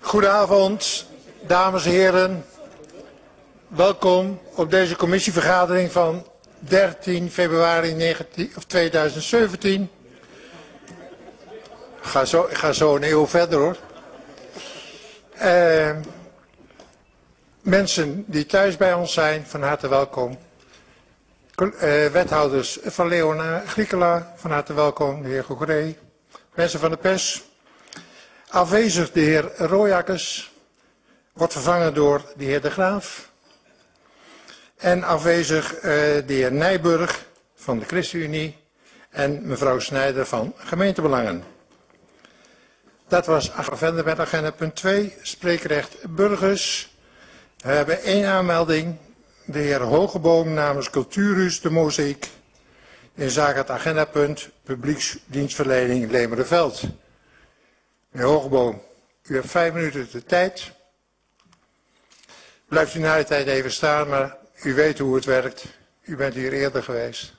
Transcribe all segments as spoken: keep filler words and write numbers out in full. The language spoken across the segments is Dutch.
Goedenavond, dames en heren. Welkom op deze commissievergadering van dertien februari tweeduizend zeventien. Ik ga zo, ik ga zo een eeuw verder hoor. Uh, mensen die thuis bij ons zijn, van harte welkom. Uh, wethouders van Leona Griekela, van harte welkom. De heer Gogré. Mensen van de pers. Afwezig de heer Rooijakkers. Wordt vervangen door de heer De Graaf. En afwezig uh, de heer Nijburg van de ChristenUnie. En mevrouw Snijder van Gemeentebelangen. Dat was verder met agenda punt twee, spreekrecht burgers. We hebben één aanmelding, de heer Hogeboom namens Cultuurhuis de Mozaïek. In zaken het agendapunt publieksdienstverlening Lemerenveld. Meneer Hogeboom, u hebt vijf minuten de tijd. Blijft u na de tijd even staan, maar u weet hoe het werkt. U bent hier eerder geweest.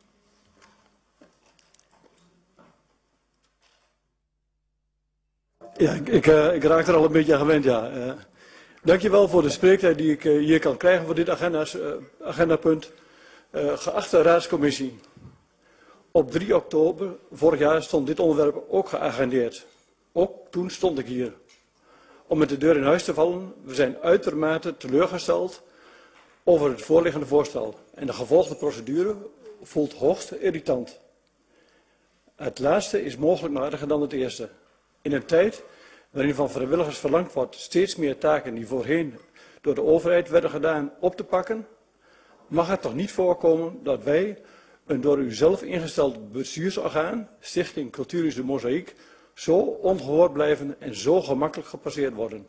Ja, ik, ik, uh, ik raak er al een beetje aan gewend, ja. Uh, dankjewel voor de spreektijd die ik uh, hier kan krijgen voor dit agenda's, uh, agendapunt. Uh, geachte raadscommissie, op drie oktober vorig jaar stond dit onderwerp ook geagendeerd. Ook toen stond ik hier. Om met de deur in huis te vallen, we zijn uitermate teleurgesteld over het voorliggende voorstel. En de gevolgde procedure voelt hoogst irritant. Het laatste is mogelijk nog erger dan het eerste. In een tijd waarin van vrijwilligers verlangd wordt steeds meer taken die voorheen door de overheid werden gedaan op te pakken, mag het toch niet voorkomen dat wij een door u zelf ingesteld bestuursorgaan, Stichting Cultuurhuis de Mozaïek, zo ongehoord blijven en zo gemakkelijk gepasseerd worden.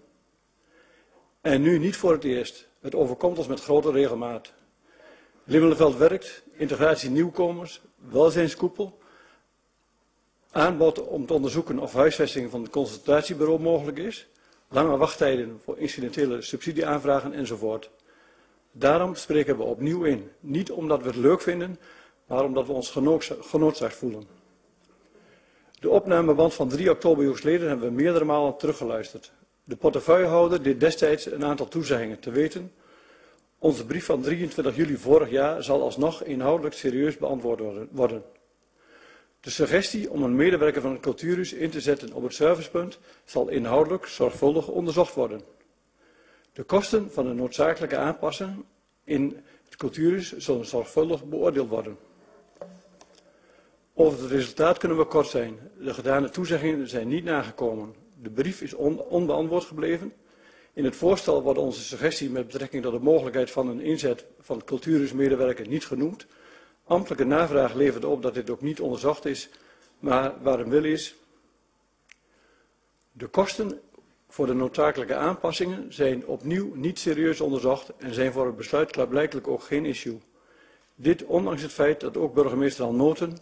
En nu niet voor het eerst. Het overkomt ons met grote regelmaat. Lemerenveld werkt, integratie nieuwkomers, welzijnskoepel, aanbod om te onderzoeken of huisvesting van het consultatiebureau mogelijk is, lange wachttijden voor incidentele subsidieaanvragen enzovoort. Daarom spreken we opnieuw in. Niet omdat we het leuk vinden, maar omdat we ons genoodzaakt voelen. De opnameband van drie oktober jongstleden hebben we meerdere malen teruggeluisterd. De portefeuillehouder deed destijds een aantal toezeggingen te weten. Onze brief van drieëntwintig juli vorig jaar zal alsnog inhoudelijk serieus beantwoord worden. De suggestie om een medewerker van het Cultuurhuis in te zetten op het servicepunt zal inhoudelijk zorgvuldig onderzocht worden. De kosten van de noodzakelijke aanpassingen in het Cultuurhuis zullen zorgvuldig beoordeeld worden. Over het resultaat kunnen we kort zijn. De gedane toezeggingen zijn niet nagekomen. De brief is on onbeantwoord gebleven. In het voorstel wordt onze suggestie met betrekking tot de mogelijkheid van een inzet van het Cultuurhuismedewerker niet genoemd. Ambtelijke navraag levert op dat dit ook niet onderzocht is, maar waar een wil is. De kosten voor de noodzakelijke aanpassingen zijn opnieuw niet serieus onderzocht en zijn voor het besluit klaarblijkelijk ook geen issue. Dit ondanks het feit dat ook burgemeester Han Noten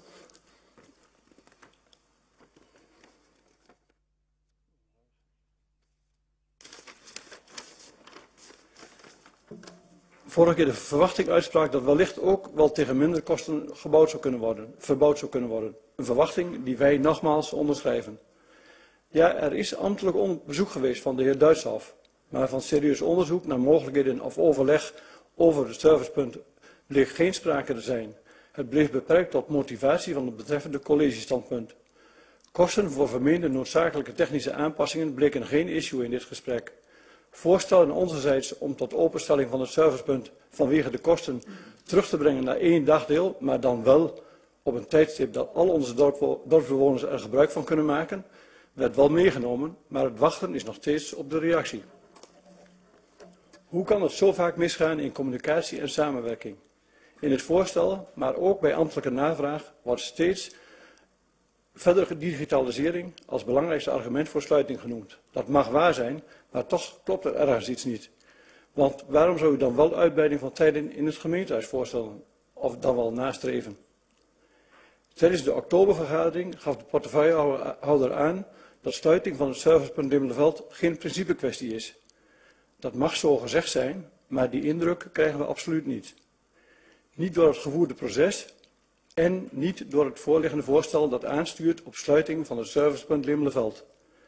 vorige keer de verwachting uitsprak dat wellicht ook wel tegen minder kosten gebouwd zou kunnen worden, verbouwd zou kunnen worden. Een verwachting die wij nogmaals onderschrijven. Ja, er is ambtelijk bezoek geweest van de heer Duitshoff, maar van serieus onderzoek naar mogelijkheden of overleg over het servicepunt bleek geen sprake te zijn. Het bleef beperkt tot motivatie van het betreffende collegestandpunt. Kosten voor vermeende noodzakelijke technische aanpassingen bleken geen issue in dit gesprek. Voorstellen onzerzijds om tot openstelling van het servicepunt vanwege de kosten terug te brengen naar één dagdeel, maar dan wel op een tijdstip dat al onze dorpsbewoners er gebruik van kunnen maken, werd wel meegenomen, maar het wachten is nog steeds op de reactie. Hoe kan het zo vaak misgaan in communicatie en samenwerking? In het voorstel, maar ook bij ambtelijke navraag, wordt steeds verdere digitalisering als belangrijkste argument voor sluiting genoemd. Dat mag waar zijn, maar toch klopt er ergens iets niet. Want waarom zou u dan wel uitbreiding van tijden in het gemeentehuis voorstellen, of dan wel nastreven? Tijdens de oktobervergadering gaf de portefeuillehouder aan dat sluiting van het servicepunt Lemerenveld geen principekwestie is. Dat mag zo gezegd zijn, maar die indruk krijgen we absoluut niet. Niet door het gevoerde proces en niet door het voorliggende voorstel dat aanstuurt op sluiting van het servicepunt Lemerenveld.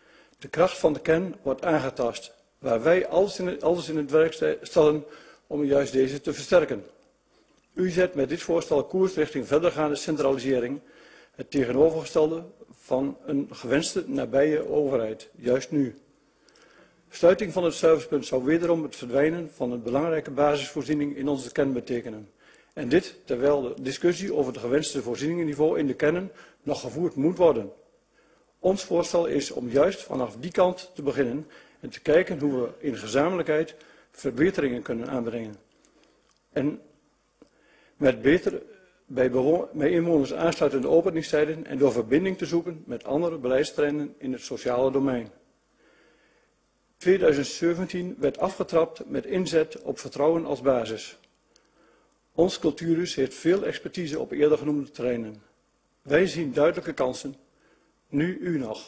De kracht van de kern wordt aangetast, waar wij alles in het, alles in het werk stellen om juist deze te versterken. U zet met dit voorstel koers richting verdergaande centralisering, het tegenovergestelde van een gewenste nabije overheid, juist nu. Sluiting van het servicepunt zou wederom het verdwijnen van een belangrijke basisvoorziening in onze kern betekenen. En dit terwijl de discussie over het gewenste voorzieningenniveau in de kernen nog gevoerd moet worden. Ons voorstel is om juist vanaf die kant te beginnen en te kijken hoe we in gezamenlijkheid verbeteringen kunnen aanbrengen. En met beter bij, bij inwoners aansluitende openingstijden en door verbinding te zoeken met andere beleidsterreinen in het sociale domein. tweeduizend zeventien werd afgetrapt met inzet op vertrouwen als basis. Ons Cultuurhuis heeft veel expertise op eerder genoemde terreinen. Wij zien duidelijke kansen. Nu u nog.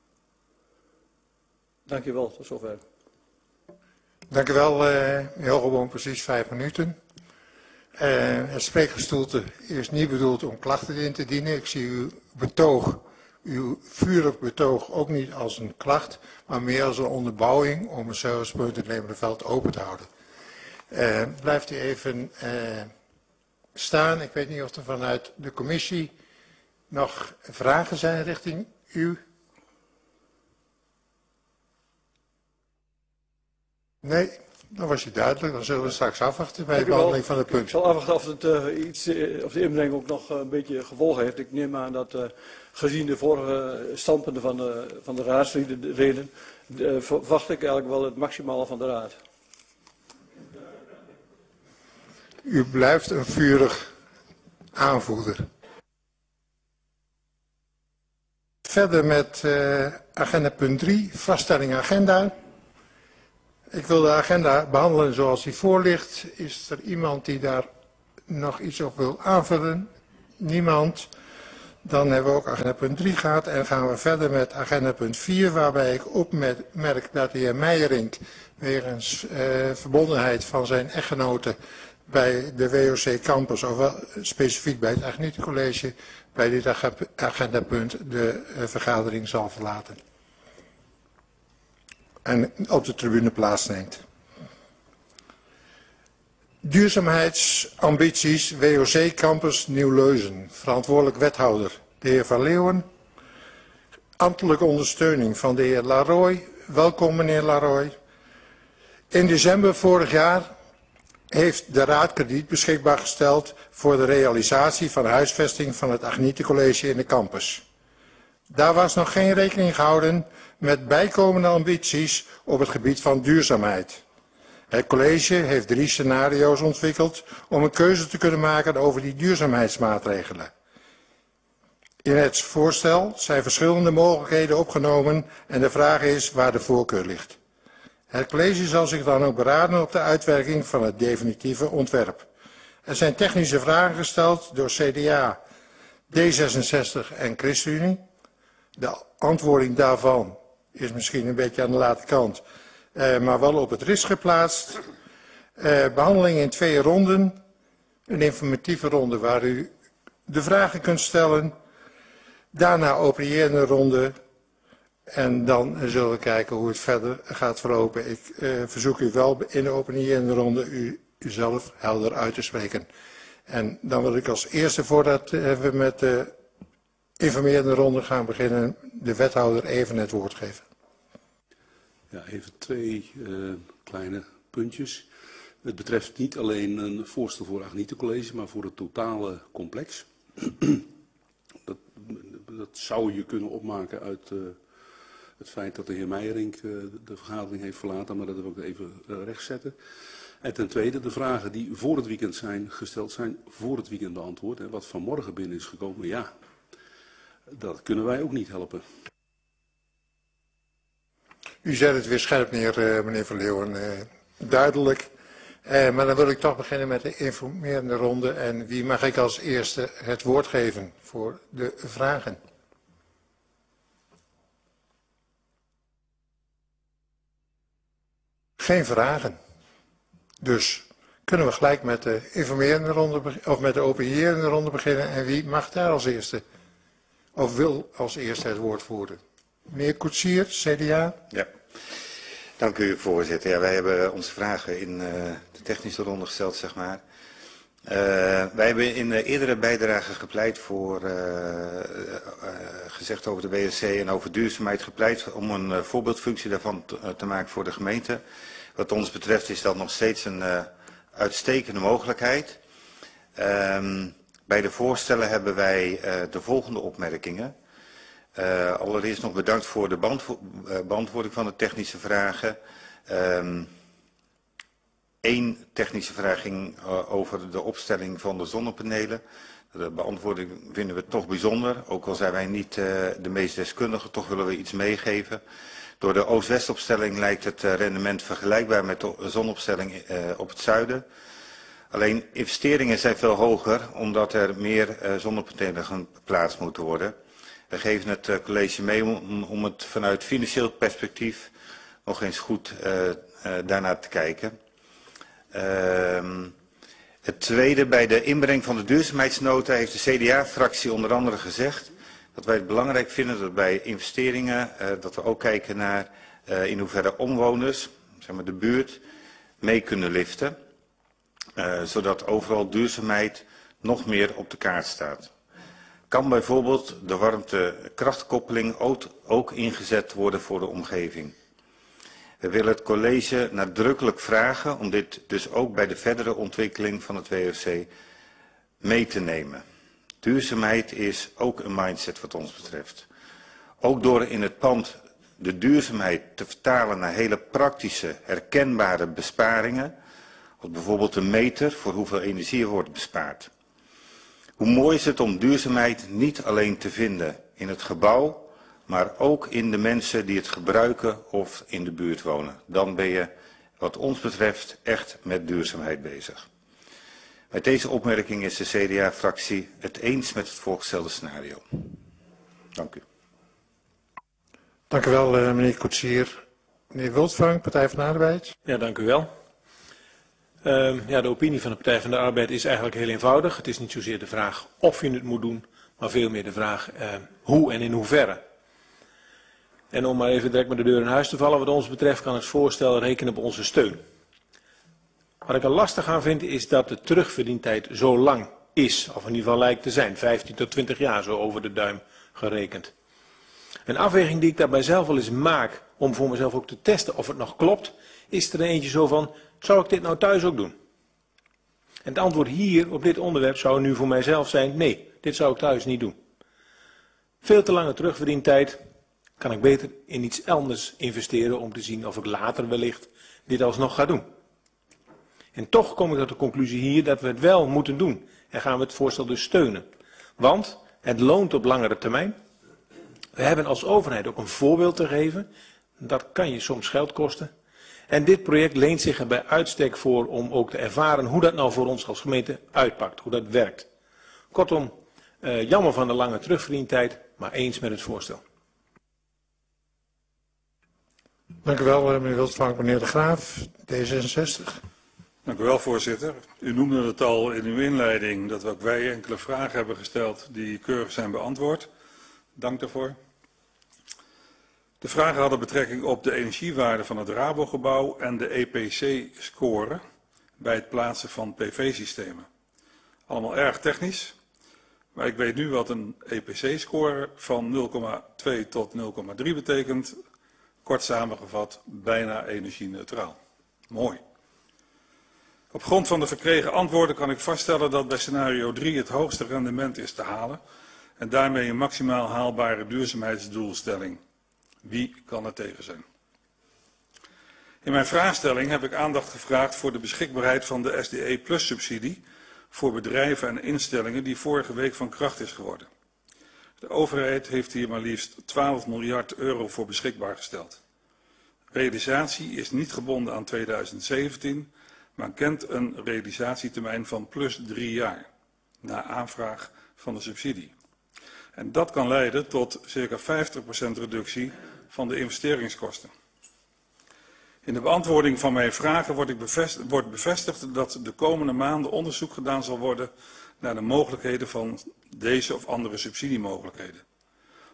Dank u wel, tot zover. Dank u wel, uh, heel gewoon precies vijf minuten. Uh, het spreekgestoelte is niet bedoeld om klachten in te dienen. Ik zie uw betoog, uw vurig betoog ook niet als een klacht, maar meer als een onderbouwing om een servicepunt in Lemerenveld open te houden. Uh, blijft u even uh, staan. Ik weet niet of er vanuit de commissie nog vragen zijn richting u. Nee, dan was je duidelijk. Dan zullen we straks afwachten bij de behandeling van het punt. Ik zal afwachten of, het, uh, iets, uh, of de inbreng ook nog uh, een beetje gevolgen heeft. Ik neem aan dat uh, gezien de vorige standpunten van de, van de raadsleden uh, verwacht ik eigenlijk wel het maximale van de raad. U blijft een vurig aanvoerder. Verder met uh, agenda punt drie, vaststelling agenda. Ik wil de agenda behandelen zoals die voor ligt. Is er iemand die daar nog iets op wil aanvullen? Niemand. Dan hebben we ook agenda punt drie gehad en gaan we verder met agenda punt vier, waarbij ik opmerk dat de heer Meijerink wegens uh, verbondenheid van zijn echtgenote bij de W O C Campus, of specifiek bij het Agniete College, bij dit agendapunt de uh, vergadering zal verlaten. En op de tribune plaatsneemt. Duurzaamheidsambities W O C Campus Nieuw-Leuzen. Verantwoordelijk wethouder de heer Van Leeuwen. Ambtelijke ondersteuning van de heer Laroy. Welkom meneer Laroy. In december vorig jaar heeft de Raad krediet beschikbaar gesteld voor de realisatie van de huisvesting van het Agniete College in de campus. Daar was nog geen rekening gehouden met bijkomende ambities op het gebied van duurzaamheid. Het college heeft drie scenario's ontwikkeld om een keuze te kunnen maken over die duurzaamheidsmaatregelen. In het voorstel zijn verschillende mogelijkheden opgenomen en de vraag is waar de voorkeur ligt. Het college zal zich dan ook beraden op de uitwerking van het definitieve ontwerp. Er zijn technische vragen gesteld door C D A, D zesenzestig en ChristenUnie. De antwoording daarvan is misschien een beetje aan de late kant, uh, maar wel op het ris geplaatst. Uh, behandeling in twee ronden. Een informatieve ronde waar u de vragen kunt stellen. Daarna opererende ronde. En dan zullen we kijken hoe het verder gaat verlopen. Ik uh, verzoek u wel in de opererende ronde u, uzelf helder uit te spreken. En dan wil ik als eerste, voordat uh, we met de informerende ronde gaan beginnen, de wethouder even het woord geven. Ja, even twee uh, kleine puntjes. Het betreft niet alleen een voorstel voor Agniete College, maar voor het totale complex. dat, dat zou je kunnen opmaken uit uh, het feit dat de heer Meijerink uh, de vergadering heeft verlaten, maar dat we ook even uh, rechtzetten. En ten tweede, de vragen die voor het weekend zijn gesteld zijn voor het weekend beantwoord. En wat vanmorgen binnen is gekomen, ja, dat kunnen wij ook niet helpen. U zet het weer scherp neer, uh, meneer Van Leeuwen, uh, duidelijk. Uh, maar dan wil ik toch beginnen met de informerende ronde. En wie mag ik als eerste het woord geven voor de vragen? Geen vragen. Dus kunnen we gelijk met de informerende ronde of met de openierende ronde beginnen. En wie mag daar als eerste of wil als eerste het woord voeren? Meneer Koetsier, C D A. Ja, dank u voorzitter. Ja, wij hebben onze vragen in uh, de technische ronde gesteld, zeg maar. Uh, wij hebben in de eerdere bijdrage gepleit voor, uh, uh, gezegd over de W S C en over duurzaamheid gepleit om een uh, voorbeeldfunctie daarvan te, uh, te maken voor de gemeente. Wat ons betreft is dat nog steeds een uh, uitstekende mogelijkheid. Um, bij de voorstellen hebben wij uh, de volgende opmerkingen. Uh, allereerst nog bedankt voor de beantwo uh, beantwoording van de technische vragen. Um, Eén technische vraag ging uh, over de opstelling van de zonnepanelen. De beantwoording vinden we toch bijzonder. Ook al zijn wij niet uh, de meest deskundigen, toch willen we iets meegeven. Door de Oost-West opstelling lijkt het uh, rendement vergelijkbaar met de zonopstelling uh, op het zuiden. Alleen investeringen zijn veel hoger omdat er meer uh, zonnepanelen geplaatst moeten worden. We geven het uh, college mee om, om het vanuit financieel perspectief nog eens goed uh, uh, daarnaar te kijken. Uh, het tweede, bij de inbreng van de duurzaamheidsnota heeft de C D A-fractie onder andere gezegd dat wij het belangrijk vinden dat bij investeringen, uh, dat we ook kijken naar uh, in hoeverre omwoners, zeg maar de buurt, mee kunnen liften. Uh, zodat overal duurzaamheid nog meer op de kaart staat. Kan bijvoorbeeld de warmtekrachtkoppeling ook, ook ingezet worden voor de omgeving. We willen het college nadrukkelijk vragen om dit dus ook bij de verdere ontwikkeling van het W S C mee te nemen. Duurzaamheid is ook een mindset wat ons betreft. Ook door in het pand de duurzaamheid te vertalen naar hele praktische, herkenbare besparingen, als bijvoorbeeld een meter voor hoeveel energie er wordt bespaard. Hoe mooi is het om duurzaamheid niet alleen te vinden in het gebouw, maar ook in de mensen die het gebruiken of in de buurt wonen. Dan ben je, wat ons betreft, echt met duurzaamheid bezig. Met deze opmerking is de C D A-fractie het eens met het voorgestelde scenario. Dank u. Dank u wel, meneer Koetsier. Meneer Wultvang, Partij van de Arbeid. Ja, dank u wel. Uh, ja, de opinie van de Partij van de Arbeid is eigenlijk heel eenvoudig. Het is niet zozeer de vraag of je het moet doen, maar veel meer de vraag uh, hoe en in hoeverre. En om maar even direct met de deur in huis te vallen, wat ons betreft kan het voorstel rekenen op onze steun. Wat ik er lastig aan vind is dat de terugverdientijd zo lang is, of in ieder geval lijkt te zijn, vijftien tot twintig jaar zo over de duim gerekend. Een afweging die ik daarbij zelf wel eens maak, om voor mezelf ook te testen of het nog klopt, is er eentje zo van, zou ik dit nou thuis ook doen? En het antwoord hier op dit onderwerp zou nu voor mijzelf zijn, nee, dit zou ik thuis niet doen. Veel te lange terugverdientijd, kan ik beter in iets anders investeren om te zien of ik later wellicht dit alsnog ga doen. En toch kom ik tot de conclusie hier dat we het wel moeten doen en gaan we het voorstel dus steunen. Want het loont op langere termijn. We hebben als overheid ook een voorbeeld te geven. Dat kan je soms geld kosten. En dit project leent zich er bij uitstek voor om ook te ervaren hoe dat nou voor ons als gemeente uitpakt, hoe dat werkt. Kortom, uh, jammer van de lange terugverdientijd, maar eens met het voorstel. Dank u wel, meneer Wultvang. Meneer De Graaf, D zesenzestig. Dank u wel, voorzitter. U noemde het al in uw inleiding dat ook wij enkele vragen hebben gesteld die keurig zijn beantwoord. Dank daarvoor. De vragen hadden betrekking op de energiewaarde van het Rabogebouw en de E P C-score bij het plaatsen van P V-systemen. Allemaal erg technisch, maar ik weet nu wat een E P C-score van nul komma twee tot nul komma drie betekent. Kort samengevat, bijna energie-neutraal. Mooi. Op grond van de verkregen antwoorden kan ik vaststellen dat bij scenario drie het hoogste rendement is te halen en daarmee een maximaal haalbare duurzaamheidsdoelstelling. Wie kan er tegen zijn? In mijn vraagstelling heb ik aandacht gevraagd voor de beschikbaarheid van de S D E Plus subsidie voor bedrijven en instellingen die vorige week van kracht is geworden. De overheid heeft hier maar liefst twaalf miljard euro voor beschikbaar gesteld. Realisatie is niet gebonden aan tweeduizend zeventien, maar kent een realisatietermijn van plus drie jaar, na aanvraag van de subsidie. En dat kan leiden tot circa vijftig procent reductie van de investeringskosten. In de beantwoording van mijn vragen wordt, ik bevestigd, wordt bevestigd dat de komende maanden onderzoek gedaan zal worden naar de mogelijkheden van deze of andere subsidiemogelijkheden.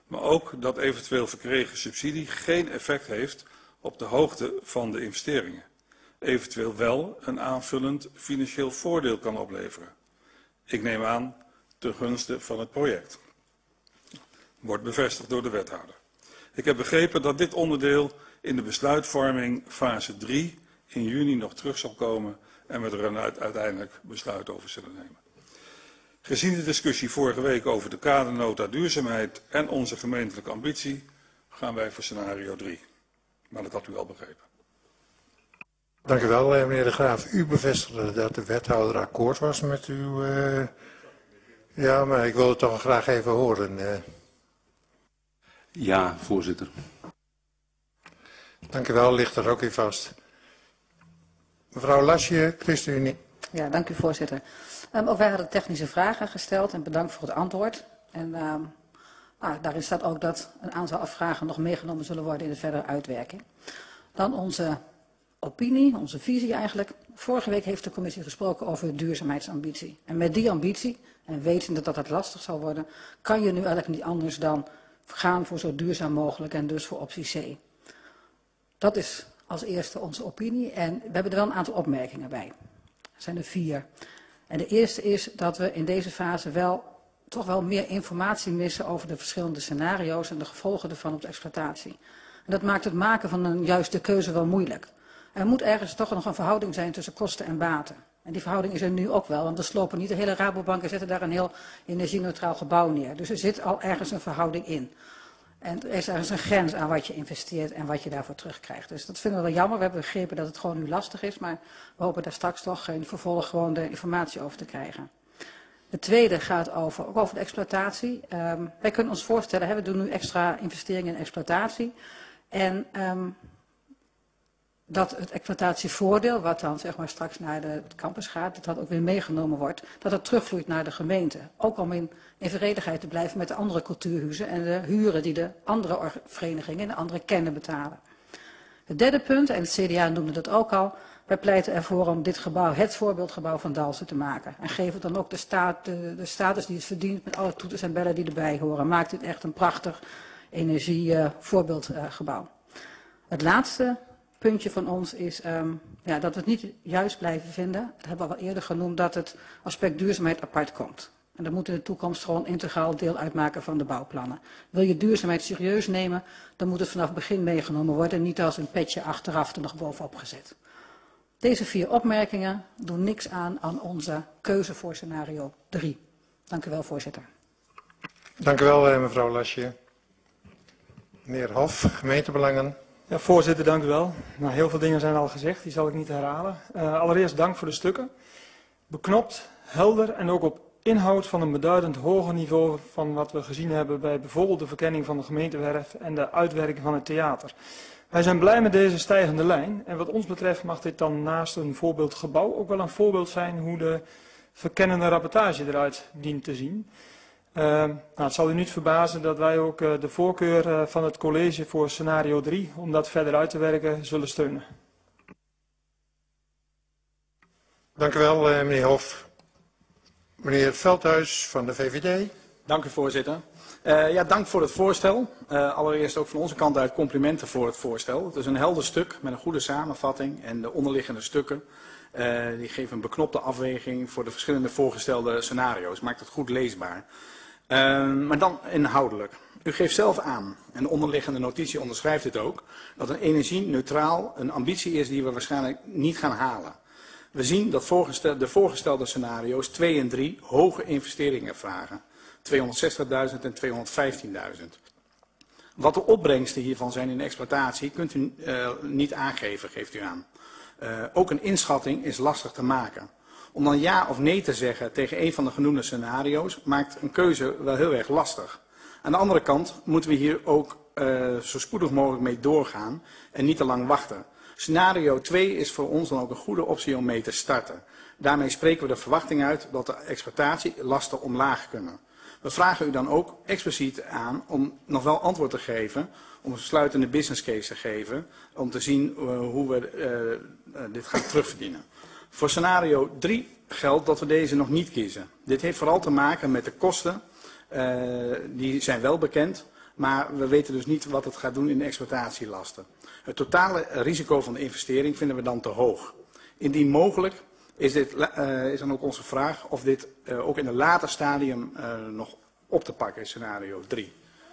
maar ook dat eventueel verkregen subsidie geen effect heeft op de hoogte van de investeringen. Eventueel wel een aanvullend financieel voordeel kan opleveren. Ik neem aan ten gunste van het project. Wordt bevestigd door de wethouder. Ik heb begrepen dat dit onderdeel in de besluitvorming fase drie in juni nog terug zal komen en we er een uiteindelijk besluit over zullen nemen. Gezien de discussie vorige week over de kadernota duurzaamheid en onze gemeentelijke ambitie, gaan wij voor scenario drie. Maar dat had u al begrepen. Dank u wel, meneer De Graaf. U bevestigde dat de wethouder akkoord was met uw... Uh... Ja, maar ik wil het toch graag even horen. Uh... Ja, voorzitter. Dank u wel, ligt er ook in vast. Mevrouw Lasje, ChristenUnie. Ja, dank u voorzitter. Um, ook wij hadden technische vragen gesteld en bedankt voor het antwoord. En um, nou, daarin staat ook dat een aantal vragen nog meegenomen zullen worden in de verdere uitwerking. Dan onze opinie, onze visie eigenlijk. Vorige week heeft de commissie gesproken over duurzaamheidsambitie. En met die ambitie, en wetende dat dat lastig zal worden, kan je nu eigenlijk niet anders dan gaan voor zo duurzaam mogelijk en dus voor optie C. Dat is als eerste onze opinie en we hebben er wel een aantal opmerkingen bij. Er zijn er vier. En de eerste is dat we in deze fase wel toch wel meer informatie missen over de verschillende scenario's en de gevolgen ervan op de exploitatie. En dat maakt het maken van een juiste keuze wel moeilijk. Er moet ergens toch nog een verhouding zijn tussen kosten en baten. En die verhouding is er nu ook wel, want we slopen niet de hele Rabobank en zetten daar een heel energie-neutraal gebouw neer. Dus er zit al ergens een verhouding in. En er is ergens een grens aan wat je investeert en wat je daarvoor terugkrijgt. Dus dat vinden we wel jammer. We hebben begrepen dat het gewoon nu lastig is, maar we hopen daar straks toch in vervolg gewoon de informatie over te krijgen. Het tweede gaat over, ook over de exploitatie. Um, wij kunnen ons voorstellen, hè, we doen nu extra investeringen in exploitatie. En um, dat het exploitatievoordeel, wat dan zeg maar straks naar de campus gaat, dat dat ook weer meegenomen wordt, dat het terugvloeit naar de gemeente. Ook om in evenredigheid te blijven met de andere cultuurhuizen en de huren die de andere verenigingen en de andere kennen betalen. Het derde punt, en het C D A noemde dat ook al, wij pleiten ervoor om dit gebouw het voorbeeldgebouw van Dalfsen te maken. En geven het dan ook de, staat, de, de status die het verdient met alle toeters en bellen die erbij horen. Maakt dit echt een prachtig energievoorbeeldgebouw. Uh, het laatste puntje van ons is um, ja, dat we het niet juist blijven vinden. Dat hebben we al eerder genoemd, dat het aspect duurzaamheid apart komt. En dat moet in de toekomst gewoon integraal deel uitmaken van de bouwplannen. Wil je duurzaamheid serieus nemen, dan moet het vanaf het begin meegenomen worden en niet als een petje achteraf er nog bovenop gezet. Deze vier opmerkingen doen niks aan aan onze keuze voor scenario drie. Dank u wel, voorzitter. Dank u wel, mevrouw Lasje. Meneer Hof, gemeentebelangen. Ja, voorzitter, dank u wel. Nou, heel veel dingen zijn al gezegd, die zal ik niet herhalen. Uh, allereerst dank voor de stukken. Beknopt, helder en ook op inhoud van een beduidend hoger niveau van wat we gezien hebben bij bijvoorbeeld de verkenning van de gemeentewerf en de uitwerking van het theater. Wij zijn blij met deze stijgende lijn en wat ons betreft mag dit dan naast een voorbeeldgebouw ook wel een voorbeeld zijn hoe de verkennende rapportage eruit dient te zien. Uh, nou, het zal u niet verbazen dat wij ook uh, de voorkeur uh, van het college voor scenario drie, om dat verder uit te werken, zullen steunen. Dank u wel, uh, meneer Hof. Meneer Veldhuis van de V V D. Dank u, voorzitter. Uh, ja, dank voor het voorstel. Uh, allereerst ook van onze kant uit complimenten voor het voorstel. Het is een helder stuk met een goede samenvatting en de onderliggende stukken uh, die geven een beknopte afweging voor de verschillende voorgestelde scenario's. Maakt het goed leesbaar. Uh, maar dan inhoudelijk. U geeft zelf aan, en de onderliggende notitie onderschrijft dit ook, dat een energie-neutraal een ambitie is die we waarschijnlijk niet gaan halen. We zien dat voorgestel, de voorgestelde scenario's twee en drie hoge investeringen vragen. tweehonderdzestigduizend en tweehonderdvijftienduizend. Wat de opbrengsten hiervan zijn in de exploitatie kunt u uh, niet aangeven, geeft u aan. Uh, ook een inschatting is lastig te maken. Om dan ja of nee te zeggen tegen een van de genoemde scenario's maakt een keuze wel heel erg lastig. Aan de andere kant moeten we hier ook uh, zo spoedig mogelijk mee doorgaan en niet te lang wachten. Scenario twee is voor ons dan ook een goede optie om mee te starten. Daarmee spreken we de verwachting uit dat de exploitatielasten omlaag kunnen. We vragen u dan ook expliciet aan om nog wel antwoord te geven, om een sluitende business case te geven, om te zien uh, hoe we uh, uh, dit gaan terugverdienen. Voor scenario drie geldt dat we deze nog niet kiezen. Dit heeft vooral te maken met de kosten, uh, die zijn wel bekend, maar we weten dus niet wat het gaat doen in de exploitatielasten. Het totale risico van de investering vinden we dan te hoog. Indien mogelijk is, dit, uh, is dan ook onze vraag of dit uh, ook in een later stadium uh, nog op te pakken is, scenario drie.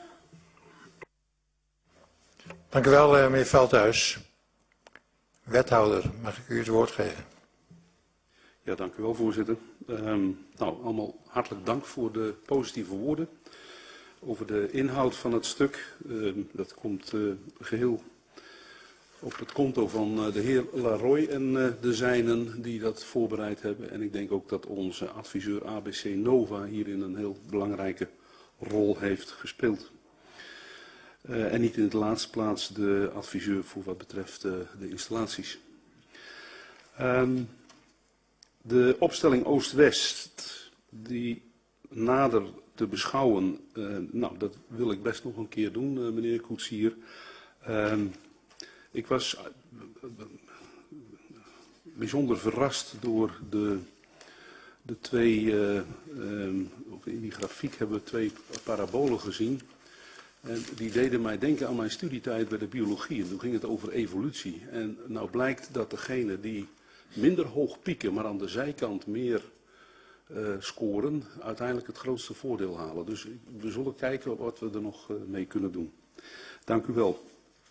Dank u wel, uh, meneer Veldhuis. Wethouder, mag ik u het woord geven? Ja, dank u wel, voorzitter. Um, nou, allemaal hartelijk dank voor de positieve woorden over de inhoud van het stuk. Um, dat komt uh, geheel op het konto van uh, de heer Laroy en uh, de zijnen die dat voorbereid hebben. En ik denk ook dat onze adviseur A B C Nova hierin een heel belangrijke rol heeft gespeeld. Uh, en niet in de laatste plaats de adviseur voor wat betreft uh, de installaties. Um, de opstelling Oost-West, die nader te beschouwen, uh, nou dat wil ik best nog een keer doen, uh, meneer Koetsier. Uh, ik was uh, bijzonder verrast door de, de twee, uh, um, in die grafiek hebben we twee parabolen gezien. En die deden mij denken aan mijn studietijd bij de biologie. En toen ging het over evolutie. En nou blijkt dat degene die minder hoog pieken, maar aan de zijkant meer uh, scoren, uiteindelijk het grootste voordeel halen. Dus we zullen kijken wat we er nog uh, mee kunnen doen. Dank u wel.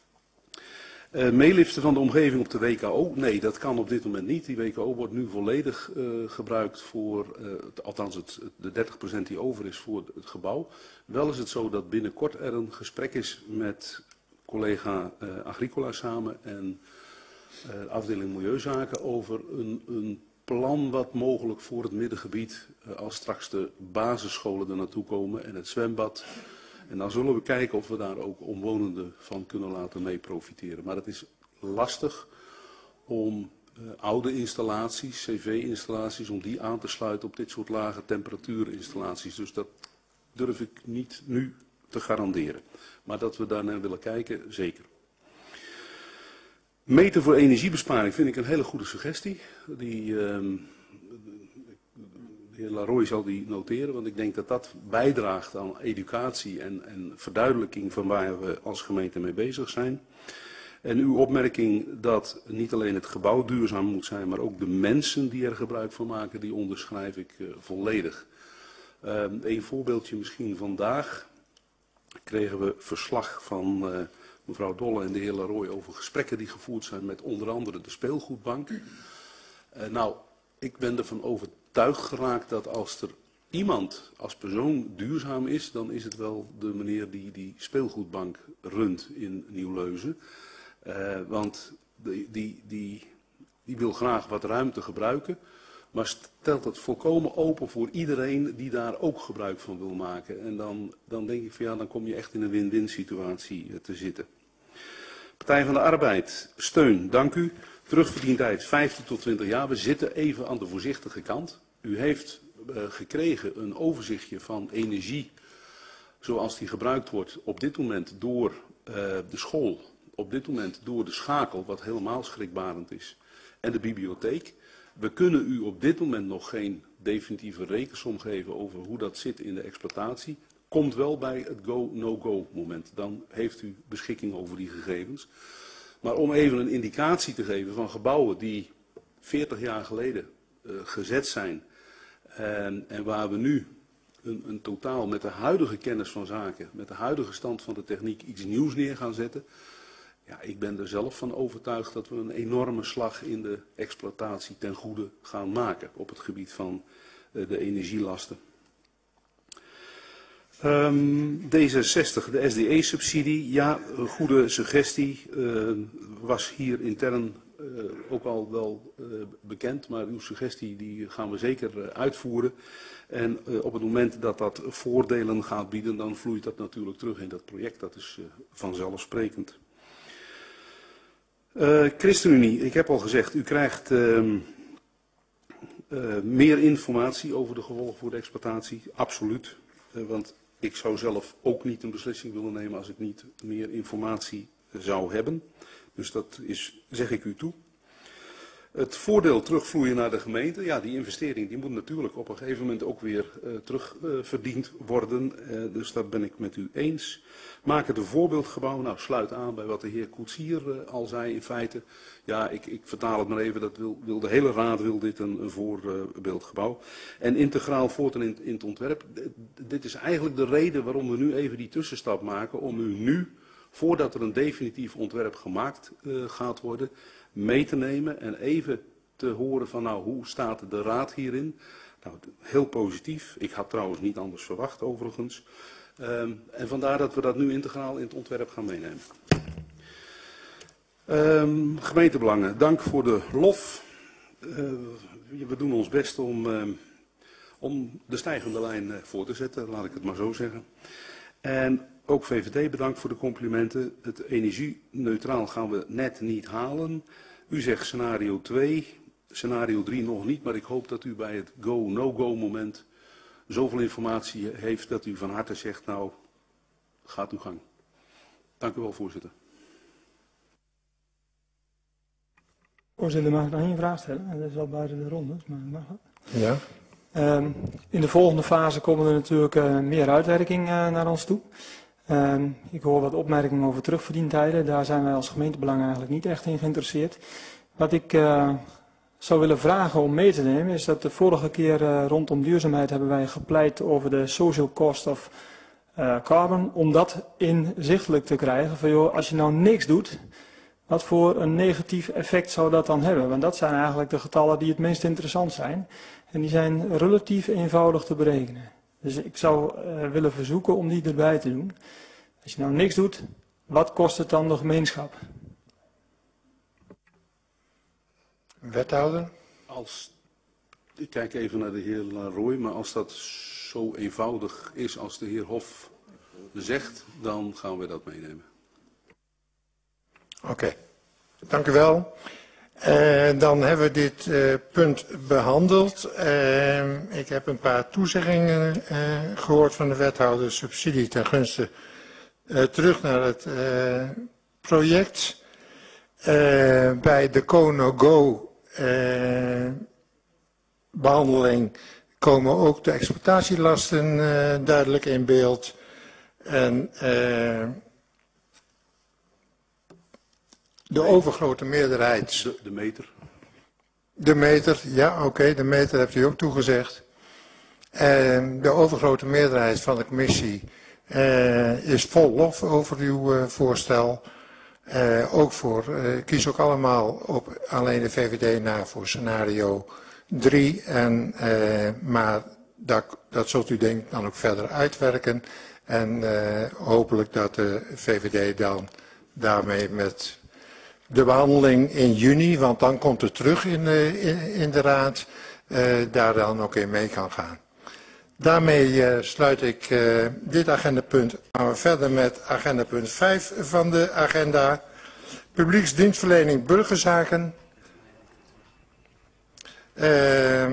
Uh, meeliften van de omgeving op de W K O? Nee, dat kan op dit moment niet. Die W K O wordt nu volledig uh, gebruikt voor, uh, het, althans het, de dertig procent die over is voor het gebouw. Wel is het zo dat binnenkort er een gesprek is met collega uh, Agricola samen en uh, afdeling Milieuzaken over een, een plan wat mogelijk voor het middengebied, uh, als straks de basisscholen er naartoe komen en het zwembad. En dan zullen we kijken of we daar ook omwonenden van kunnen laten mee profiteren. Maar het is lastig om uh, oude installaties, C V-installaties, om die aan te sluiten op dit soort lage temperatuurinstallaties. Dus dat durf ik niet nu te garanderen. Maar dat we daar naar willen kijken, zeker. Meten voor energiebesparing vind ik een hele goede suggestie. Die, uh, de heer Laroy zal die noteren, want ik denk dat dat bijdraagt aan educatie en, en verduidelijking van waar we als gemeente mee bezig zijn. En uw opmerking dat niet alleen het gebouw duurzaam moet zijn, maar ook de mensen die er gebruik van maken, die onderschrijf ik uh, volledig. Uh, een voorbeeldje misschien vandaag kregen we verslag van uh, mevrouw Dolle en de heer Laroy over gesprekken die gevoerd zijn met onder andere de speelgoedbank. Uh, nou, ik ben ervan overtuigd geraakt dat als er iemand als persoon duurzaam is, dan is het wel de meneer die die speelgoedbank runt in Nieuw-Leuzen. Uh, want die, die, die, die wil graag wat ruimte gebruiken, maar stelt het volkomen open voor iedereen die daar ook gebruik van wil maken. En dan, dan denk ik van ja, dan kom je echt in een win-win situatie uh, te zitten. Partij van de Arbeid, steun, dank u. Terugverdientijd vijftien tot twintig jaar. We zitten even aan de voorzichtige kant. U heeft uh, gekregen een overzichtje van energie zoals die gebruikt wordt op dit moment door uh, de school, op dit moment door de schakel, wat helemaal schrikbarend is, en de bibliotheek. We kunnen u op dit moment nog geen definitieve rekensom geven over hoe dat zit in de exploitatie. Komt wel bij het go-no-go moment. Dan heeft u beschikking over die gegevens. Maar om even een indicatie te geven van gebouwen die veertig jaar geleden uh, gezet zijn en, en waar we nu een, een totaal met de huidige kennis van zaken, met de huidige stand van de techniek iets nieuws neer gaan zetten. Ja, ik ben er zelf van overtuigd dat we een enorme slag in de exploitatie ten goede gaan maken op het gebied van uh, de energielasten. Um, D zesenzestig, de S D E-subsidie, ja, een goede suggestie, uh, was hier intern uh, ook al wel uh, bekend, maar uw suggestie die gaan we zeker uh, uitvoeren. En uh, op het moment dat dat voordelen gaat bieden, dan vloeit dat natuurlijk terug in dat project, dat is uh, vanzelfsprekend. Uh, ChristenUnie, ik heb al gezegd, u krijgt uh, uh, meer informatie over de gevolgen voor de exploitatie, absoluut, uh, want ik zou zelf ook niet een beslissing willen nemen als ik niet meer informatie zou hebben. Dus dat is, zeg ik u toe. Het voordeel terugvloeien naar de gemeente, ja, die investering die moet natuurlijk op een gegeven moment ook weer uh, terugverdiend uh, worden. Uh, dus dat ben ik met u eens. Maak het een voorbeeldgebouw. Nou, sluit aan bij wat de heer Koetsier uh, al zei in feite. Ja, ik, ik vertaal het maar even. Dat wil, wil de hele raad wil dit een, een voorbeeldgebouw. En integraal voortaan in, in het ontwerp. D dit is eigenlijk de reden waarom we nu even die tussenstap maken. Om u nu, voordat er een definitief ontwerp gemaakt uh, gaat worden, mee te nemen en even te horen van nou, hoe staat de raad hierin? Nou, heel positief. Ik had trouwens niet anders verwacht overigens. Um, en vandaar dat we dat nu integraal in het ontwerp gaan meenemen. Um, gemeentebelangen, dank voor de lof. Uh, we doen ons best om, uh, om de stijgende lijn uh, voor te zetten, laat ik het maar zo zeggen. En ook V V D bedankt voor de complimenten. Het energie-neutraal gaan we net niet halen. U zegt scenario twee, scenario drie nog niet, maar ik hoop dat u bij het go-no-go moment zoveel informatie heeft dat u van harte zegt, nou, gaat uw gang. Dank u wel, voorzitter. Voorzitter, mag ik nog één vraag stellen? Dat is wel buiten de ronde, maar mag het? Ja. Um, in de volgende fase komen er natuurlijk uh, meer uitwerking uh, naar ons toe. Um, ik hoor wat opmerkingen over terugverdientijden. Daar zijn wij als gemeentebelang eigenlijk niet echt in geïnteresseerd. Wat ik uh, zou willen vragen om mee te nemen is dat de vorige keer uh, rondom duurzaamheid hebben wij gepleit over de social cost of uh, carbon. Om dat inzichtelijk te krijgen van joh, als je nou niks doet, wat voor een negatief effect zou dat dan hebben? Want dat zijn eigenlijk de getallen die het meest interessant zijn. En die zijn relatief eenvoudig te berekenen. Dus ik zou uh, willen verzoeken om die erbij te doen. Als je nou niks doet, wat kost het dan de gemeenschap? Wethouder? Als, ik kijk even naar de heer Laroy, maar als dat zo eenvoudig is als de heer Hof zegt, dan gaan we dat meenemen. Oké, okay. Dank u wel. Uh, dan hebben we dit uh, punt behandeld. Uh, ik heb een paar toezeggingen uh, gehoord van de wethouder subsidie ten gunste uh, terug naar het uh, project. Uh, bij de go-no-go uh, behandeling komen ook de exploitatielasten uh, duidelijk in beeld. En uh, de overgrote meerderheid. De, de meter. De meter, ja oké, okay, de meter hebt u ook toegezegd. En de overgrote meerderheid van de commissie uh, is vol lof over uw uh, voorstel. Uh, ook voor, uh, kies ook allemaal op alleen de V V D na voor scenario drie. En, uh, maar dat, dat zult u denk ik dan ook verder uitwerken. En uh, hopelijk dat de V V D dan daarmee met de behandeling in juni, want dan komt het terug in de, in, in de raad, uh, daar dan ook in mee kan gaan. Daarmee uh, sluit ik uh, dit agendapunt. Gaan we verder met agendapunt vijf van de agenda. Publieksdienstverlening burgerzaken. Uh,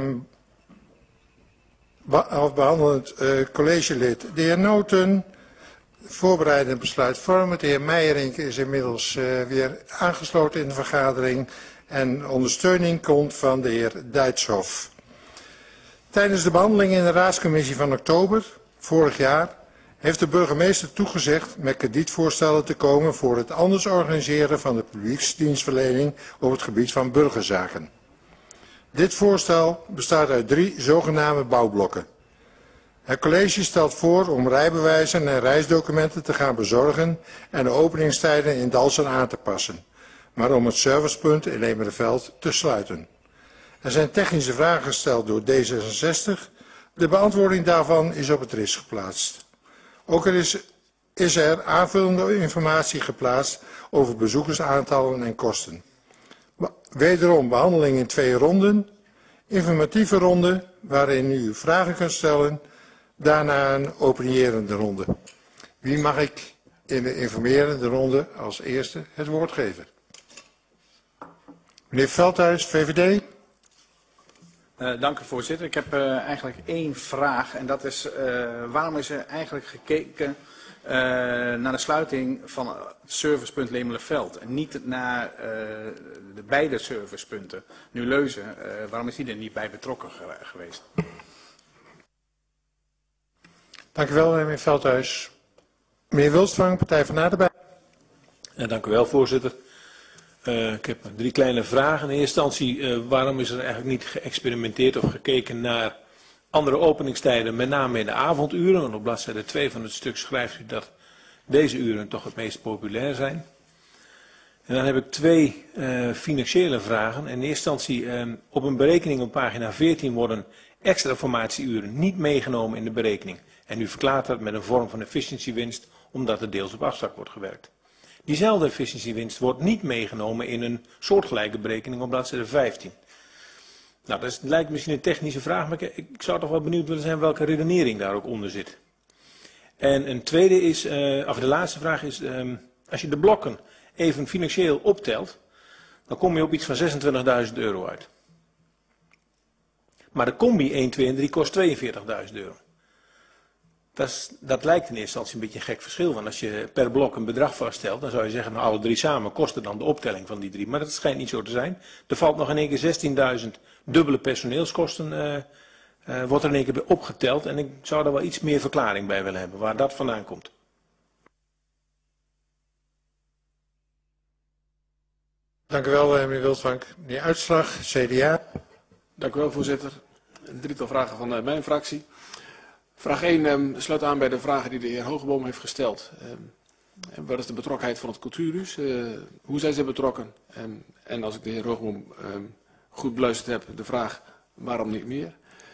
behandelend uh, collegelid de heer Noten. Voorbereidend besluit vormen. De heer Meijerink is inmiddels uh, weer aangesloten in de vergadering. En ondersteuning komt van de heer Duitshoff. Tijdens de behandeling in de raadscommissie van oktober vorig jaar heeft de burgemeester toegezegd met kredietvoorstellen te komen voor het anders organiseren van de publieksdienstverlening op het gebied van burgerzaken. Dit voorstel bestaat uit drie zogenaamde bouwblokken. Het college stelt voor om rijbewijzen en reisdocumenten te gaan bezorgen en de openingstijden in Dalsen aan te passen, maar om het servicepunt in Lemerenveld te sluiten. Er zijn technische vragen gesteld door D zesenzestig. De beantwoording daarvan is op het R I S geplaatst. Ook er is, is er aanvullende informatie geplaatst over bezoekersaantallen en kosten. Wederom behandeling in twee ronden. Informatieve ronde waarin u vragen kunt stellen. Daarna een opinierende ronde. Wie mag ik in de informerende ronde als eerste het woord geven? Meneer Veldhuis, V V D. Uh, dank u voorzitter. Ik heb uh, eigenlijk één vraag en dat is uh, waarom is er eigenlijk gekeken uh, naar de sluiting van het servicepunt Lemelerveld en niet naar uh, de beide servicepunten. Nu Leuzen, uh, waarom is die er niet bij betrokken geweest? Dank u wel, meneer Veldhuis. Meneer Wilstvang, Partij van Naderbij. Ja, dank u wel, voorzitter. Uh, ik heb drie kleine vragen. In eerste instantie, uh, waarom is er eigenlijk niet geëxperimenteerd of gekeken naar andere openingstijden, met name in de avonduren? Want op bladzijde twee van het stuk schrijft u dat deze uren toch het meest populair zijn. En dan heb ik twee uh, financiële vragen. In eerste instantie, uh, op een berekening op pagina veertien worden extra formatieuren niet meegenomen in de berekening. En u verklaart dat met een vorm van efficiëntiewinst, omdat er deels op afstand wordt gewerkt. Diezelfde efficiëntiewinst wordt niet meegenomen in een soortgelijke berekening op bladzijde vijftien. Nou, dat is, lijkt misschien een technische vraag, maar ik, ik zou toch wel benieuwd willen zijn welke redenering daar ook onder zit. En een tweede is, uh, of de laatste vraag is, um, als je de blokken even financieel optelt, dan kom je op iets van zesentwintigduizend euro uit. Maar de combi één, twee en drie kost tweeënveertigduizend euro. Dat, is, dat lijkt in eerste instantie een beetje een gek verschil. Want als je per blok een bedrag vaststelt, dan zou je zeggen, nou, alle drie samen kosten dan de optelling van die drie. Maar dat schijnt niet zo te zijn. Er valt nog in één keer zestienduizend dubbele personeelskosten, uh, uh, wordt er in één keer opgeteld. En ik zou daar wel iets meer verklaring bij willen hebben, waar dat vandaan komt. Dank u wel, meneer Wilsvank. Meneer Uitslag, C D A. Dank u wel, voorzitter. Een drietal vragen van uh, mijn fractie. Vraag één um, sluit aan bij de vragen die de heer Hogeboom heeft gesteld. Um, wat is de betrokkenheid van het cultuurhuis? Uh, hoe zijn ze betrokken? Um, en als ik de heer Hogeboom um, goed beluisterd heb, de vraag waarom niet meer?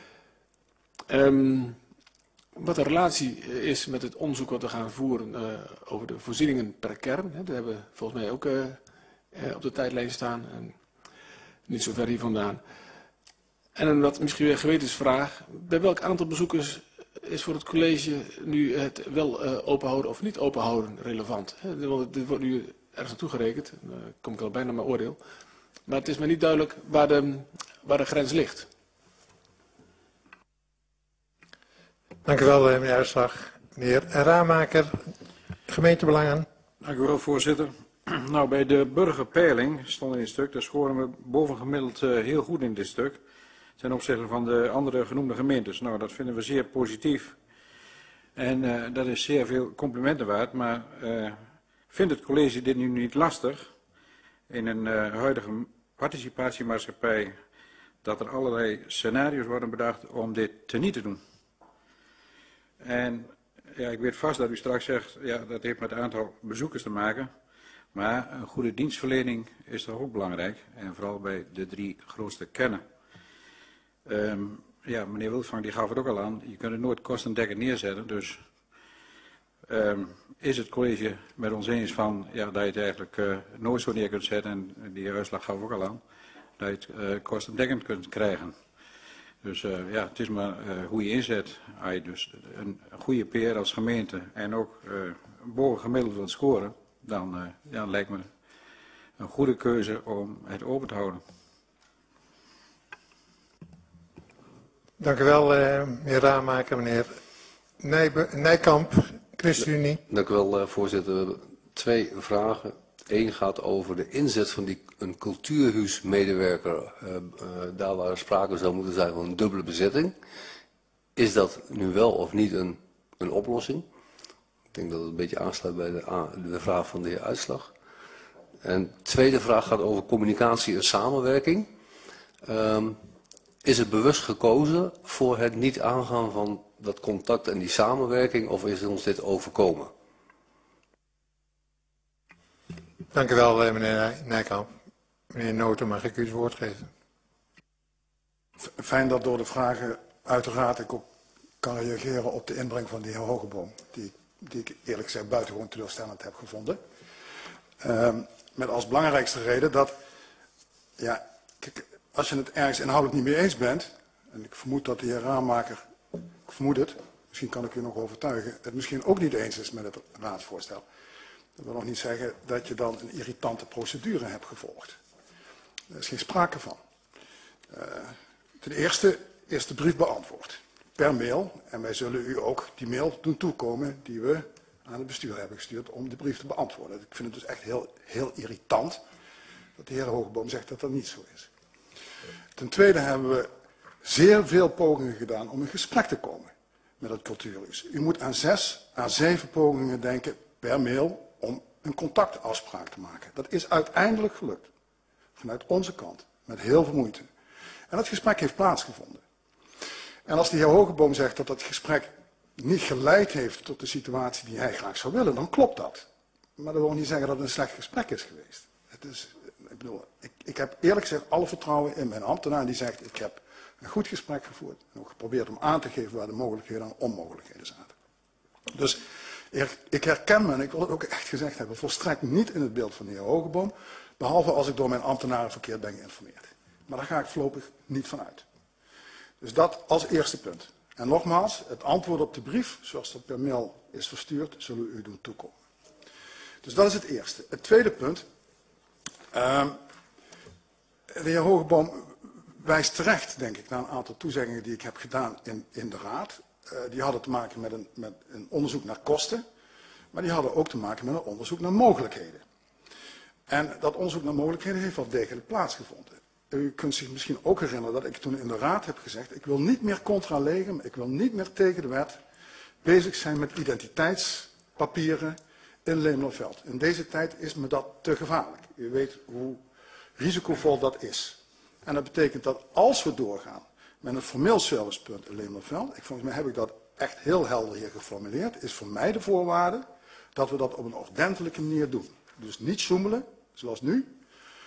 Um, wat de relatie is met het onderzoek wat we gaan voeren uh, over de voorzieningen per kern. Hè, dat hebben we volgens mij ook uh, uh, op de tijdlijn staan. En niet zo ver hier vandaan. En een wat misschien weer gewetensvraag. Bij welk aantal bezoekers is voor het college nu het wel uh, openhouden of niet openhouden relevant? He, dit wordt nu ergens naartoe gerekend, dan uh, kom ik al bijna mijn oordeel. Maar het is me niet duidelijk waar de, waar de grens ligt. Dank u wel, meneer Uitslag. Meneer Raamaker, gemeentebelangen. Dank u wel, voorzitter. Nou, bij de burgerpeiling stond in het stuk, daar scoren we bovengemiddeld uh, heel goed in dit stuk. Ten opzichte van de andere genoemde gemeentes. Nou, dat vinden we zeer positief. En uh, dat is zeer veel complimenten waard. Maar uh, vindt het college dit nu niet lastig in een uh, huidige participatiemaatschappij dat er allerlei scenario's worden bedacht om dit teniet te doen? En ja, ik weet vast dat u straks zegt, ja, dat heeft met het aantal bezoekers te maken. Maar een goede dienstverlening is toch ook belangrijk. En vooral bij de drie grootste kernen. Um, ja, meneer Wilsvank die gaf het ook al aan. Je kunt het nooit kostendekkend neerzetten. Dus um, is het college met ons eens van ja, dat je het eigenlijk uh, nooit zo neer kunt zetten. En die uitslag gaf ook al aan. Dat je het uh, kostendekkend kunt krijgen. Dus uh, ja, het is maar uh, hoe je inzet. Als je dus een, een goede P R als gemeente en ook uh, boven gemiddeld wilt scoren. Dan uh, ja, lijkt me een goede keuze om het open te houden. Dank u wel, uh, meneer Raamaker. Meneer Nijbe, Nijkamp, ChristenUnie. Dank u wel, uh, voorzitter. We hebben twee vragen. Eén gaat over de inzet van die, een cultuurhuismedewerker. Uh, uh, daar waar er sprake zou moeten zijn van een dubbele bezetting. Is dat nu wel of niet een, een oplossing? Ik denk dat het een beetje aansluit bij de, de vraag van de heer Uitslag. En de tweede vraag gaat over communicatie en samenwerking. Um, Is het bewust gekozen voor het niet aangaan van dat contact en die samenwerking, of is ons dit overkomen? Dank u wel, meneer Nijkamp. Meneer Noten, mag ik u het woord geven? Fijn dat door de vragen uiteraard ik ook kan reageren op de inbreng van de heer Hogeboom, die, die ik eerlijk gezegd buitengewoon teleurstellend heb gevonden. Uh, met als belangrijkste reden dat, ja, kijk, als je het ergens inhoudelijk niet mee eens bent, en ik vermoed dat de heer Raamaker, ik vermoed het, misschien kan ik u nog overtuigen, het misschien ook niet eens is met het raadsvoorstel. Dat wil nog niet zeggen dat je dan een irritante procedure hebt gevolgd. Daar is geen sprake van. Uh, ten eerste is de brief beantwoord, per mail, en wij zullen u ook die mail doen toekomen die we aan het bestuur hebben gestuurd om de brief te beantwoorden. Ik vind het dus echt heel, heel irritant dat de heer Hogeboom zegt dat dat niet zo is. Ten tweede hebben we zeer veel pogingen gedaan om in gesprek te komen met het cultuurhuis. U moet aan zes à zeven pogingen denken per mail om een contactafspraak te maken. Dat is uiteindelijk gelukt. Vanuit onze kant. Met heel veel moeite. En dat gesprek heeft plaatsgevonden. En als de heer Hogeboom zegt dat dat gesprek niet geleid heeft tot de situatie die hij graag zou willen, dan klopt dat. Maar dat wil niet zeggen dat het een slecht gesprek is geweest. Het is, ik bedoel, ik, ik heb eerlijk gezegd alle vertrouwen in mijn ambtenaar die zegt, ik heb een goed gesprek gevoerd en ook geprobeerd om aan te geven waar de mogelijkheden en onmogelijkheden zaten. Dus ik herken me, en ik wil het ook echt gezegd hebben, volstrekt niet in het beeld van de heer Hogeboom, behalve als ik door mijn ambtenaren verkeerd ben geïnformeerd. Maar daar ga ik voorlopig niet van uit. Dus dat als eerste punt. En nogmaals, het antwoord op de brief, zoals dat per mail is verstuurd, zullen we u doen toekomen. Dus dat is het eerste. Het tweede punt. Uh, de heer Hogeboom wijst terecht, denk ik, naar een aantal toezeggingen die ik heb gedaan in, in de Raad. Uh, die hadden te maken met een, met een onderzoek naar kosten, maar die hadden ook te maken met een onderzoek naar mogelijkheden. En dat onderzoek naar mogelijkheden heeft wel degelijk plaatsgevonden. U kunt zich misschien ook herinneren dat ik toen in de Raad heb gezegd, ik wil niet meer contra legem, ik wil niet meer tegen de wet bezig zijn met identiteitspapieren in Lemelerveld. In deze tijd is me dat te gevaarlijk. U weet hoe risicovol dat is. En dat betekent dat als we doorgaan met een formeel servicepunt in Lemelerveld, ik, volgens mij heb ik dat echt heel helder hier geformuleerd, is voor mij de voorwaarde dat we dat op een ordentelijke manier doen. Dus niet zoemelen, zoals nu,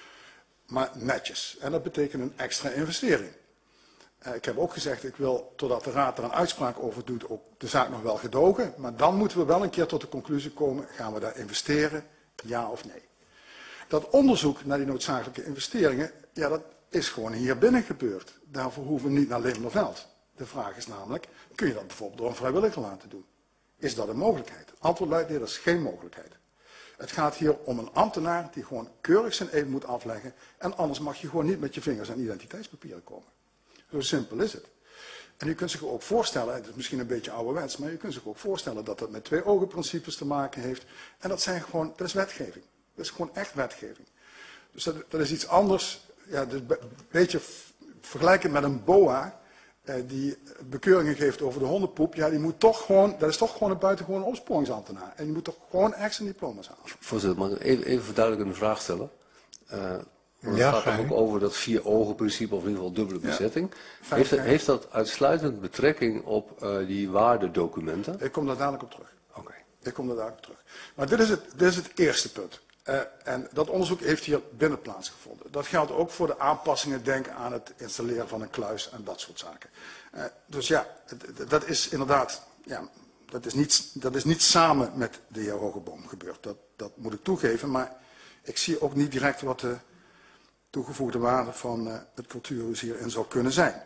maar netjes. En dat betekent een extra investering. Uh, ik heb ook gezegd, ik wil, totdat de Raad er een uitspraak over doet, ook de zaak nog wel gedogen. Maar dan moeten we wel een keer tot de conclusie komen, gaan we daar investeren, ja of nee. Dat onderzoek naar die noodzakelijke investeringen, ja, dat is gewoon hier binnen gebeurd. Daarvoor hoeven we niet naar Lemelerveld. De vraag is namelijk, kun je dat bijvoorbeeld door een vrijwilliger laten doen? Is dat een mogelijkheid? Antwoord luidt, nee, dat is geen mogelijkheid. Het gaat hier om een ambtenaar die gewoon keurig zijn eed moet afleggen en anders mag je gewoon niet met je vingers aan identiteitspapieren komen. Zo simpel is het. En u kunt zich ook voorstellen, het is misschien een beetje ouderwets, maar u kunt zich ook voorstellen dat dat met twee ogen principes te maken heeft. En dat zijn gewoon, dat is wetgeving. Dat is gewoon echt wetgeving. Dus dat, dat is iets anders, ja, dus een beetje vergelijken met een boa eh, die bekeuringen geeft over de hondenpoep. Ja, die moet toch gewoon, dat is toch gewoon een buitengewoon opsporingsambtenaar. En die moet toch gewoon echt zijn diploma's halen. Voorzitter, mag ik even, even verduidelijk een vraag stellen? Uh, Het ja, gaat toch ook over dat vier ogen principe of in ieder geval dubbele bezetting. Ja. Heeft, dat, heeft dat uitsluitend betrekking op uh, die waardedocumenten? Ik kom daar dadelijk op terug. Oké. Okay. Ik kom daar dadelijk op terug. Maar dit is het, dit is het eerste punt. Uh, en dat onderzoek heeft hier binnen plaatsgevonden. Dat geldt ook voor de aanpassingen, denk aan het installeren van een kluis en dat soort zaken. Uh, dus ja, dat is inderdaad, ja, dat is, niet, dat is niet samen met de heer Hogeboom gebeurd. Dat, dat moet ik toegeven, maar ik zie ook niet direct wat de toegevoegde waarde van uh, het cultuurhuis hierin zou kunnen zijn.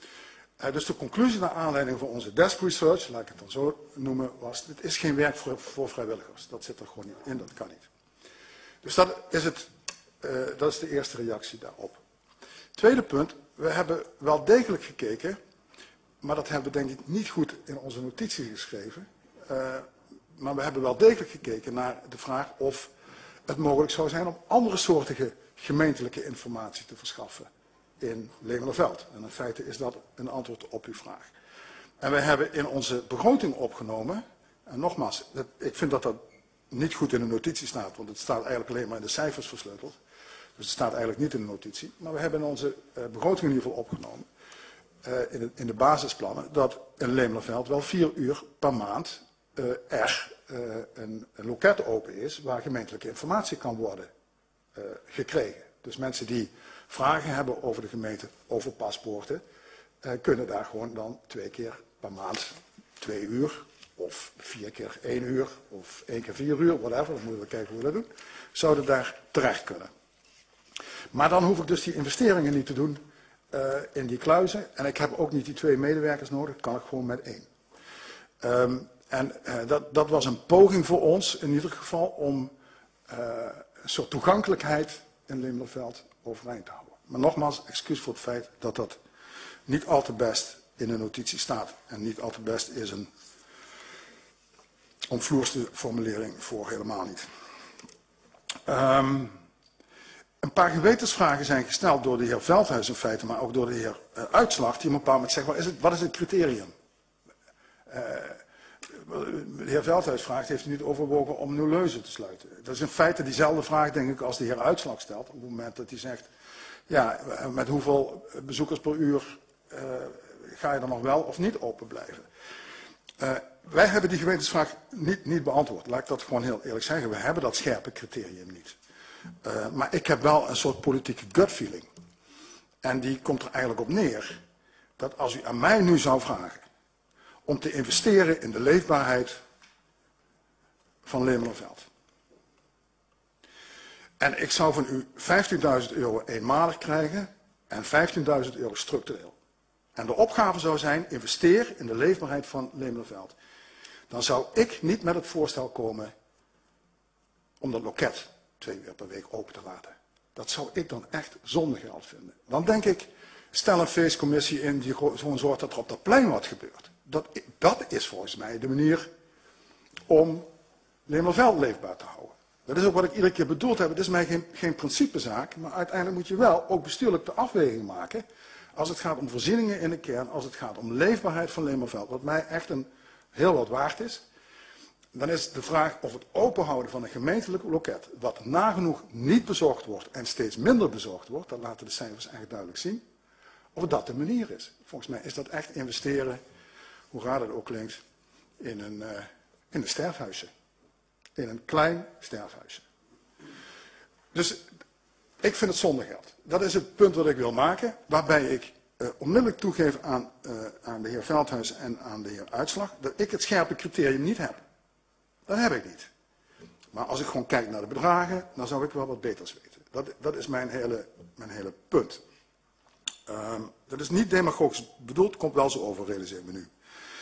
Uh, dus de conclusie naar aanleiding van onze desk research, laat ik het dan zo noemen, was: dit is geen werk voor, voor vrijwilligers. Dat zit er gewoon niet in, dat kan niet. Dus dat is, het, uh, dat is de eerste reactie daarop. Tweede punt, we hebben wel degelijk gekeken, maar dat hebben we denk ik niet goed in onze notitie geschreven, uh, maar we hebben wel degelijk gekeken naar de vraag of het mogelijk zou zijn om andere soorten gemeentelijke informatie te verschaffen in Lemelerveld. En in feite is dat een antwoord op uw vraag. En wij hebben in onze begroting opgenomen, en nogmaals, dat, ik vind dat dat niet goed in de notitie staat, want het staat eigenlijk alleen maar in de cijfers versleuteld. Dus het staat eigenlijk niet in de notitie. Maar we hebben in onze uh, begroting in ieder geval opgenomen, uh, in, de, in de basisplannen, dat in Lemelerveld wel vier uur per maand uh, er uh, een, een loket open is waar gemeentelijke informatie kan worden uh, gekregen. Dus mensen die vragen hebben over de gemeente, over paspoorten, uh, kunnen daar gewoon dan twee keer per maand, twee uur, of vier keer één uur, of één keer vier uur, whatever, dan moeten we kijken hoe we dat doen, zouden daar terecht kunnen. Maar dan hoef ik dus die investeringen niet te doen uh, in die kluizen. En ik heb ook niet die twee medewerkers nodig, kan ik gewoon met één. Um, en uh, dat, dat was een poging voor ons, in ieder geval, om uh, een soort toegankelijkheid in Lemelerveld overeind te houden. Maar nogmaals, excuus voor het feit dat dat niet al te best in de notitie staat. En niet al te best is een omvloerste formulering voor helemaal niet. Um, een paar gewetensvragen zijn gesteld door de heer Veldhuis in feite, maar ook door de heer uh, Uitslag, die op een bepaald moment zegt, wat is het, wat is het criterium? Uh, de heer Veldhuis vraagt, heeft u niet overwogen om Nieuw-Leuzen te sluiten? Dat is in feite diezelfde vraag, denk ik, als de heer Uitslag stelt, op het moment dat hij zegt, ja, met hoeveel bezoekers per uur uh, ga je dan nog wel of niet open blijven? Uh, wij hebben die gewetensvraag niet, niet beantwoord. Laat ik dat gewoon heel eerlijk zeggen. We hebben dat scherpe criterium niet. Uh, maar ik heb wel een soort politieke gut feeling. En die komt er eigenlijk op neer dat als u aan mij nu zou vragen om te investeren in de leefbaarheid van Lemelerveld. En ik zou van u vijftienduizend euro eenmalig krijgen en vijftienduizend euro structureel. En de opgave zou zijn, investeer in de leefbaarheid van Lemelerveld. Dan zou ik niet met het voorstel komen om dat loket twee uur per week open te laten. Dat zou ik dan echt zondegeld vinden. Dan denk ik, stel een feestcommissie in die gewoon zorgt dat er op dat plein wat gebeurt. Dat, dat is volgens mij de manier om Lemelerveld leefbaar te houden. Dat is ook wat ik iedere keer bedoeld heb. Het is mij geen, geen principezaak, maar uiteindelijk moet je wel ook bestuurlijk de afweging maken als het gaat om voorzieningen in de kern, als het gaat om leefbaarheid van Lemelerveld, wat mij echt een heel wat waard is. Dan is de vraag of het openhouden van een gemeentelijk loket, wat nagenoeg niet bezocht wordt en steeds minder bezocht wordt, dat laten de cijfers echt duidelijk zien, of dat de manier is. Volgens mij is dat echt investeren, hoe raar het ook klinkt, in een, uh, in een sterfhuisje. In een klein sterfhuisje. Dus ik vind het zondegeld. Dat is het punt wat ik wil maken, waarbij ik uh, onmiddellijk toegeef aan, uh, aan de heer Veldhuis en aan de heer Uitslag, dat ik het scherpe criterium niet heb. Dat heb ik niet. Maar als ik gewoon kijk naar de bedragen, dan zou ik wel wat beters weten. Dat, dat is mijn hele, mijn hele punt. Um, dat is niet demagogisch bedoeld, komt wel zo over, realiseer me nu.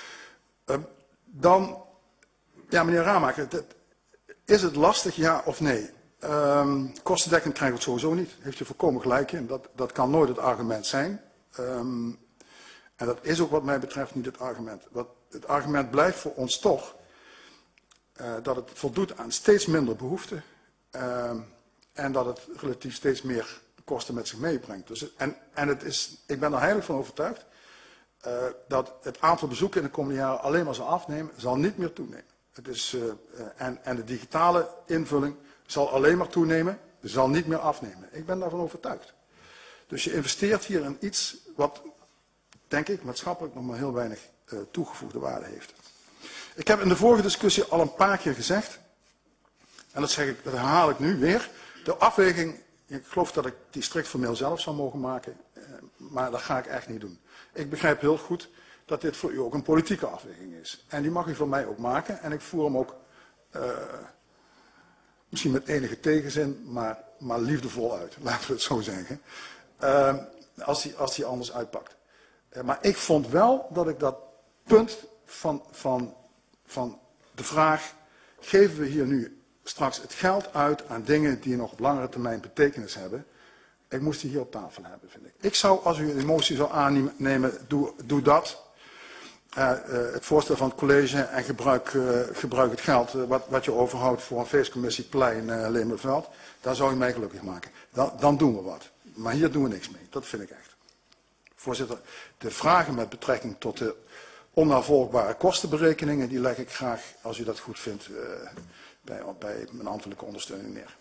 Um, dan, ja meneer Ramaker, dat, is het lastig, ja of nee? Um, kostendekkend krijgen we het sowieso niet. Heeft u volkomen gelijk in. Dat, dat kan nooit het argument zijn. Um, en dat is ook wat mij betreft niet het argument. Wat, het argument blijft voor ons toch uh, dat het voldoet aan steeds minder behoeften. Uh, en dat het relatief steeds meer kosten met zich meebrengt. Dus, en en het is, ik ben er heilig van overtuigd uh, dat het aantal bezoeken in de komende jaren alleen maar zal afnemen, zal niet meer toenemen. Het is, uh, uh, en, en de digitale invulling zal alleen maar toenemen, zal niet meer afnemen. Ik ben daarvan overtuigd. Dus je investeert hier in iets wat, denk ik, maatschappelijk nog maar heel weinig uh, toegevoegde waarde heeft. Ik heb in de vorige discussie al een paar keer gezegd, en dat zeg ik, dat herhaal ik nu weer, de afweging, ik geloof dat ik die strikt formeel zelf zou mogen maken, uh, maar dat ga ik echt niet doen. Ik begrijp heel goed dat dit voor u ook een politieke afweging is. En die mag u voor mij ook maken. En ik voer hem ook, uh, misschien met enige tegenzin, maar, maar liefdevol uit. Laten we het zo zeggen. Uh, als die, als die anders uitpakt. Uh, maar ik vond wel dat ik dat punt van, van, van de vraag, geven we hier nu straks het geld uit aan dingen die nog op langere termijn betekenis hebben. Ik moest die hier op tafel hebben, vind ik. Ik zou, als u een motie zou aannemen, doe, doe dat. Uh, uh, het voorstel van het college en gebruik, uh, gebruik het geld uh, wat, wat je overhoudt voor een feestcommissie plein uh, Lemelerveld. Daar zou u mij gelukkig maken. Dan, dan doen we wat. Maar hier doen we niks mee. Dat vind ik echt. Voorzitter, de vragen met betrekking tot de onnavolgbare kostenberekeningen, die leg ik graag, als u dat goed vindt, uh, bij, bij mijn ambtelijke ondersteuning neer.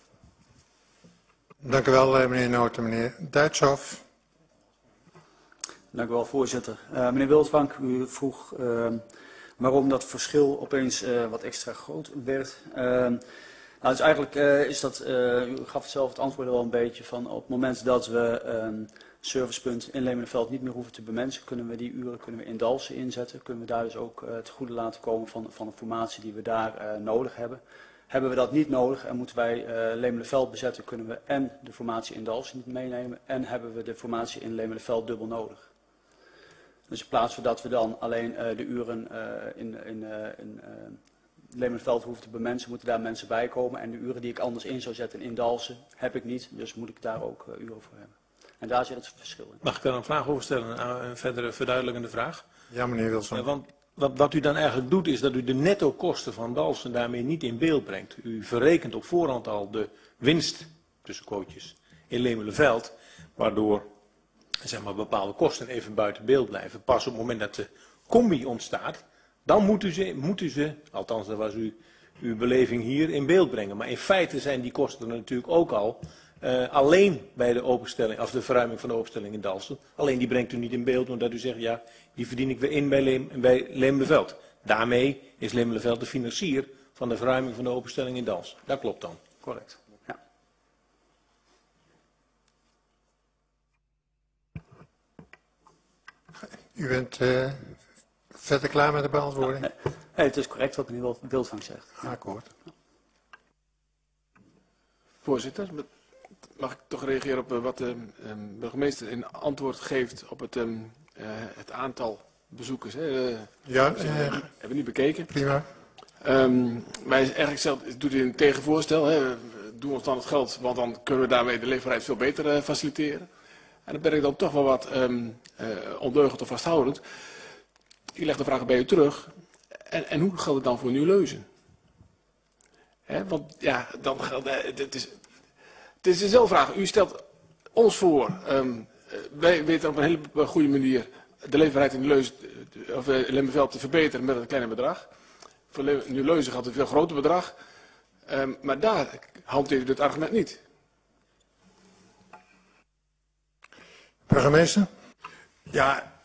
Dank u wel, meneer Noten. Meneer Duitshoff. Dank u wel, voorzitter. Uh, meneer Wildvank, u vroeg uh, waarom dat verschil opeens uh, wat extra groot werd. Uh, nou, dus eigenlijk uh, is dat, uh, u gaf zelf het antwoord al een beetje van op het moment dat we een uh, servicepunt in Lemelerveld niet meer hoeven te bemensen, kunnen we die uren kunnen we in Dalfsen inzetten. Kunnen we daar dus ook uh, het goede laten komen van, van de formatie die we daar uh, nodig hebben. Hebben we dat niet nodig en moeten wij uh, Lemelerveld bezetten, kunnen we en de formatie in Dalfsen niet meenemen en hebben we de formatie in Lemelerveld dubbel nodig. Dus in plaats van dat we dan alleen uh, de uren uh, in, in, uh, in uh, Lemelerveld hoeven te bemensen, moeten daar mensen bij komen. En de uren die ik anders in zou zetten in Dalfsen, heb ik niet. Dus moet ik daar ook uh, uren voor hebben. En daar zit het verschil in. Mag ik daar een vraag over stellen? Een verdere verduidelijkende vraag? Ja, meneer Wilson. Uh, want wat, wat u dan eigenlijk doet is dat u de netto kosten van Dalfsen daarmee niet in beeld brengt. U verrekent op voorhand al de winst, tussen quotejes, in Lemelenveld, waardoor zeg maar, bepaalde kosten even buiten beeld blijven. Pas op het moment dat de combi ontstaat, dan moet u ze, moet u ze althans dat was u, uw beleving hier, in beeld brengen. Maar in feite zijn die kosten er natuurlijk ook al uh, alleen bij de openstelling, of de verruiming van de openstelling in Dalfsen. Alleen die brengt u niet in beeld, omdat u zegt, ja, die verdien ik weer in bij, Leem, bij Lemelenveld. Daarmee is Lemelenveld de financier van de verruiming van de openstelling in Dalfsen. Dat klopt dan. Correct. Ja. U bent uh, verder klaar met de beantwoording? Ja, nee. nee, het is correct wat meneer Wildvang zegt. Akkoord. Voorzitter, mag ik toch reageren op wat de um, burgemeester in antwoord geeft op het, um, uh, het aantal bezoekers? Hè? Ja, we uh, hebben we niet bekeken. Prima. Um, wij eigenlijk zelf doet hij een tegenvoorstel. Hè? Doen ons dan het geld, want dan kunnen we daarmee de leefbaarheid veel beter uh, faciliteren. En dan ben ik dan toch wel wat um, uh, ondeugend of vasthoudend. Ik leg de vraag bij u terug. En, en hoe geldt het dan voor Nieuw-Leuzen? Hè, want ja, dan geldt uh, het is, het is dezelfde vraag. U stelt ons voor. Um, wij weten op een hele goede manier de leefbaarheid in Leuzen, of uh, Lemelenveld te verbeteren met een kleiner bedrag. Voor Nieuw-Leuzen gaat het een veel groter bedrag. Um, maar daar hanteert u het argument niet. Burgemeester? Ja,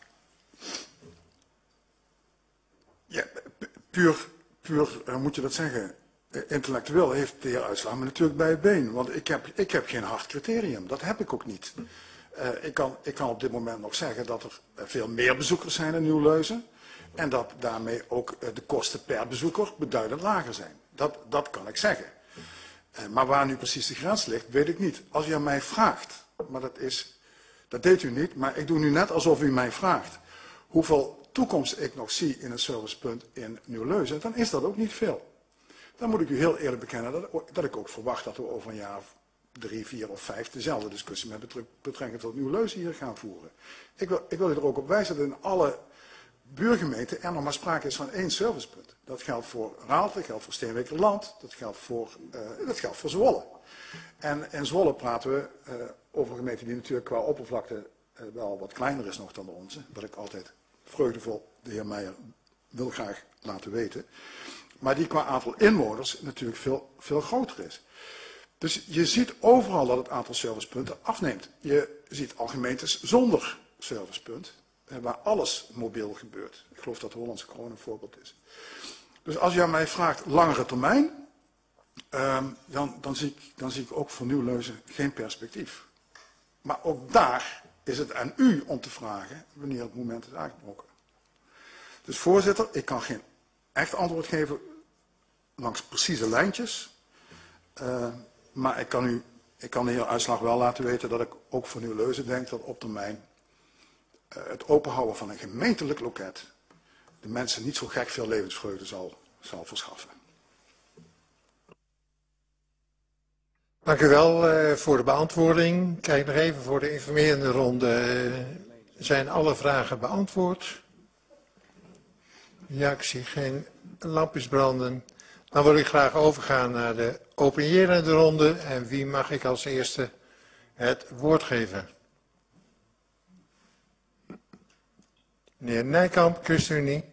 ja puur, puur uh, moet je dat zeggen, uh, intellectueel heeft de heer Uitslaag me natuurlijk bij het been. Want ik heb, ik heb geen hard criterium, dat heb ik ook niet. Uh, ik, kan, ik kan op dit moment nog zeggen dat er uh, veel meer bezoekers zijn in Nieuw-Leuzen. En dat daarmee ook uh, de kosten per bezoeker beduidend lager zijn. Dat, dat kan ik zeggen. Uh, maar waar nu precies de grens ligt, weet ik niet. Als u aan mij vraagt, maar dat is... Dat deed u niet, maar ik doe nu net alsof u mij vraagt hoeveel toekomst ik nog zie in een servicepunt in Nieuw-Leuzen. Dan is dat ook niet veel. Dan moet ik u heel eerlijk bekennen dat, dat ik ook verwacht dat we over een jaar of drie, vier of vijf dezelfde discussie met betrekking tot Nieuw-Leuzen hier gaan voeren. Ik wil, ik wil u er ook op wijzen dat in alle buurgemeenten er nog maar sprake is van één servicepunt. Dat geldt voor Raalte, dat geldt voor Steenwijkerland, dat geldt voor, uh, dat geldt voor Zwolle. En in Zwolle praten we uh, over een gemeente die natuurlijk qua oppervlakte uh, wel wat kleiner is nog dan de onze. Dat ik altijd vreugdevol de heer Meijer wil graag laten weten. Maar die qua aantal inwoners natuurlijk veel, veel groter is. Dus je ziet overal dat het aantal servicepunten afneemt. Je ziet al gemeentes zonder servicepunt, uh, waar alles mobiel gebeurt. Ik geloof dat de Hollandse Kroon een voorbeeld is. Dus als je aan mij vraagt langere termijn, Um, dan, dan, zie ik, dan zie ik ook voor Nieuw-Leuzen geen perspectief. Maar ook daar is het aan u om te vragen wanneer het moment is aangebroken. Dus voorzitter, ik kan geen echt antwoord geven langs precieze lijntjes. Uh, maar ik kan, u, ik kan de heer Uitslag wel laten weten dat ik ook voor Nieuw-Leuzen denk dat op termijn uh, het openhouden van een gemeentelijk loket de mensen niet zo gek veel levensvreugde zal, zal verschaffen. Dank u wel uh, voor de beantwoording. Kijk nog even voor de informerende ronde. Uh, zijn alle vragen beantwoord? Ja, ik zie geen lampjes branden. Dan wil ik graag overgaan naar de openierende ronde. En wie mag ik als eerste het woord geven? Meneer Nijkamp, ChristenUnie.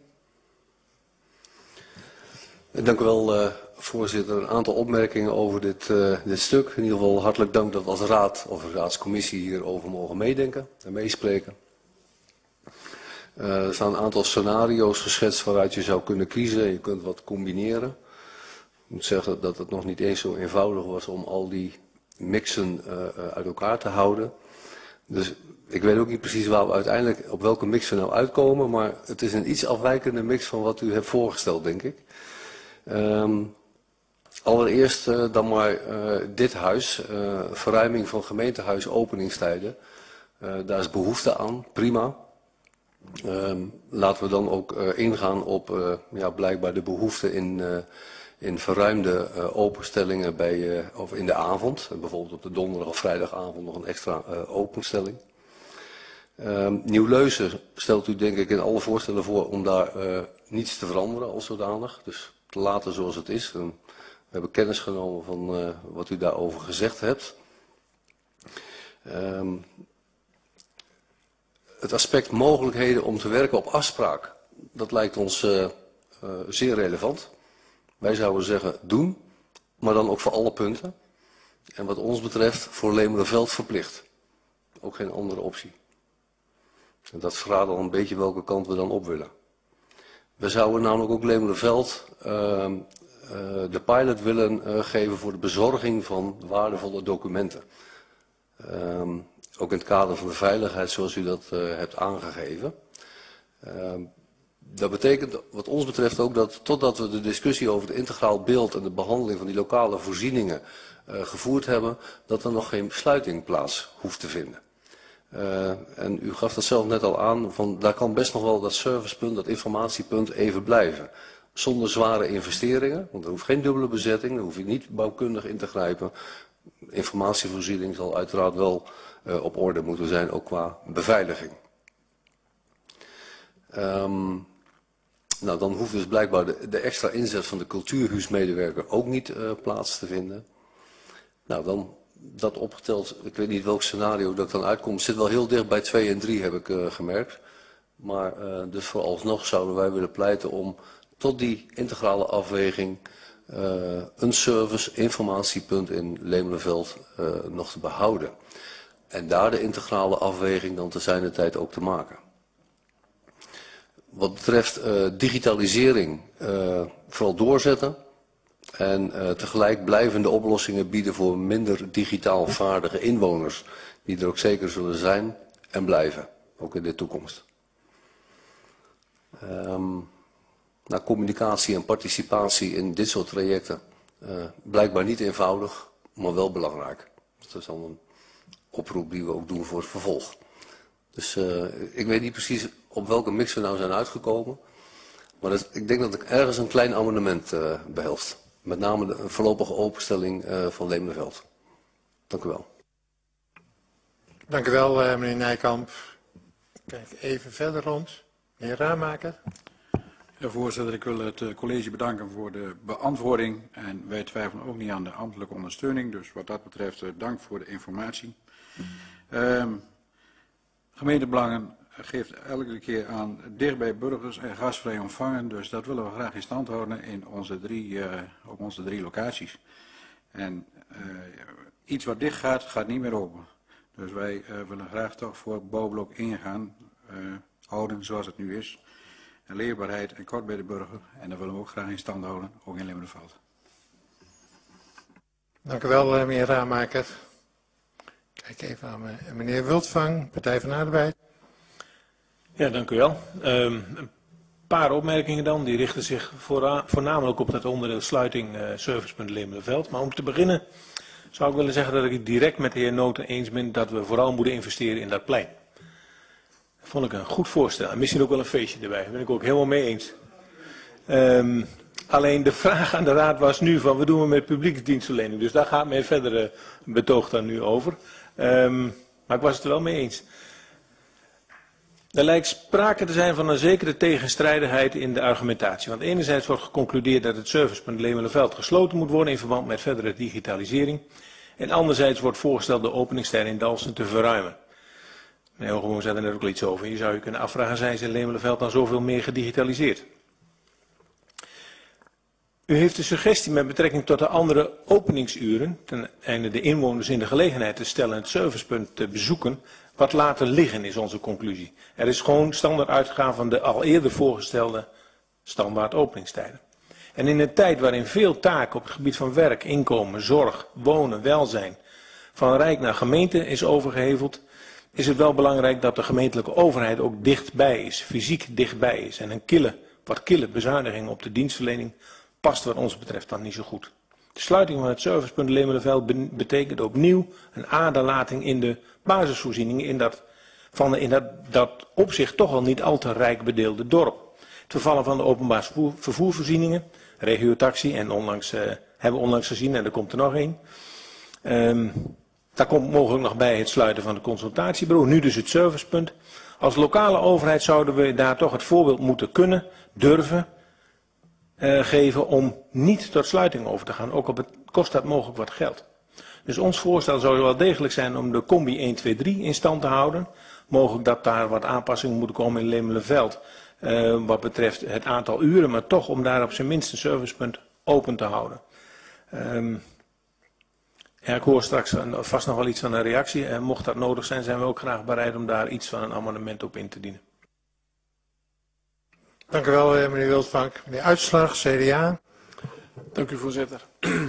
Dank u wel, uh, voorzitter. Een aantal opmerkingen over dit, uh, dit stuk. In ieder geval hartelijk dank dat we als raad of raadscommissie hierover mogen meedenken en meespreken. Uh, er staan een aantal scenario's geschetst waaruit je zou kunnen kiezen. Je kunt wat combineren. Ik moet zeggen dat het nog niet eens zo eenvoudig was om al die mixen uh, uit elkaar te houden. Dus ik weet ook niet precies waar we uiteindelijk op welke mix we nou uitkomen, maar het is een iets afwijkende mix van wat u hebt voorgesteld, denk ik. Um, allereerst uh, dan maar uh, dit huis, uh, verruiming van gemeentehuis openingstijden. Uh, daar is behoefte aan, prima. Um, laten we dan ook uh, ingaan op uh, ja, blijkbaar de behoefte in, uh, in verruimde uh, openstellingen bij, uh, of in de avond. Uh, bijvoorbeeld op de donderdag of vrijdagavond nog een extra uh, openstelling. Um, Nieuw-Leusen stelt u denk ik in alle voorstellen voor om daar uh, niets te veranderen als zodanig. Dus te laten zoals het is. En we hebben kennis genomen van uh, wat u daarover gezegd hebt. Um, het aspect mogelijkheden om te werken op afspraak, dat lijkt ons uh, uh, zeer relevant. Wij zouden zeggen doen, maar dan ook voor alle punten. En wat ons betreft voor Lemelerveld verplicht. Ook geen andere optie. En dat verraadt al een beetje welke kant we dan op willen. We zouden namelijk ook Lemelerveld uh, uh, de pilot willen uh, geven voor de bezorging van waardevolle documenten. Um, ook in het kader van de veiligheid zoals u dat uh, hebt aangegeven. Uh, dat betekent wat ons betreft ook dat totdat we de discussie over het integraal beeld en de behandeling van die lokale voorzieningen uh, gevoerd hebben, dat er nog geen besluiting plaats hoeft te vinden. Uh, en u gaf dat zelf net al aan, van daar kan best nog wel dat servicepunt, dat informatiepunt even blijven. Zonder zware investeringen, want er hoeft geen dubbele bezetting, daar hoef je niet bouwkundig in te grijpen. Informatievoorziening zal uiteraard wel uh, op orde moeten zijn, ook qua beveiliging. Um, nou, dan hoeft dus blijkbaar de, de extra inzet van de cultuurhuismedewerker ook niet uh, plaats te vinden. Nou, dan dat opgeteld, ik weet niet welk scenario dat dan uitkomt, zit wel heel dicht bij twee en drie, heb ik uh, gemerkt. Maar uh, dus vooralsnog zouden wij willen pleiten om tot die integrale afweging uh, een service informatiepunt in Lemelerveld uh, nog te behouden. En daar de integrale afweging dan te zijner tijd ook te maken. Wat betreft uh, digitalisering, uh, vooral doorzetten. En uh, tegelijk blijvende oplossingen bieden voor minder digitaal vaardige inwoners. Die er ook zeker zullen zijn en blijven, ook in de toekomst. Um, nou, communicatie en participatie in dit soort trajecten. Uh, blijkbaar niet eenvoudig, maar wel belangrijk. Dat is dan een oproep die we ook doen voor het vervolg. Dus uh, ik weet niet precies op welke mix we nou zijn uitgekomen. Maar dat, ik denk dat ik ergens een klein amendement uh, behelst. Met name de voorlopige openstelling uh, van Lemelerveld. Dank u wel. Dank u wel, uh, meneer Nijkamp. Kijk even verder rond. Meneer Raamaker. Ja, voorzitter, ik wil het uh, college bedanken voor de beantwoording. En wij twijfelen ook niet aan de ambtelijke ondersteuning. Dus wat dat betreft, uh, dank voor de informatie. Um, gemeentebelangen geeft elke keer aan dicht bij burgers en gastvrij ontvangen. Dus dat willen we graag in stand houden in onze drie, uh, op onze drie locaties. En uh, iets wat dicht gaat, gaat niet meer open. Dus wij uh, willen graag toch voor bouwblok ingaan, uh, houden zoals het nu is. En leerbaarheid en kort bij de burger. En dat willen we ook graag in stand houden, ook in Lemelerveld. Dank u wel, uh, meneer Raamaker. Kijk even aan uh, meneer Wildvang, Partij van de Arbeid. Ja, dank u wel. Um, een paar opmerkingen dan. Die richten zich voora, voornamelijk op dat onderdeel sluiting uh, servicepunt Lemelerveld. Maar om te beginnen zou ik willen zeggen dat ik het direct met de heer Noten eens ben dat we vooral moeten investeren in dat plein. Dat vond ik een goed voorstel. En misschien ook wel een feestje erbij. Daar ben ik ook helemaal mee eens. Um, alleen de vraag aan de raad was nu van wat doen we met publieke dienstverlening. Dus daar gaat mijn verdere betoog dan nu over. Um, maar ik was het er wel mee eens. Er lijkt sprake te zijn van een zekere tegenstrijdigheid in de argumentatie. Want enerzijds wordt geconcludeerd dat het servicepunt Lemelerveld gesloten moet worden in verband met verdere digitalisering. En anderzijds wordt voorgesteld de openingstijden in Dalfsen te verruimen. Meneer Hogeboom zei er net ook al iets over. Je zou je kunnen afvragen, zijn ze in Lemelerveld dan zoveel meer gedigitaliseerd? U heeft de suggestie met betrekking tot de andere openingsuren, ten einde de inwoners in de gelegenheid te stellen het servicepunt te bezoeken, wat laten liggen is onze conclusie. Er is gewoon standaard uitgegaan van de al eerder voorgestelde standaard openingstijden. En in een tijd waarin veel taken op het gebied van werk, inkomen, zorg, wonen, welzijn van rijk naar gemeente is overgeheveld, is het wel belangrijk dat de gemeentelijke overheid ook dichtbij is, fysiek dichtbij is. En een kille, wat kille bezuiniging op de dienstverlening past wat ons betreft dan niet zo goed. De sluiting van het servicepunt Lemelerveld betekent opnieuw een aderlating in de basisvoorzieningen in dat, van de, in dat, dat op zich toch al niet al te rijk bedeelde dorp. Het vervallen van de openbaar vervoer, vervoervoorzieningen, regiotaxi en onlangs, uh, hebben we onlangs gezien en er komt er nog één. Um, Daar komt mogelijk nog bij het sluiten van de consultatiebureau, nu dus het servicepunt. Als lokale overheid zouden we daar toch het voorbeeld moeten kunnen, durven uh, geven om niet tot sluiting over te gaan, ook al kost dat mogelijk wat geld. Dus ons voorstel zou wel degelijk zijn om de combi één, twee, drie in stand te houden. Mogelijk dat daar wat aanpassingen moeten komen in Lemelenveld uh, wat betreft het aantal uren, maar toch om daar op zijn minst een servicepunt open te houden. Um, ja, ik hoor straks een, vast nog wel iets van een reactie. Uh, mocht dat nodig zijn, zijn we ook graag bereid om daar iets van een amendement op in te dienen. Dank u wel, meneer Wildvank. Meneer Uitslag, C D A. Dank u, voorzitter.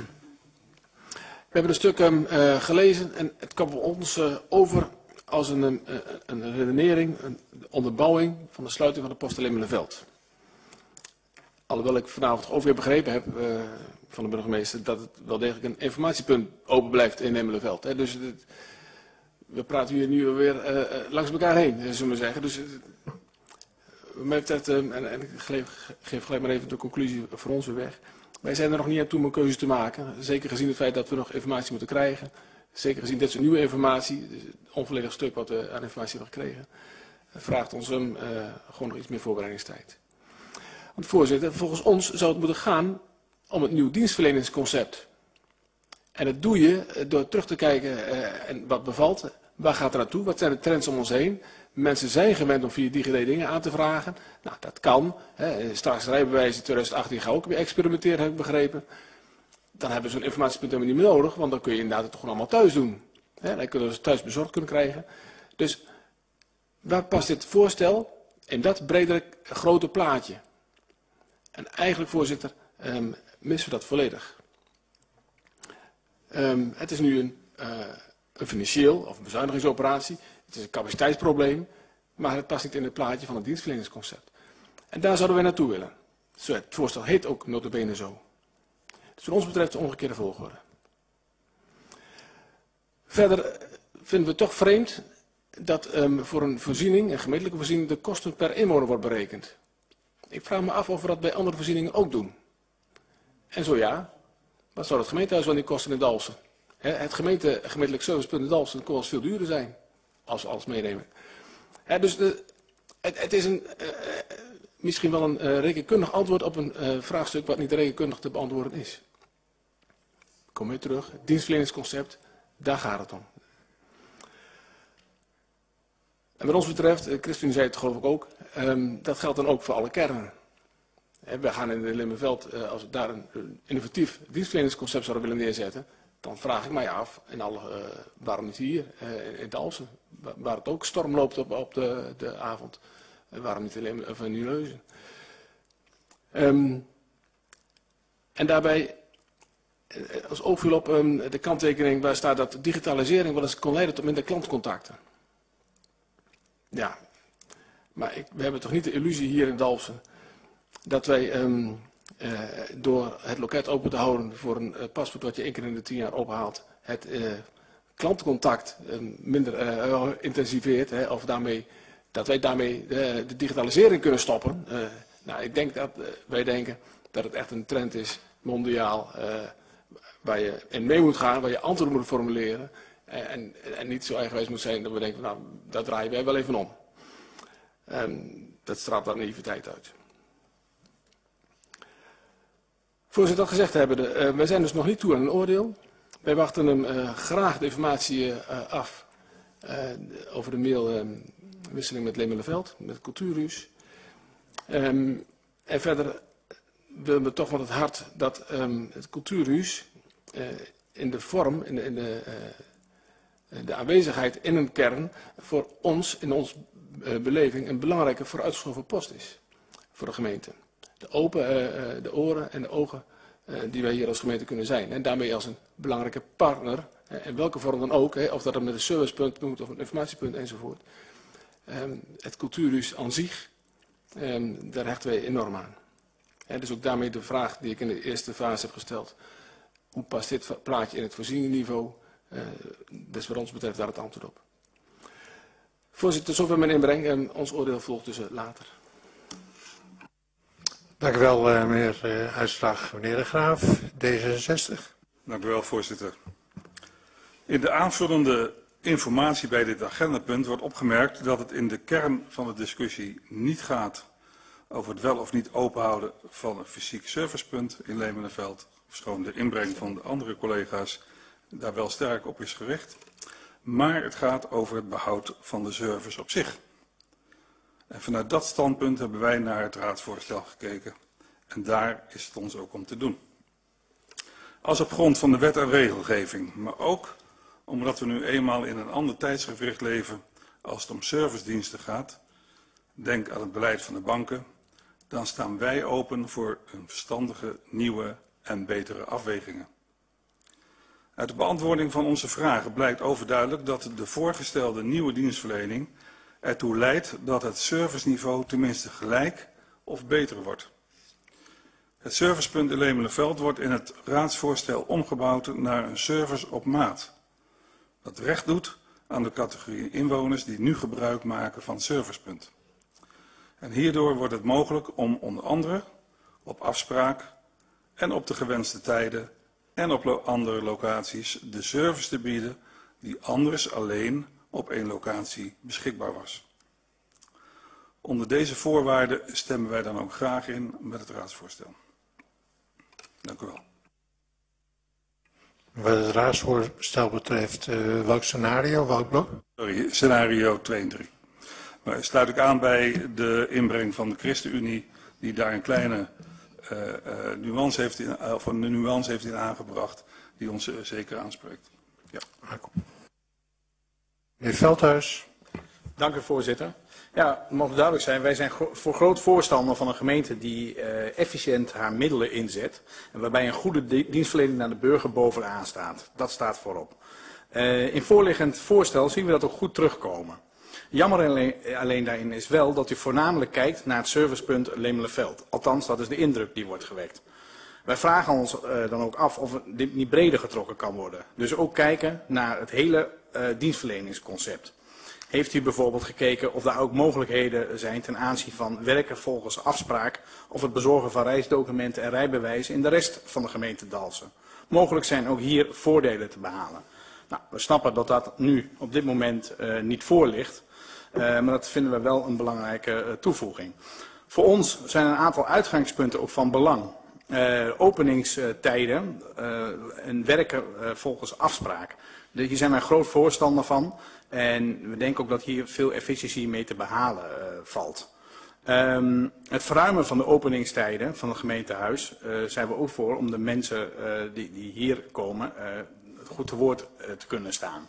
We hebben een stuk um, uh, gelezen en het kwam voor ons uh, over als een, een, een redenering, een onderbouwing van de sluiting van de post Lemelenveld. Alhoewel ik vanavond ook weer begrepen heb uh, van de burgemeester dat het wel degelijk een informatiepunt open blijft in Lemelenveld. Hè. Dus het, we praten hier nu weer uh, langs elkaar heen, zullen we zeggen. Dus wat mij betreft, uh, en, en ik geef, geef gelijk maar even de conclusie voor ons weer weg. Wij zijn er nog niet aan toe om een keuze te maken. Zeker gezien het feit dat we nog informatie moeten krijgen. Zeker gezien dit soort nieuwe informatie, het onvolledig stuk wat we aan informatie hebben gekregen, vraagt ons um, uh, gewoon nog iets meer voorbereidingstijd. Want voorzitter, volgens ons zou het moeten gaan om het nieuw dienstverleningsconcept. En dat doe je door terug te kijken uh, en wat bevalt, waar gaat er naartoe, wat zijn de trends om ons heen. Mensen zijn gewend om via DigiD dingen aan te vragen. Nou, dat kan. Hè. Straks rijbewijs in twintig achttien gaan we ook weer experimenteren, heb ik begrepen. Dan hebben we zo'n informatiepunt helemaal niet meer nodig, want dan kun je inderdaad het gewoon allemaal thuis doen. Hè. Dan kunnen we het thuis bezorgd kunnen krijgen. Dus waar past dit voorstel in dat bredere grote plaatje? En eigenlijk, voorzitter, um, missen we dat volledig. Um, het is nu een, uh, een financieel of een bezuinigingsoperatie. Het is een capaciteitsprobleem, maar het past niet in het plaatje van het dienstverleningsconcept. En daar zouden wij naartoe willen. Zo, het voorstel heet ook nota bene zo. Dus wat ons betreft de omgekeerde volgorde. Verder vinden we het toch vreemd dat um, voor een voorziening, een gemeentelijke voorziening, de kosten per inwoner wordt berekend. Ik vraag me af of we dat bij andere voorzieningen ook doen. En zo ja, wat zou het gemeentehuis wel niet kosten in Dalfsen? Het gemeente, gemeentelijk servicepunt in Dalfsen kon wel eens veel duurder zijn. Als we alles meenemen. He, dus de, het, het is een, uh, misschien wel een uh, rekenkundig antwoord op een uh, vraagstuk wat niet rekenkundig te beantwoorden is. Kom weer terug. Het dienstverleningsconcept, daar gaat het om. En wat ons betreft, uh, Christine zei het geloof ik ook, um, dat geldt dan ook voor alle kernen. He, we gaan in de Lemelenveld, uh, als we daar een, een innovatief dienstverleningsconcept zouden willen neerzetten, dan vraag ik mij af, en alle, uh, waarom niet hier, uh, in Dalfsen, waar, waar het ook storm loopt op, op de, de avond. Uh, waarom niet in, of in Nieuwleuzen? Um, en daarbij, uh, als ook viel op um, de kanttekening waar staat dat digitalisering wel eens kon leiden tot minder klantcontacten. Ja, maar ik, we hebben toch niet de illusie hier in Dalfsen dat wij um, uh, door het loket open te houden voor een uh, paspoort wat je één keer in de tien jaar ophaalt, het uh, klantcontact uh, minder uh, intensiveert, hè, of daarmee, dat wij daarmee de, de digitalisering kunnen stoppen. Uh, nou, ik denk dat uh, wij denken dat het echt een trend is, mondiaal, uh, waar je in mee moet gaan, waar je antwoorden moet formuleren en, en, en niet zo eigenwijs moet zijn dat we denken, nou, dat draaien wij wel even om. Um, dat straalt daar naïviteit uit. Voorzitter, dat gezegd hebbende, uh, wij zijn dus nog niet toe aan een oordeel. Wij wachten hem uh, graag de informatie uh, af uh, over de mailwisseling uh, met Lemelenveld, met Cultuurhuis. Um, en verder willen we toch van het hart dat um, het Cultuurhuis uh, in de vorm, in de, in de, uh, de aanwezigheid in een kern, voor ons, in onze uh, beleving, een belangrijke vooruitgeschoven post is voor de gemeente. De open uh, de oren en de ogen uh, die wij hier als gemeente kunnen zijn. En daarmee als een belangrijke partner, uh, in welke vorm dan ook, hè, of dat het met een servicepunt moet of een informatiepunt enzovoort. Um, het cultuurhuis aan zich, um, daar hechten wij enorm aan. Hè, dus ook daarmee de vraag die ik in de eerste fase heb gesteld. Hoe past dit plaatje in het voorzieningsniveau? Uh, dus wat ons betreft daar het antwoord op. Voorzitter, zover mijn inbreng. Um, ons oordeel volgt dus uh, later. Dank u wel, uh, meneer uh, Uitslag. Meneer De Graaf, D zesenzestig. Dank u wel, voorzitter. In de aanvullende informatie bij dit agendapunt wordt opgemerkt dat het in de kern van de discussie niet gaat over het wel of niet openhouden van een fysiek servicepunt in Lemelenveld, ofschoon de inbreng van de andere collega's daar wel sterk op is gericht. Maar het gaat over het behoud van de service op zich. En vanuit dat standpunt hebben wij naar het raadsvoorstel gekeken. En daar is het ons ook om te doen. Als op grond van de wet en regelgeving, maar ook omdat we nu eenmaal in een ander tijdsgewricht leven als het om servicediensten gaat, denk aan het beleid van de banken, dan staan wij open voor een verstandige, nieuwe en betere afwegingen. Uit de beantwoording van onze vragen blijkt overduidelijk dat de voorgestelde nieuwe dienstverlening ertoe leidt dat het serviceniveau tenminste gelijk of beter wordt. Het servicepunt in Lemelenveld wordt in het raadsvoorstel omgebouwd naar een service op maat. Dat recht doet aan de categorie inwoners die nu gebruik maken van het servicepunt. En hierdoor wordt het mogelijk om onder andere op afspraak en op de gewenste tijden en op lo- andere locaties de service te bieden die anders alleen op één locatie beschikbaar was. Onder deze voorwaarden stemmen wij dan ook graag in met het raadsvoorstel. Dank u wel. Wat het raadsvoorstel betreft, uh, welk scenario, welk blok? Sorry, scenario twee en drie. Maar sluit ik aan bij de inbreng van de ChristenUnie, die daar een kleine uh, uh, nuance heeft in, uh, of een nuance heeft in aangebracht, die ons uh, zeker aanspreekt. Ja. Meneer Veldhuis. Dank u, voorzitter. Ja, het mag duidelijk zijn, wij zijn voor groot voorstander van een gemeente die uh, efficiënt haar middelen inzet. En waarbij een goede dienstverlening naar de burger bovenaan staat. Dat staat voorop. Uh, in voorliggend voorstel zien we dat ook goed terugkomen. Jammer alleen, alleen daarin is wel dat u voornamelijk kijkt naar het servicepunt Lemelenveld. Althans, dat is de indruk die wordt gewekt. Wij vragen ons uh, dan ook af of dit niet breder getrokken kan worden. Dus ook kijken naar het hele uh, dienstverleningsconcept. Heeft u bijvoorbeeld gekeken of daar ook mogelijkheden zijn ten aanzien van werken volgens afspraak of het bezorgen van reisdocumenten en rijbewijzen in de rest van de gemeente Dalfsen? Mogelijk zijn ook hier voordelen te behalen. Nou, we snappen dat dat nu op dit moment uh, niet voor ligt, uh, maar dat vinden we wel een belangrijke uh, toevoeging. Voor ons zijn een aantal uitgangspunten ook van belang. Uh, openingstijden uh, en werken uh, volgens afspraak. De, hier zijn wij groot voorstander van en we denken ook dat hier veel efficiëntie mee te behalen uh, valt. Um, het verruimen van de openingstijden van het gemeentehuis uh, zijn we ook voor om de mensen uh, die, die hier komen uh, goed te woord uh, te kunnen staan.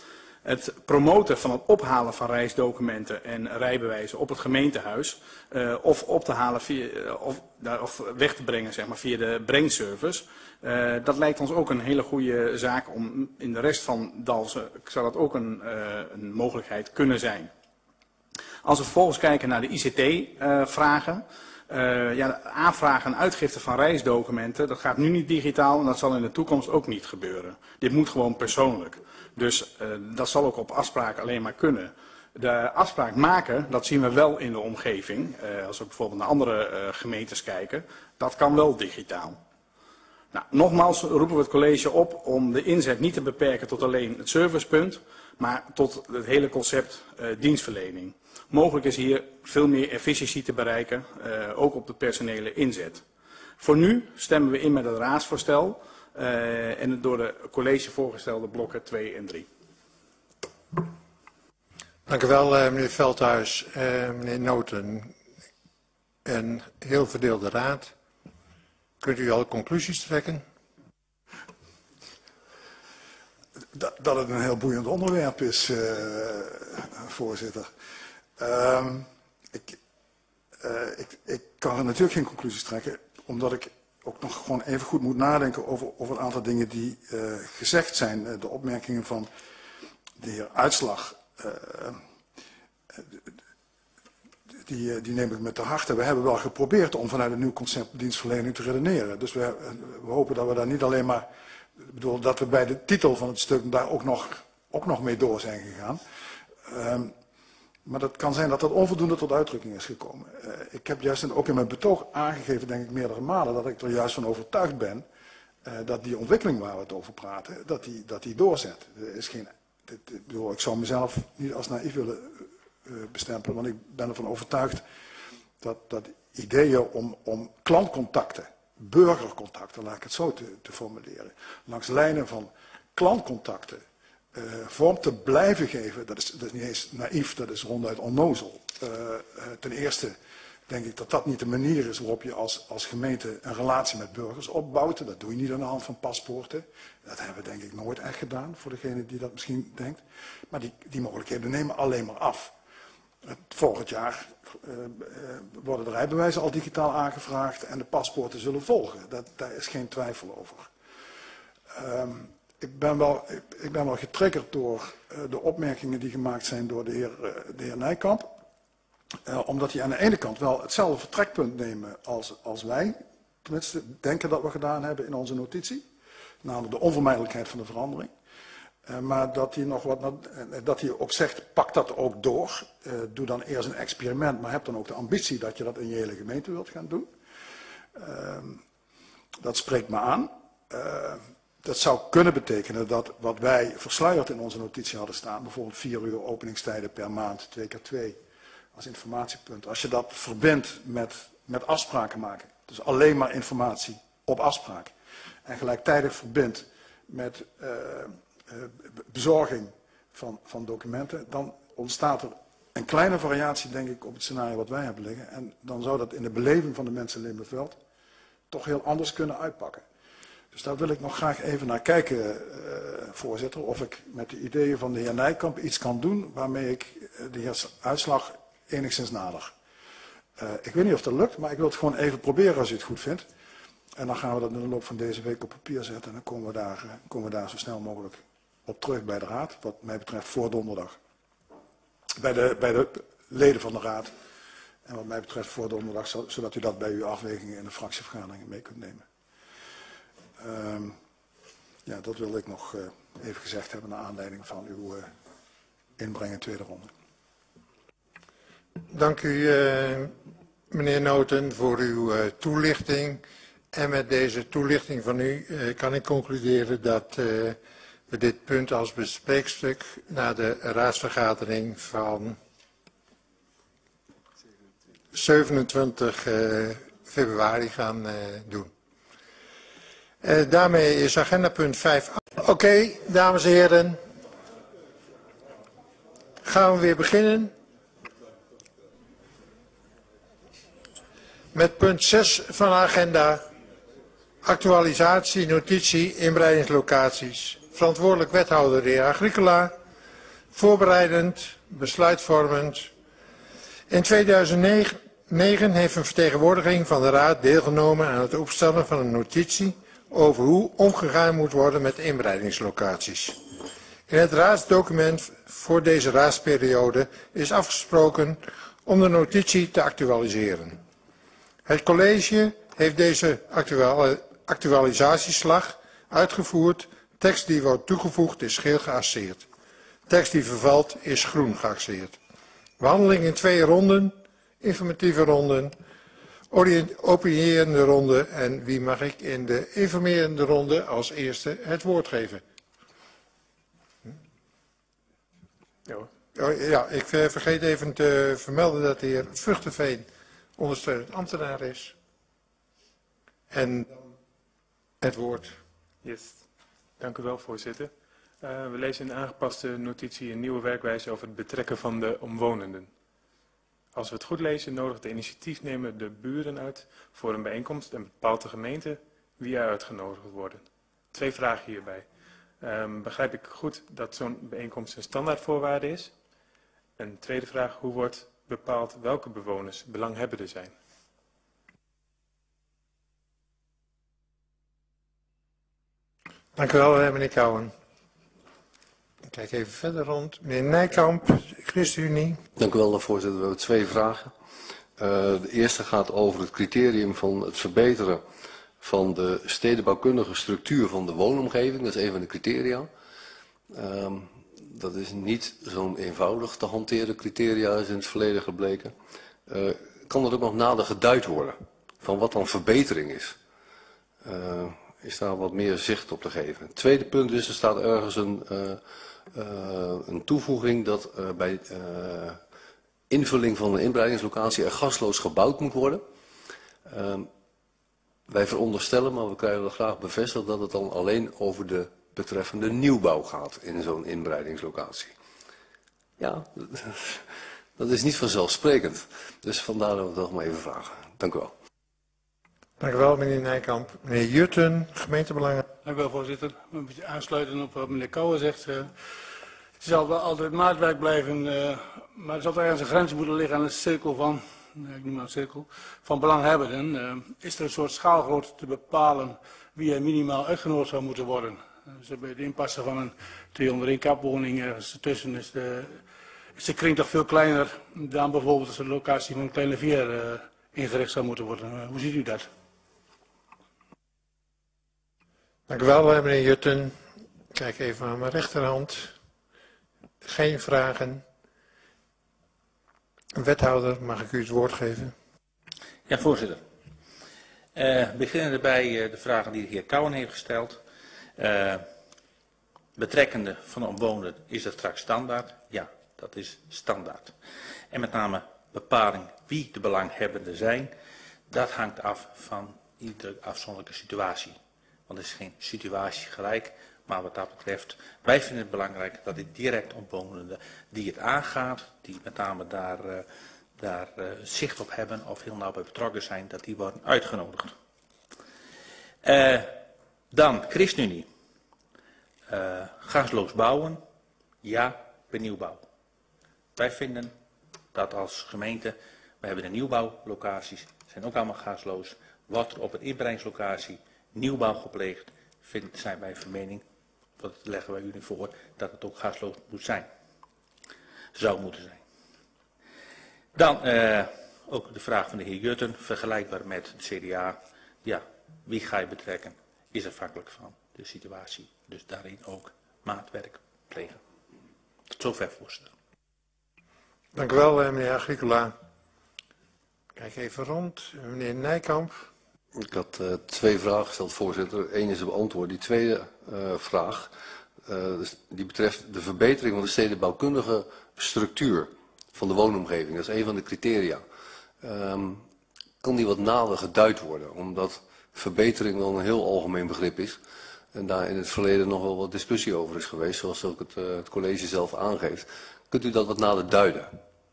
Het promoten van het ophalen van reisdocumenten en rijbewijzen op het gemeentehuis uh, of op te halen via, uh, of, uh, of weg te brengen zeg maar, via de brengservice. Uh, dat lijkt ons ook een hele goede zaak om in de rest van Dalfsen zou dat ook een, uh, een mogelijkheid kunnen zijn. Als we vervolgens kijken naar de I C T-vragen. Uh, uh, ja, aanvragen en uitgifte van reisdocumenten, dat gaat nu niet digitaal en dat zal in de toekomst ook niet gebeuren. Dit moet gewoon persoonlijk. Dus uh, dat zal ook op afspraak alleen maar kunnen. De afspraak maken, dat zien we wel in de omgeving. Uh, als we bijvoorbeeld naar andere uh, gemeentes kijken, dat kan wel digitaal. Nou, nogmaals roepen we het college op om de inzet niet te beperken tot alleen het servicepunt, maar tot het hele concept uh, dienstverlening. Mogelijk is hier veel meer efficiëntie te bereiken, uh, ook op de personele inzet. Voor nu stemmen we in met het raadsvoorstel uh, en het door de college voorgestelde blokken twee en drie. Dank u wel, uh, meneer Veldhuis, uh, meneer Noten. Een heel verdeelde raad. Kunt u al conclusies trekken? Dat, dat het een heel boeiend onderwerp is, uh, voorzitter. Uh, ik, uh, ik, ik kan er natuurlijk geen conclusies trekken, omdat ik ook nog gewoon even goed moet nadenken over, over een aantal dingen die uh, gezegd zijn. De opmerkingen van de heer Uitslag, uh, die, die neem ik met de harte. We hebben wel geprobeerd om vanuit een nieuw concept dienstverlening te redeneren. Dus we, we hopen dat we daar niet alleen maar, ik bedoel, dat we bij de titel van het stuk daar ook nog, ook nog mee door zijn gegaan. Uh, Maar dat kan zijn dat dat onvoldoende tot uitdrukking is gekomen. Uh, ik heb juist ook in mijn betoog aangegeven, denk ik, meerdere malen, dat ik er juist van overtuigd ben uh, dat die ontwikkeling waar we het over praten, dat die, dat die doorzet. Er is geen, dit, dit, bedoel, ik zou mezelf niet als naïef willen uh, bestempelen, want ik ben ervan overtuigd dat, dat ideeën om, om klantcontacten, burgercontacten, laat ik het zo te, te formuleren, langs lijnen van klantcontacten uh, vorm te blijven geven, dat is, dat is niet eens naïef, dat is ronduit onnozel. Uh, uh, ten eerste denk ik dat dat niet de manier is waarop je als, als gemeente een relatie met burgers opbouwt. Dat doe je niet aan de hand van paspoorten. Dat hebben we denk ik nooit echt gedaan, voor degene die dat misschien denkt. Maar die, die mogelijkheden nemen alleen maar af. Volgend jaar uh, uh, worden de rijbewijzen al digitaal aangevraagd en de paspoorten zullen volgen. Dat, daar is geen twijfel over. Um, ik, ben wel, ik, ik ben wel getriggerd door uh, de opmerkingen die gemaakt zijn door de heer, uh, de heer Nijkamp. Uh, omdat die aan de ene kant wel hetzelfde vertrekpunt nemen als, als wij, tenminste denken dat we gedaan hebben in onze notitie. Namelijk de onvermijdelijkheid van de verandering. Uh, maar dat hij, nog wat, uh, dat hij ook zegt, pak dat ook door. Uh, doe dan eerst een experiment, maar heb dan ook de ambitie dat je dat in je hele gemeente wilt gaan doen. Uh, dat spreekt me aan. Uh, dat zou kunnen betekenen dat wat wij versluierd in onze notitie hadden staan, bijvoorbeeld vier uur openingstijden per maand, twee keer twee, als informatiepunt. Als je dat verbindt met, met afspraken maken, dus alleen maar informatie op afspraak, en gelijktijdig verbindt met uh, uh, bezorging van, van documenten, dan ontstaat er een kleine variatie, denk ik, op het scenario wat wij hebben liggen. En dan zou dat in de beleving van de mensen in Limmerveld toch heel anders kunnen uitpakken. Dus daar wil ik nog graag even naar kijken, uh, voorzitter, of ik met de ideeën van de heer Nijkamp iets kan doen waarmee ik uh, de heer Uitslag enigszins nader. Uh, ik weet niet of dat lukt, maar ik wil het gewoon even proberen als u het goed vindt. En dan gaan we dat in de loop van deze week op papier zetten en dan komen we daar, uh, komen we daar zo snel mogelijk op terug bij de raad, wat mij betreft voor donderdag. Bij de, bij de leden van de raad en wat mij betreft voor donderdag, zodat u dat bij uw afwegingen in de fractievergaderingen mee kunt nemen. Um, ja, dat wilde ik nog uh, even gezegd hebben naar aanleiding van uw uh, inbreng in tweede ronde. Dank u, uh, meneer Noten, voor uw uh, toelichting. En met deze toelichting van u uh, kan ik concluderen dat uh, we dit punt als bespreekstuk naar de raadsvergadering van zevenentwintig uh, februari gaan uh, doen. Uh, daarmee is agenda punt vijf. Oké, okay, dames en heren. Gaan we weer beginnen. Met punt zes van de agenda. Actualisatie, notitie, inbreidingslocaties. Verantwoordelijk wethouder de heer Agricola. Voorbereidend, besluitvormend. In tweeduizend negen heeft een vertegenwoordiging van de Raad deelgenomen aan het opstellen van een notitie over hoe omgegaan moet worden met inbreidingslocaties. In het raadsdocument voor deze raadsperiode is afgesproken om de notitie te actualiseren. Het college heeft deze actualisatieslag uitgevoerd. Tekst die wordt toegevoegd is geel geasseerd. Tekst die vervalt is groen geasseerd. Behandeling in twee ronden, informatieve ronden, opinierende ronde. En wie mag ik in de informerende ronde als eerste het woord geven? Ja, oh, ja, ik vergeet even te vermelden dat de heer Vruchtenveen ondersteunend ambtenaar is. En het woord. Yes. Dank u wel, voorzitter. Uh, we lezen in de aangepaste notitie een nieuwe werkwijze over het betrekken van de omwonenden. Als we het goed lezen, nodigt de initiatiefnemer de buren uit voor een bijeenkomst en bepaalt de gemeente wie er uitgenodigd worden. Twee vragen hierbij. Um, begrijp ik goed dat zo'n bijeenkomst een standaardvoorwaarde is? En tweede vraag, hoe wordt bepaald welke bewoners belanghebbenden zijn? Dank u wel, meneer Kouwen. Ik kijk even verder rond. Meneer Nijkamp, ChristenUnie. Dank u wel, voorzitter. We hebben twee vragen. Uh, de eerste gaat over het criterium van het verbeteren van de stedenbouwkundige structuur van de woonomgeving. Dat is een van de criteria. Uh, dat is niet zo'n eenvoudig te hanteren criteria, is in het verleden gebleken. Uh, kan er ook nog nader geduid worden van wat dan verbetering is? Uh, is daar wat meer zicht op te geven. Het tweede punt is, er staat ergens een, uh, uh, een toevoeging dat uh, bij uh, invulling van een inbreidingslocatie er gasloos gebouwd moet worden. Uh, wij veronderstellen, maar we krijgen dat graag bevestigd, dat het dan alleen over de betreffende nieuwbouw gaat in zo'n inbreidingslocatie. Ja, dat is niet vanzelfsprekend. Dus vandaar dat we het nog maar even vragen. Dank u wel. Dank u wel, meneer Nijkamp. Meneer Jutten, gemeentebelangen. Dank u wel, voorzitter. Een beetje aansluiten op wat meneer Kouwen zegt. Uh, het zal wel altijd maatwerk blijven, uh, maar er zal toch ergens een grens moeten liggen aan een cirkel van, ik noem maar een cirkel, van belanghebbenden. Uh, is er een soort schaalgrootte te bepalen wie er minimaal uitgenodigd zou moeten worden? Dus bij het inpassen van een tweehonderd kapwoning ergens ertussen is de, is de kring toch veel kleiner dan bijvoorbeeld als de locatie van een kleine vier uh, ingericht zou moeten worden. Uh, hoe ziet u dat? Dank u wel, meneer Jutten. Kijk even aan mijn rechterhand. Geen vragen. Wethouder, mag ik u het woord geven? Ja, voorzitter. Uh, beginnende bij uh, de vragen die de heer Kouwen heeft gesteld. Uh, betrekkende van de omwonenden, is dat straks standaard? Ja, dat is standaard. En met name bepaling wie de belanghebbenden zijn, dat hangt af van iedere afzonderlijke situatie. Want het is geen situatie gelijk, maar wat dat betreft, wij vinden het belangrijk dat de direct omwonenden die het aangaat, die met name daar, uh, daar uh, zicht op hebben of heel nauw bij betrokken zijn, dat die worden uitgenodigd. Uh, dan ChristenUnie. Uh, gasloos bouwen, ja, bij nieuwbouw. Wij vinden dat als gemeente, we hebben de nieuwbouwlocaties, zijn ook allemaal gasloos. Wordt er op een inbreidingslocatie nieuwbouw gepleegd, vind, zijn wij van mening, dat leggen wij u nu voor, dat het ook gasloos moet zijn. Zou moeten zijn. Dan uh, ook de vraag van de heer Jutten, vergelijkbaar met het C D A. Ja, wie ga je betrekken, is afhankelijk van de situatie. Dus daarin ook maatwerk plegen. Tot zover, voorzitter. Dank u wel, meneer Agricola. Kijk even rond. Meneer Nijkamp. Ik had uh, twee vragen gesteld, voorzitter. Eén is beantwoord. Die tweede uh, vraag, uh, die betreft de verbetering van de stedenbouwkundige structuur van de woonomgeving. Dat is een van de criteria. Um, kan die wat nader geduid worden, omdat verbetering wel een heel algemeen begrip is. En daar in het verleden nog wel wat discussie over is geweest, zoals ook het, uh, het college zelf aangeeft. Kunt u dat wat nader duiden?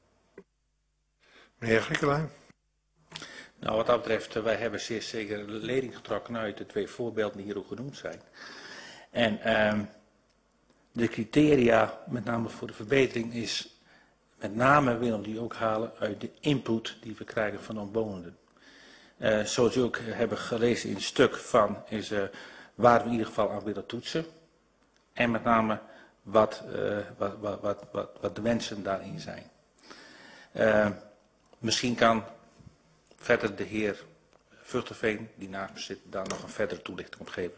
Meneer Griekelijn. Nou, wat dat betreft, wij hebben zeer zeker leiding getrokken uit de twee voorbeelden die hier ook genoemd zijn. En um, de criteria, met name voor de verbetering, is met name willen we die ook halen uit de input die we krijgen van de omwonenden. Uh, zoals u ook hebben gelezen in het stuk van, is uh, waar we in ieder geval aan willen toetsen. En met name wat, uh, wat, wat, wat, wat, wat de wensen daarin zijn. Uh, misschien kan verder de heer Vugteveen, die naast me zit, daar nog een verdere toelichting op geven.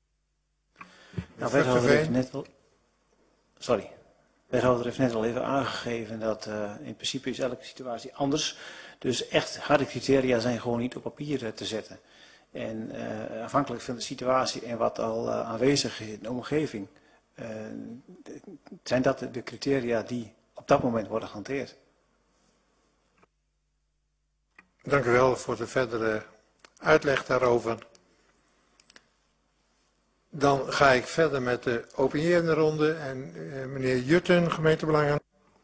Nou, wethouder heeft net al, sorry, wethouder heeft net al even aangegeven dat uh, in principe is elke situatie anders. Dus echt harde criteria zijn gewoon niet op papier uh, te zetten. En uh, afhankelijk van de situatie en wat al uh, aanwezig is in de omgeving, uh, zijn dat de criteria die op dat moment worden gehanteerd. Dank u wel voor de verdere uitleg daarover. Dan ga ik verder met de opinierende ronde en uh, meneer Jutten, gemeentebelangen.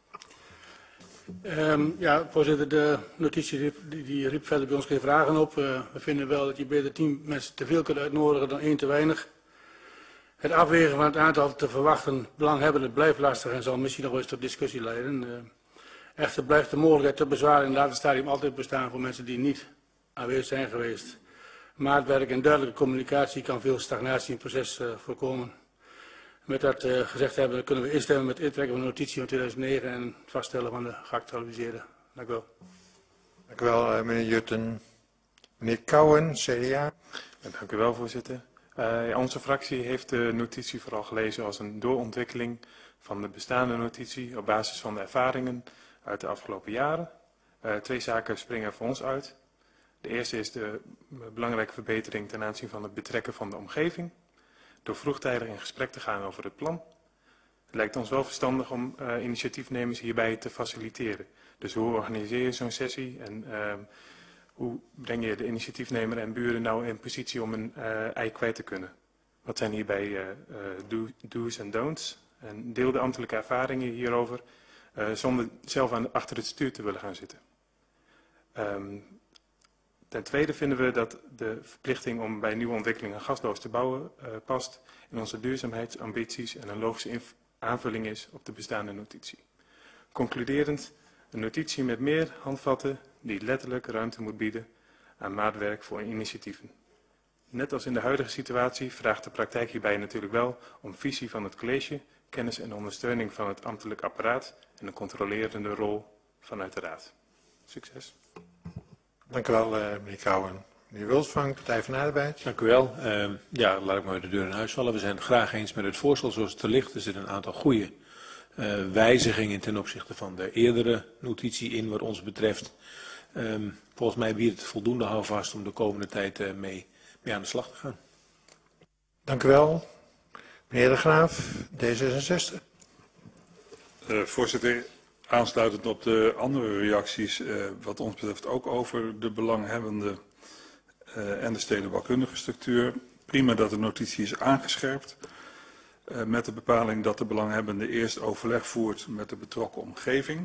Um, ja, voorzitter, de notitie riep, die, die riep verder bij ons geen vragen op. Uh, we vinden wel dat je beter tien mensen te veel kunt uitnodigen dan één te weinig. Het afwegen van het aantal te verwachten belanghebbenden blijft lastig en zal misschien nog wel eens tot discussie leiden. Uh, echter blijft de mogelijkheid tot bezwaar in het later stadium altijd bestaan voor mensen die niet aanwezig zijn geweest. Maatwerk en duidelijke communicatie kan veel stagnatie in het proces uh, voorkomen. Met dat uh, gezegd hebben, kunnen we instemmen met het intrekken van de notitie van tweeduizend negen en het vaststellen van de geactualiseerde. Dank u wel. Dank u wel, uh, meneer Jutten. Meneer Kouwen, C D A. Dank u wel, voorzitter. Uh, onze fractie heeft de notitie vooral gelezen als een doorontwikkeling van de bestaande notitie op basis van de ervaringen uit de afgelopen jaren. Uh, twee zaken springen er voor ons uit. De eerste is de belangrijke verbetering ten aanzien van het betrekken van de omgeving. Door vroegtijdig in gesprek te gaan over het plan. Het lijkt ons wel verstandig om uh, initiatiefnemers hierbij te faciliteren. Dus hoe organiseer je zo'n sessie en uh, hoe breng je de initiatiefnemer en buren nou in positie om een uh, ei kwijt te kunnen? Wat zijn hierbij uh, uh, do, do's en don'ts? En deel de ambtelijke ervaringen hierover uh, zonder zelf aan, achter het stuur te willen gaan zitten. Um, ten tweede vinden we dat de verplichting om bij nieuwe ontwikkelingen gasloos te bouwen uh, past in onze duurzaamheidsambities en een logische aanvulling is op de bestaande notitie. Concluderend, een notitie met meer handvatten die letterlijk ruimte moet bieden aan maatwerk voor initiatieven. Net als in de huidige situatie vraagt de praktijk hierbij natuurlijk wel om visie van het college, kennis en ondersteuning van het ambtelijk apparaat en een controlerende rol vanuit de raad. Succes. Dank u wel, uh, meneer Kouwen. Meneer Wilsvang, Partij van de Arbeid. Dank u wel. Uh, ja, laat ik maar de deur in huis vallen. We zijn het graag eens met het voorstel zoals het er ligt. Er zitten een aantal goede uh, wijzigingen ten opzichte van de eerdere notitie in wat ons betreft. Um, volgens mij biedt het voldoende houvast om de komende tijd uh, mee, mee aan de slag te gaan. Dank u wel. Meneer De Graaf, D zesenzestig. Uh, voorzitter, aansluitend op de andere reacties, uh, wat ons betreft ook over de belanghebbenden uh, en de stedenbouwkundige structuur. Prima dat de notitie is aangescherpt uh, met de bepaling dat de belanghebbende eerst overleg voert met de betrokken omgeving.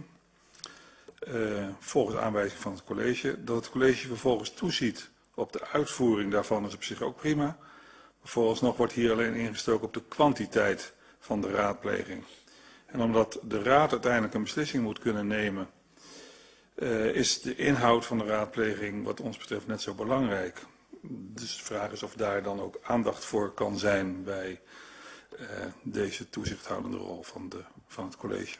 Uh, volgens aanwijzing van het college. Dat het college vervolgens toeziet op de uitvoering daarvan is op zich ook prima. Vooralsnog wordt hier alleen ingestoken op de kwantiteit van de raadpleging. En omdat de raad uiteindelijk een beslissing moet kunnen nemen, uh, is de inhoud van de raadpleging wat ons betreft net zo belangrijk. Dus de vraag is of daar dan ook aandacht voor kan zijn bij uh, deze toezichthoudende rol van, de, van het college.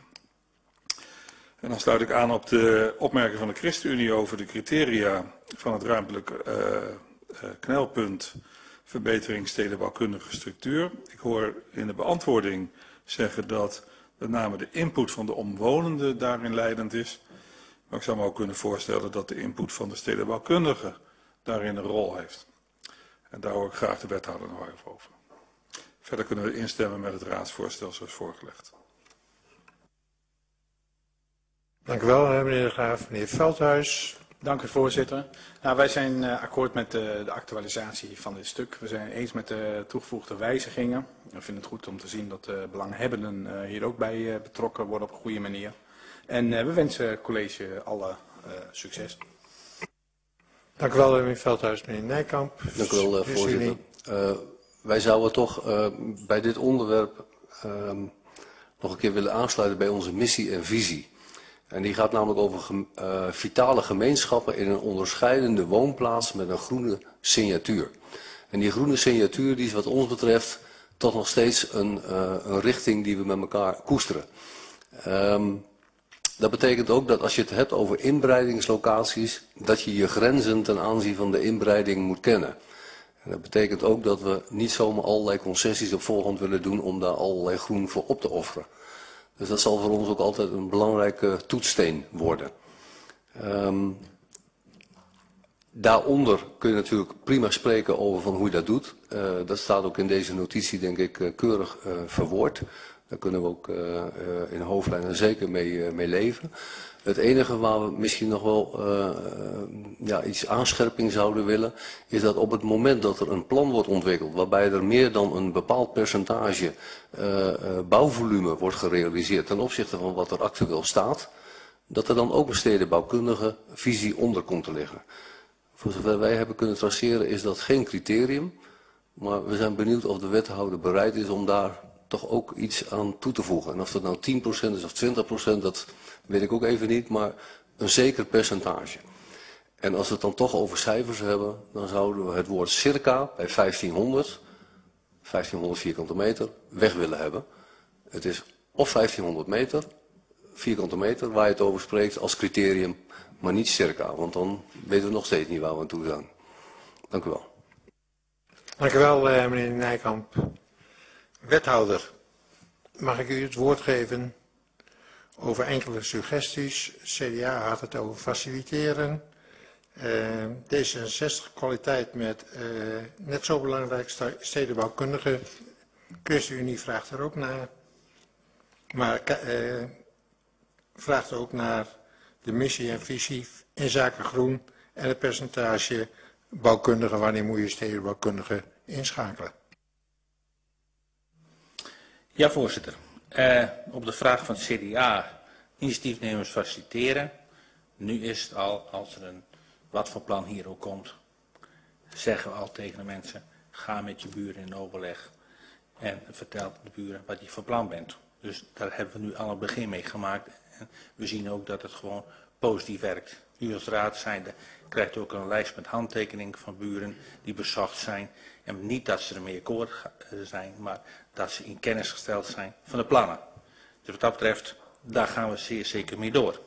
En dan sluit ik aan op de opmerking van de ChristenUnie over de criteria van het ruimtelijk uh, uh, knelpunt verbetering stedenbouwkundige structuur. Ik hoor in de beantwoording zeggen dat met name de input van de omwonenden daarin leidend is. Maar ik zou me ook kunnen voorstellen dat de input van de stedenbouwkundige daarin een rol heeft. En daar hoor ik graag de wethouder nog even over. Verder kunnen we instemmen met het raadsvoorstel zoals voorgelegd. Dank u wel, meneer De Graaf. Meneer Veldhuis. Dank u, voorzitter. Nou, wij zijn uh, akkoord met de, de actualisatie van dit stuk. We zijn het eens met de toegevoegde wijzigingen. We vinden het goed om te zien dat de belanghebbenden uh, hier ook bij uh, betrokken worden op een goede manier. En uh, we wensen het college alle uh, succes. Dank u wel, meneer Veldhuis. Meneer Nijkamp. Dank u wel, uh, voorzitter. Uh, wij zouden toch uh, bij dit onderwerp uh, nog een keer willen aansluiten bij onze missie en visie. En die gaat namelijk over gem, uh, vitale gemeenschappen in een onderscheidende woonplaats met een groene signatuur. En die groene signatuur die is wat ons betreft toch nog steeds een, uh, een richting die we met elkaar koesteren. Um, dat betekent ook dat als je het hebt over inbreidingslocaties, dat je je grenzen ten aanzien van de inbreiding moet kennen. En dat betekent ook dat we niet zomaar allerlei concessies op voorhand willen doen om daar allerlei groen voor op te offeren. Dus dat zal voor ons ook altijd een belangrijke toetssteen worden. Um, daaronder kun je natuurlijk prima spreken over van hoe je dat doet. Uh, dat staat ook in deze notitie denk ik uh, keurig uh, verwoord. Daar kunnen we ook uh, uh, in hoofdlijnen zeker mee, uh, mee leven. Het enige waar we misschien nog wel uh, ja, iets aanscherping zouden willen, is dat op het moment dat er een plan wordt ontwikkeld, waarbij er meer dan een bepaald percentage uh, uh, bouwvolume wordt gerealiseerd ten opzichte van wat er actueel staat, dat er dan ook een stedenbouwkundige visie onder komt te liggen. Voor zover wij hebben kunnen traceren is dat geen criterium, maar we zijn benieuwd of de wethouder bereid is om daar toch ook iets aan toe te voegen. En of dat nou tien procent is of twintig procent, dat weet ik ook even niet, maar een zeker percentage. En als we het dan toch over cijfers hebben, dan zouden we het woord circa bij vijftienhonderd, vijftienhonderd vierkante meter, weg willen hebben. Het is of vijftienhonderd meter, vierkante meter, waar je het over spreekt als criterium, maar niet circa, want dan weten we nog steeds niet waar we aan toe zijn. Dank u wel. Dank u wel, meneer Nijkamp. Wethouder, mag ik u het woord geven over enkele suggesties. C D A had het over faciliteren Uh, D zesenzestig kwaliteit met uh, net zo belangrijk stedenbouwkundige. ChristenUnie vraagt er ook naar. Maar uh, vraagt ook naar de missie en visie in zaken groen en het percentage bouwkundigen. Wanneer moet je stedenbouwkundigen inschakelen? Ja, voorzitter. Uh, op de vraag van het C D A, initiatiefnemers faciliteren. Nu is het al, als er een wat voor plan hier ook komt, zeggen we al tegen de mensen, ga met je buren in overleg en vertel de buren wat je van plan bent. Dus daar hebben we nu al een begin mee gemaakt en we zien ook dat het gewoon positief werkt. U als raad zijnde krijgt ook een lijst met handtekeningen van buren die bezocht zijn. En niet dat ze ermee akkoord zijn, maar dat ze in kennis gesteld zijn van de plannen. Dus wat dat betreft, daar gaan we zeer zeker mee door.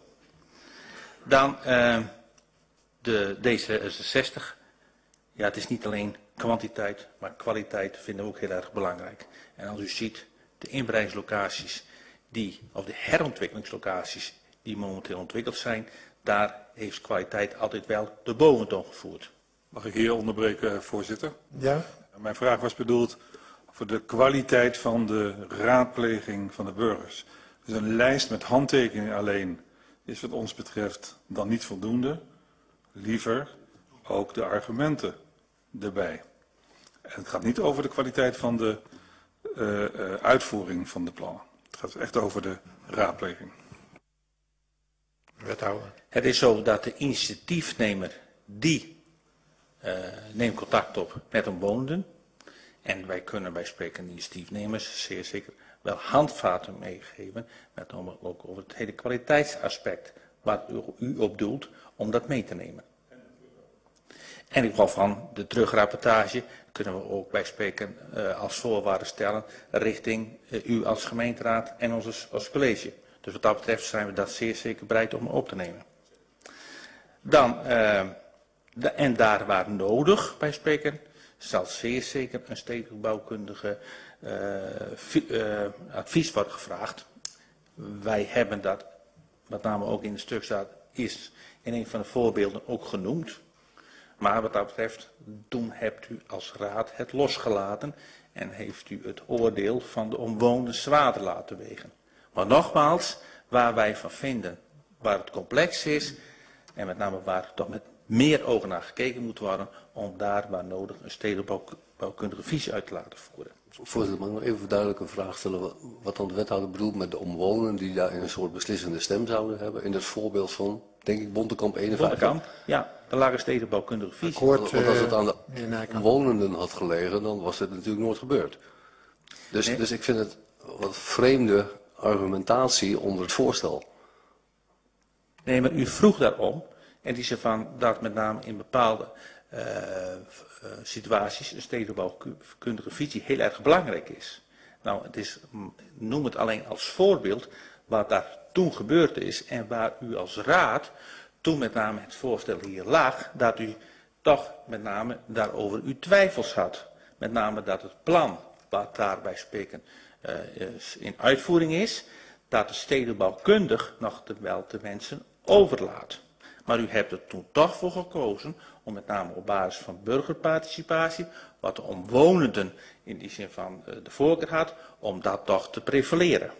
Dan uh, de D zesenzestig. Ja, het is niet alleen kwantiteit, maar kwaliteit vinden we ook heel erg belangrijk. En als u ziet, de inbreidingslocaties, die, of de herontwikkelingslocaties die momenteel ontwikkeld zijn, daar heeft kwaliteit altijd wel de boventoon gevoerd. Mag ik hier onderbreken, voorzitter? Ja. Mijn vraag was bedoeld voor de kwaliteit van de raadpleging van de burgers. Dus een lijst met handtekeningen alleen is wat ons betreft dan niet voldoende. Liever ook de argumenten erbij. En het gaat niet over de kwaliteit van de uh, uh, uitvoering van de plannen. Het gaat echt over de raadpleging. Wethouder. Het is zo dat de initiatiefnemer, die uh, neemt contact op met omwonenden. En wij kunnen bij sprekende initiatiefnemers zeer zeker wel handvaten meegeven. Met name ook over het hele kwaliteitsaspect waar u op doelt om dat mee te nemen. En in geval van de terugrapportage kunnen we ook bij spreken uh, als voorwaarde stellen richting uh, u als gemeenteraad en ons als, als college. Dus wat dat betreft zijn we dat zeer zeker bereid om op te nemen. Dan, uh, de, en daar waar nodig bij spreken, zal zeer zeker een stedenbouwkundige uh, uh, advies worden gevraagd. Wij hebben dat, met name ook in het stuk staat, is in een van de voorbeelden ook genoemd. Maar wat dat betreft, toen hebt u als raad het losgelaten en heeft u het oordeel van de omwonenden zwaarder laten wegen. Maar nogmaals, waar wij van vinden, waar het complex is en met name waar toch met meer ogen naar gekeken moet worden, om daar waar nodig een stedenbouwkundige visie uit te laten voeren. Voorzitter, mag ik nog even duidelijk een vraag stellen wat dan de wethouder bedoelt met de omwonenden die daar een soort beslissende stem zouden hebben in het voorbeeld van, denk ik, Bontekamp eenenvijftig? Bontekamp, ja, de lage stedenbouwkundige visie. Akkoord, want als het aan de omwonenden had gelegen, dan was dit natuurlijk nooit gebeurd. Dus, nee. dus ik vind het wat vreemde argumentatie onder het voorstel. Nee, maar u vroeg daarom, en die zei van dat met name in bepaalde uh, uh, situaties een stedenbouwkundige visie heel erg belangrijk is. Nou, het is, noem het alleen als voorbeeld wat daar toen gebeurd is en waar u als raad, toen met name het voorstel hier lag, dat u toch met name daarover uw twijfels had. Met name dat het plan wat daarbij spreken uh, in uitvoering is, dat de stedenbouwkundig nog te wel te wensen overlaat. Maar u hebt er toen toch voor gekozen om met name op basis van burgerparticipatie, wat de omwonenden in die zin van uh, de voorkeur had, om dat toch te prevaleren.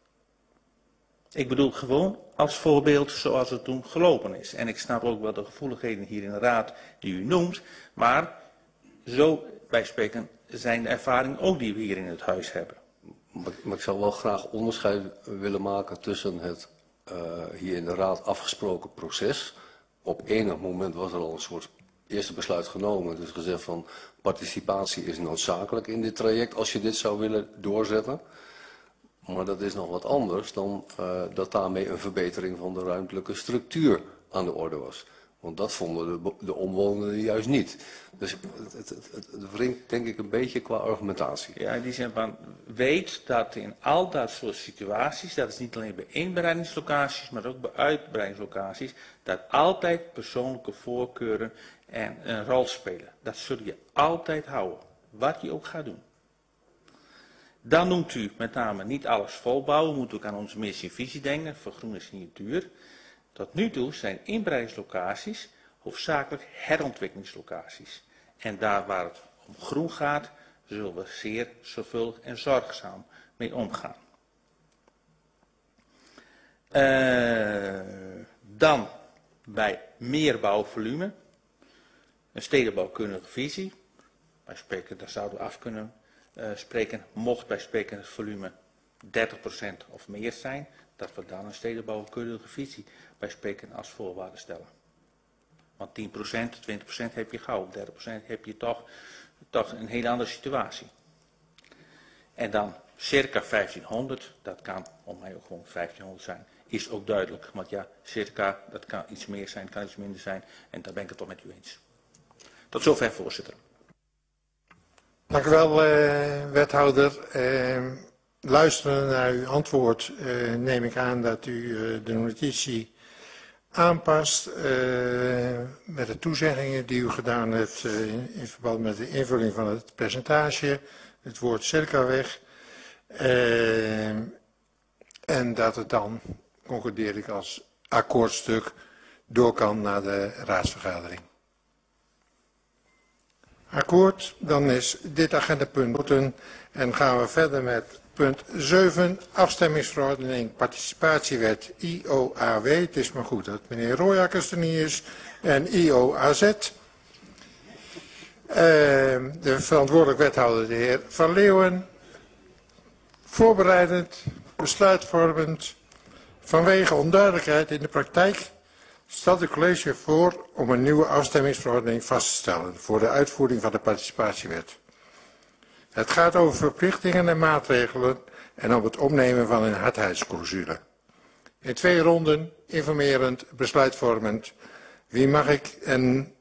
Ik bedoel gewoon als voorbeeld zoals het toen gelopen is. En ik snap ook wel de gevoeligheden hier in de raad die u noemt, maar zo bij spreken zijn de ervaringen ook die we hier in het huis hebben. Maar, maar ik zou wel graag onderscheid willen maken tussen het uh, hier in de raad afgesproken proces. Op enig moment was er al een soort eerste besluit genomen. Dus gezegd van participatie is noodzakelijk in dit traject als je dit zou willen doorzetten. Maar dat is nog wat anders dan uh, dat daarmee een verbetering van de ruimtelijke structuur aan de orde was. Want dat vonden de, de omwonenden juist niet. Dus het, het, het, het wringt denk ik een beetje qua argumentatie. Ja, in die zin van weet dat in al dat soort situaties, dat is niet alleen bij inbreidingslocaties, maar ook bij uitbreidingslocaties, dat altijd persoonlijke voorkeuren en een rol spelen. Dat zul je altijd houden, wat je ook gaat doen. Dan noemt u met name niet alles volbouwen, we moeten ook aan onze missie en visie denken, voor groene signatuur. Tot nu toe zijn inbreidingslocaties hoofdzakelijk herontwikkelingslocaties. En daar waar het om groen gaat, zullen we zeer zorgvuldig en zorgzaam mee omgaan. Uh, dan bij meer bouwvolume, een stedenbouwkundige visie. Bij spreken, daar zouden we af kunnen uh, spreken, mocht bij spreken het volume dertig procent of meer zijn, dat we dan een stedenbouwkundige visie bij spreken als voorwaarde stellen. Want tien procent, twintig procent heb je gauw, dertig procent heb je toch, toch een hele andere situatie. En dan circa vijftienhonderd, dat kan om mij ook gewoon vijftienhonderd zijn, is ook duidelijk. Want ja, circa, dat kan iets meer zijn, kan iets minder zijn. En daar ben ik het toch met u eens. Tot zover, voorzitter. Dank u wel, uh, wethouder. Uh, luisterend naar uw antwoord uh, neem ik aan dat u uh, de notitie aanpast uh, met de toezeggingen die u gedaan hebt uh, in, in verband met de invulling van het percentage, het woord circa weg. Uh, en dat het dan, concludeer ik als akkoordstuk, door kan naar de raadsvergadering. Akkoord, dan is dit agendapunt en gaan we verder met punt zeven, afstemmingsverordening participatiewet I O A W. Het is maar goed dat meneer Royakkers er niet is en I O A Z. Uh, de verantwoordelijk wethouder, de heer Van Leeuwen, voorbereidend, besluitvormend, vanwege onduidelijkheid in de praktijk stelt het college voor om een nieuwe afstemmingsverordening vast te stellen voor de uitvoering van de participatiewet. Het gaat over verplichtingen en maatregelen en om het opnemen van een hardheidsclausule. In twee ronden, informerend, besluitvormend. Wie mag ik en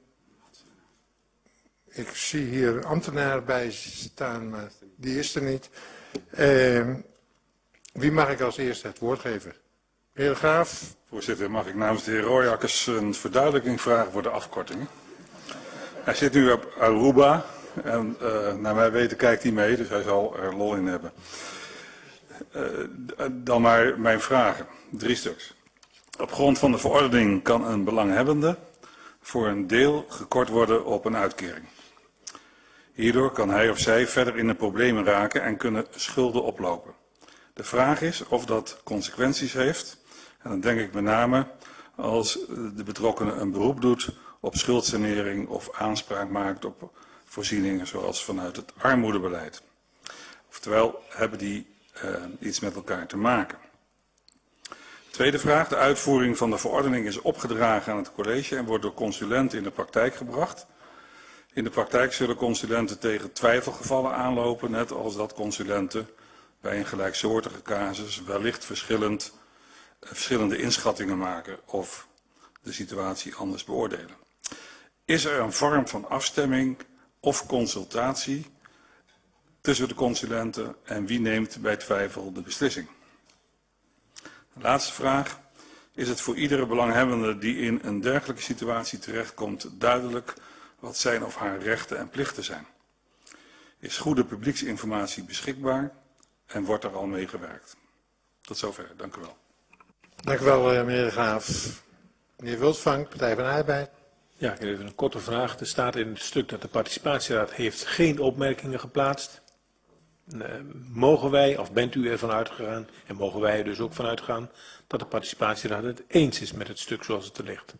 ik zie hier een ambtenaar bij staan, maar die is er niet. Uh, wie mag ik als eerste het woord geven? Heer de Graaf. Voorzitter, mag ik namens de heer Royakkers een verduidelijking vragen voor de afkortingen. Hij zit nu op Aruba en uh, naar mijn weten kijkt hij mee, dus hij zal er lol in hebben. Uh, dan maar mijn vragen, drie stuks. Op grond van de verordening kan een belanghebbende voor een deel gekort worden op een uitkering. Hierdoor kan hij of zij verder in de problemen raken en kunnen schulden oplopen. De vraag is of dat consequenties heeft. En dan denk ik met name als de betrokkene een beroep doet op schuldsanering of aanspraak maakt op voorzieningen zoals vanuit het armoedebeleid. Oftewel hebben die uh, iets met elkaar te maken. Tweede vraag. De uitvoering van de verordening is opgedragen aan het college en wordt door consulenten in de praktijk gebracht. In de praktijk zullen consulenten tegen twijfelgevallen aanlopen, net als dat consulenten bij een gelijksoortige casus wellicht verschillend, verschillende inschattingen maken of de situatie anders beoordelen. Is er een vorm van afstemming of consultatie tussen de consulenten en wie neemt bij twijfel de beslissing? De laatste vraag. Is het voor iedere belanghebbende die in een dergelijke situatie terechtkomt duidelijk wat zijn of haar rechten en plichten zijn? Is goede publieksinformatie beschikbaar en wordt er al mee gewerkt? Tot zover, dank u wel. Dank u wel, meneer de Graaf. Meneer Wulsvang, Partij van de Arbeid. Ja, ik heb even een korte vraag. Er staat in het stuk dat de participatieraad heeft geen opmerkingen geplaatst. Uh, mogen wij, of bent u ervan uitgegaan, en mogen wij er dus ook van uitgaan, dat de participatieraad het eens is met het stuk zoals het er ligt?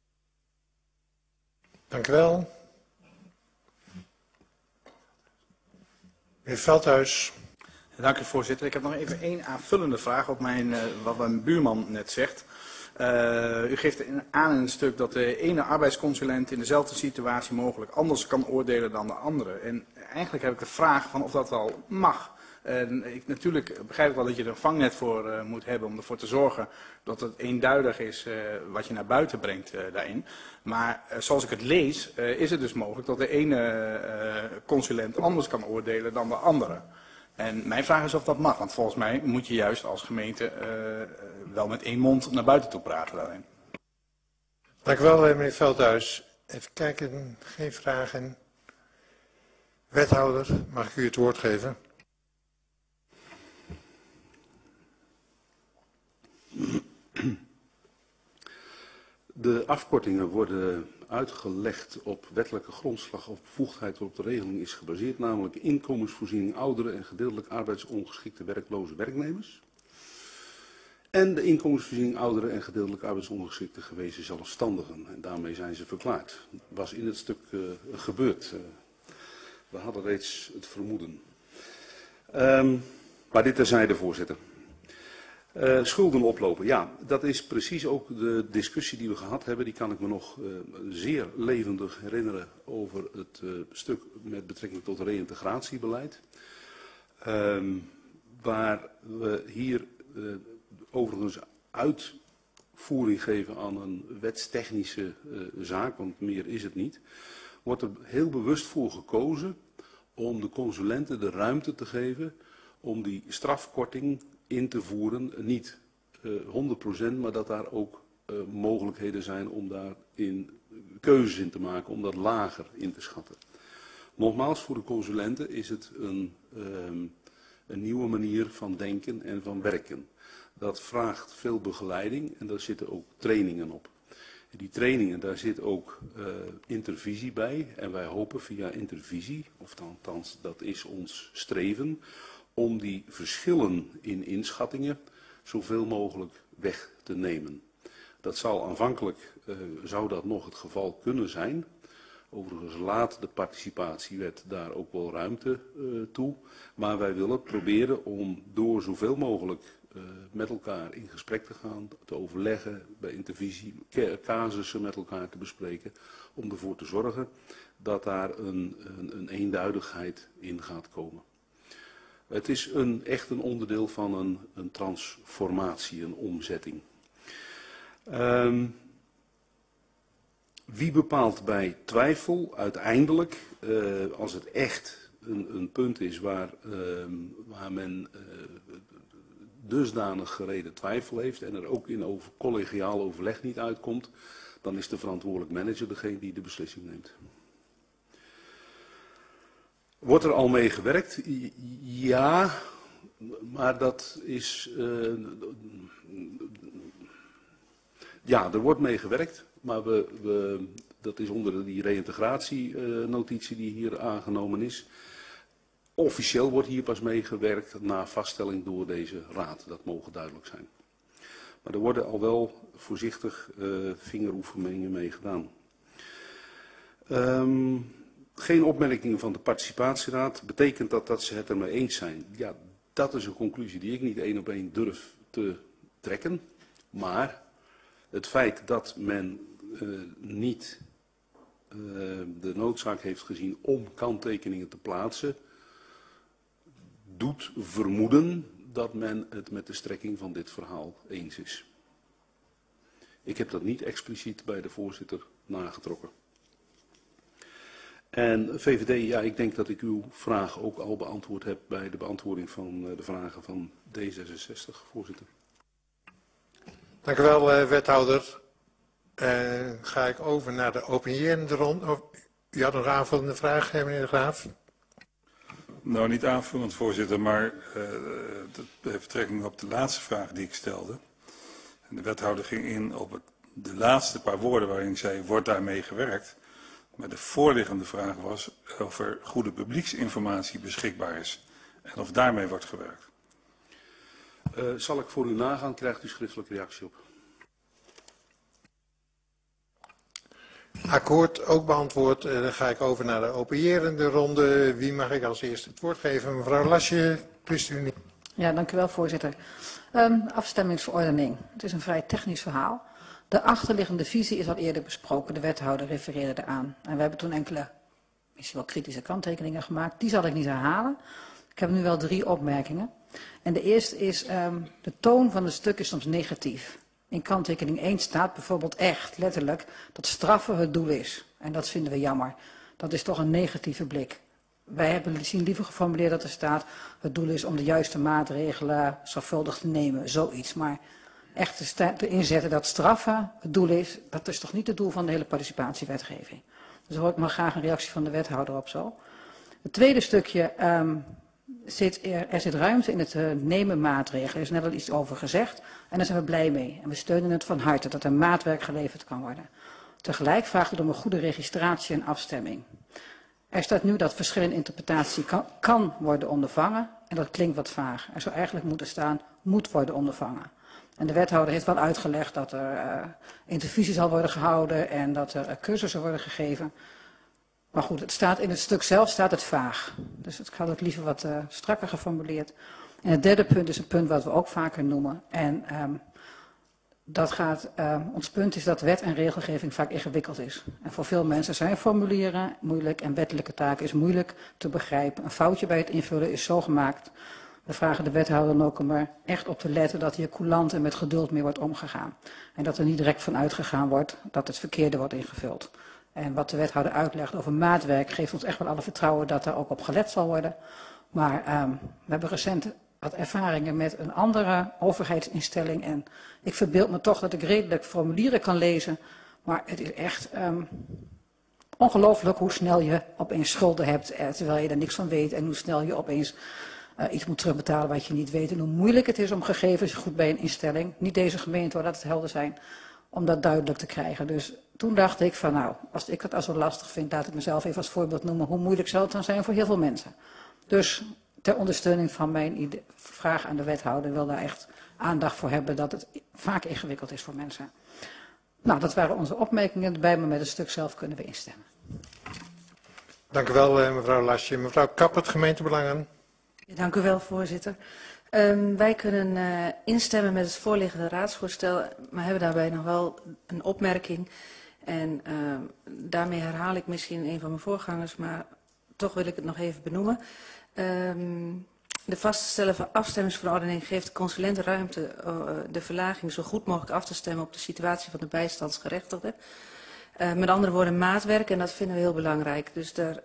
Dank u wel. Meneer Veldhuis. Dank u, voorzitter. Ik heb nog even één aanvullende vraag op mijn, uh, wat mijn buurman net zegt. Uh, u geeft aan in een stuk dat de ene arbeidsconsulent in dezelfde situatie mogelijk anders kan oordelen dan de andere. En eigenlijk heb ik de vraag van of dat wel mag. En ik, natuurlijk begrijp ik wel dat je er een vangnet voor uh, moet hebben om ervoor te zorgen dat het eenduidig is uh, wat je naar buiten brengt uh, daarin. Maar uh, zoals ik het lees uh, is het dus mogelijk dat de ene uh, consulent anders kan oordelen dan de andere. En mijn vraag is of dat mag, want volgens mij moet je juist als gemeente uh, wel met één mond naar buiten toe praten daarin. Dank u wel, meneer Veldhuis. Even kijken, geen vragen. Wethouder, mag ik u het woord geven? De afkortingen worden uitgelegd op wettelijke grondslag of bevoegdheid waarop de regeling is gebaseerd, namelijk inkomensvoorziening ouderen en gedeeltelijk arbeidsongeschikte werkloze werknemers. En de inkomensvoorziening ouderen en gedeeltelijk arbeidsongeschikte gewezen zelfstandigen. En daarmee zijn ze verklaard. Dat was in het stuk uh, gebeurd. Uh, we hadden reeds het vermoeden. Um, maar dit terzijde, voorzitter. Uh, schulden oplopen, ja, dat is precies ook de discussie die we gehad hebben. Die kan ik me nog uh, zeer levendig herinneren over het uh, stuk met betrekking tot reïntegratiebeleid. Um, waar we hier uh, overigens uitvoering geven aan een wetstechnische uh, zaak, want meer is het niet, wordt er heel bewust voor gekozen om de consulenten de ruimte te geven om die strafkorting in te voeren, niet uh, honderd procent, maar dat daar ook uh, mogelijkheden zijn om daarin keuzes in te maken, om dat lager in te schatten. Nogmaals, voor de consulenten is het een, um, een nieuwe manier van denken en van werken. Dat vraagt veel begeleiding en daar zitten ook trainingen op. En die trainingen, daar zit ook uh, intervisie bij en wij hopen via intervisie, of althans dat is ons streven, om die verschillen in inschattingen zoveel mogelijk weg te nemen. Dat zal aanvankelijk, uh, zou dat nog het geval kunnen zijn. Overigens laat de participatiewet daar ook wel ruimte uh, toe. Maar wij willen proberen om door zoveel mogelijk uh, met elkaar in gesprek te gaan, te overleggen, bij intervisie, casussen met elkaar te bespreken, om ervoor te zorgen dat daar een, een, een eenduidigheid in gaat komen. Het is een, echt een onderdeel van een, een transformatie, een omzetting. Um, wie bepaalt bij twijfel uiteindelijk, uh, als het echt een, een punt is waar, uh, waar men uh, dusdanig gereden twijfel heeft en er ook in over, collegiaal overleg niet uitkomt, dan is de verantwoordelijk manager degene die de beslissing neemt. Wordt er al mee gewerkt? Ja, maar dat is... Uh, ja, er wordt mee gewerkt, maar we, we, dat is onder die reïntegratienotitie die hier aangenomen is. Officieel wordt hier pas mee gewerkt na vaststelling door deze raad, dat mogen duidelijk zijn. Maar er worden al wel voorzichtig uh, vingeroefeningen mee gedaan. Um, Geen opmerkingen van de participatieraad. Betekent dat dat ze het ermee eens zijn? Ja, dat is een conclusie die ik niet één op één durf te trekken. Maar het feit dat men uh, niet uh, de noodzaak heeft gezien om kanttekeningen te plaatsen, doet vermoeden dat men het met de strekking van dit verhaal eens is. Ik heb dat niet expliciet bij de voorzitter nagetrokken. En V V D, ja, ik denk dat ik uw vraag ook al beantwoord heb bij de beantwoording van de vragen van D zesenzestig, voorzitter. Dank u wel, uh, wethouder. Uh, ga ik over naar de opinierende ronde. Oh, u had nog een aanvullende vraag, meneer De Graaf? Nou, niet aanvullend, voorzitter, maar uh, dat heeft betrekking op de laatste vraag die ik stelde. En de wethouder ging in op het, de laatste paar woorden waarin ik zei, wordt daarmee gewerkt? Maar de voorliggende vraag was of er goede publieksinformatie beschikbaar is en of daarmee wordt gewerkt. Uh, zal ik voor u nagaan, krijgt u schriftelijke reactie op. Akkoord, ook beantwoord. Uh, dan ga ik over naar de opinierende ronde. Wie mag ik als eerste het woord geven? Mevrouw Lasje, ChristenUnie. Ja, dank u wel, voorzitter. Um, afstemmingsverordening. Het is een vrij technisch verhaal. De achterliggende visie is al eerder besproken, de wethouder refereerde eraan. En we hebben toen enkele, misschien wel kritische kanttekeningen gemaakt. Die zal ik niet herhalen. Ik heb nu wel drie opmerkingen. En de eerste is, um, de toon van het stuk is soms negatief. In kanttekening één staat bijvoorbeeld echt, letterlijk, dat straffen het doel is. En dat vinden we jammer. Dat is toch een negatieve blik. Wij hebben zien liever geformuleerd dat er staat, het doel is om de juiste maatregelen zorgvuldig te nemen, zoiets. Maar echt te inzetten dat straffen het doel is, dat is toch niet het doel van de hele participatiewetgeving. Dus hoor ik maar graag een reactie van de wethouder op zo. Het tweede stukje, um, zit er, er zit ruimte in het uh, nemen maatregelen. Er is net al iets over gezegd en daar zijn we blij mee. En we steunen het van harte dat er maatwerk geleverd kan worden. Tegelijk vraagt het om een goede registratie en afstemming. Er staat nu dat verschillende interpretatie kan, kan worden ondervangen en dat klinkt wat vaag. Er zou eigenlijk moeten staan, moet worden ondervangen. En de wethouder heeft wel uitgelegd dat er uh, intervisie zal worden gehouden en dat er uh, cursussen worden gegeven. Maar goed, het staat in het stuk zelf staat het vaag. Dus ik had het liever wat uh, strakker geformuleerd. En het derde punt is een punt wat we ook vaker noemen. En um, dat gaat, uh, ons punt is dat wet en regelgeving vaak ingewikkeld is. En voor veel mensen zijn formulieren moeilijk en wettelijke taken is moeilijk te begrijpen. Een foutje bij het invullen is zo gemaakt. We vragen de wethouder dan ook om er echt op te letten dat hier coulant en met geduld mee wordt omgegaan. En dat er niet direct van uitgegaan wordt dat het verkeerde wordt ingevuld. En wat de wethouder uitlegt over maatwerk geeft ons echt wel alle vertrouwen dat daar ook op gelet zal worden. Maar um, we hebben recent wat ervaringen met een andere overheidsinstelling. En ik verbeeld me toch dat ik redelijk formulieren kan lezen. Maar het is echt um, ongelooflijk hoe snel je opeens schulden hebt eh, terwijl je er niks van weet. En hoe snel je opeens uh, iets moet terugbetalen wat je niet weet. En hoe moeilijk het is om gegevens goed bij een instelling, niet deze gemeente hoor, laat het helder zijn, om dat duidelijk te krijgen. Dus toen dacht ik van nou, als ik het al zo lastig vind, laat ik mezelf even als voorbeeld noemen. Hoe moeilijk zal het dan zijn voor heel veel mensen? Dus ter ondersteuning van mijn idee, vraag aan de wethouder wil daar echt aandacht voor hebben dat het vaak ingewikkeld is voor mensen. Nou, dat waren onze opmerkingen erbij, maar met het stuk zelf kunnen we instemmen. Dank u wel, mevrouw Lasje. Mevrouw Kappert, gemeentebelangen. Ja, dank u wel, voorzitter. Um, wij kunnen uh, instemmen met het voorliggende raadsvoorstel, maar hebben daarbij nog wel een opmerking. En uh, daarmee herhaal ik misschien een van mijn voorgangers, maar toch wil ik het nog even benoemen. Um, de vaststellen van afstemmingsverordening geeft de consulenten ruimte uh, de verlaging zo goed mogelijk af te stemmen op de situatie van de bijstandsgerechtigden. Uh, met andere woorden maatwerk en dat vinden we heel belangrijk. Dus daar,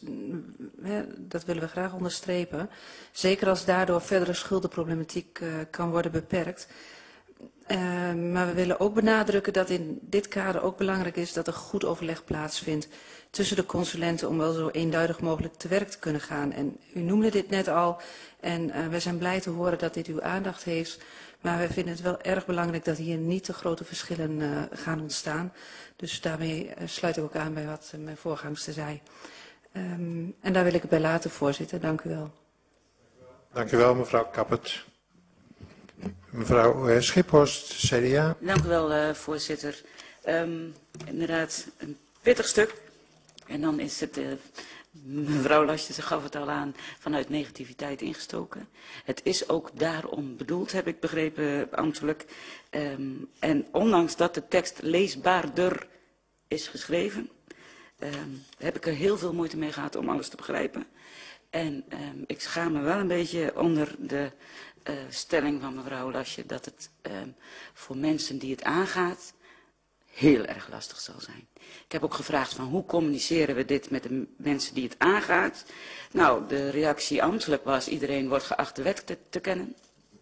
uh, dat willen we graag onderstrepen. Zeker als daardoor verdere schuldenproblematiek uh, kan worden beperkt. Uh, maar we willen ook benadrukken dat in dit kader ook belangrijk is dat er goed overleg plaatsvindt tussen de consulenten om wel zo eenduidig mogelijk te werk te kunnen gaan. En u noemde dit net al en uh, wij zijn blij te horen dat dit uw aandacht heeft. Maar wij vinden het wel erg belangrijk dat hier niet te grote verschillen uh, gaan ontstaan. Dus daarmee uh, sluit ik ook aan bij wat uh, mijn voorgangster zei. Um, en daar wil ik het bij laten, voorzitter. Dank u wel. Dank u wel, mevrouw Kappert. Mevrouw uh, Schiphorst, C D A. Dank u wel, uh, voorzitter. Um, inderdaad, een pittig stuk. En dan is het, uh, mevrouw Lasje, ze gaf het al aan, vanuit negativiteit ingestoken. Het is ook daarom bedoeld, heb ik begrepen, ambtelijk. Um, en ondanks dat de tekst leesbaarder is geschreven, um, heb ik er heel veel moeite mee gehad om alles te begrijpen. En um, ik schaam me wel een beetje onder de uh, stelling van mevrouw Lasje dat het um, voor mensen die het aangaat heel erg lastig zal zijn. Ik heb ook gevraagd van hoe communiceren we dit met de mensen die het aangaat. Nou, de reactie ambtelijk was iedereen wordt geacht de wet te, te kennen.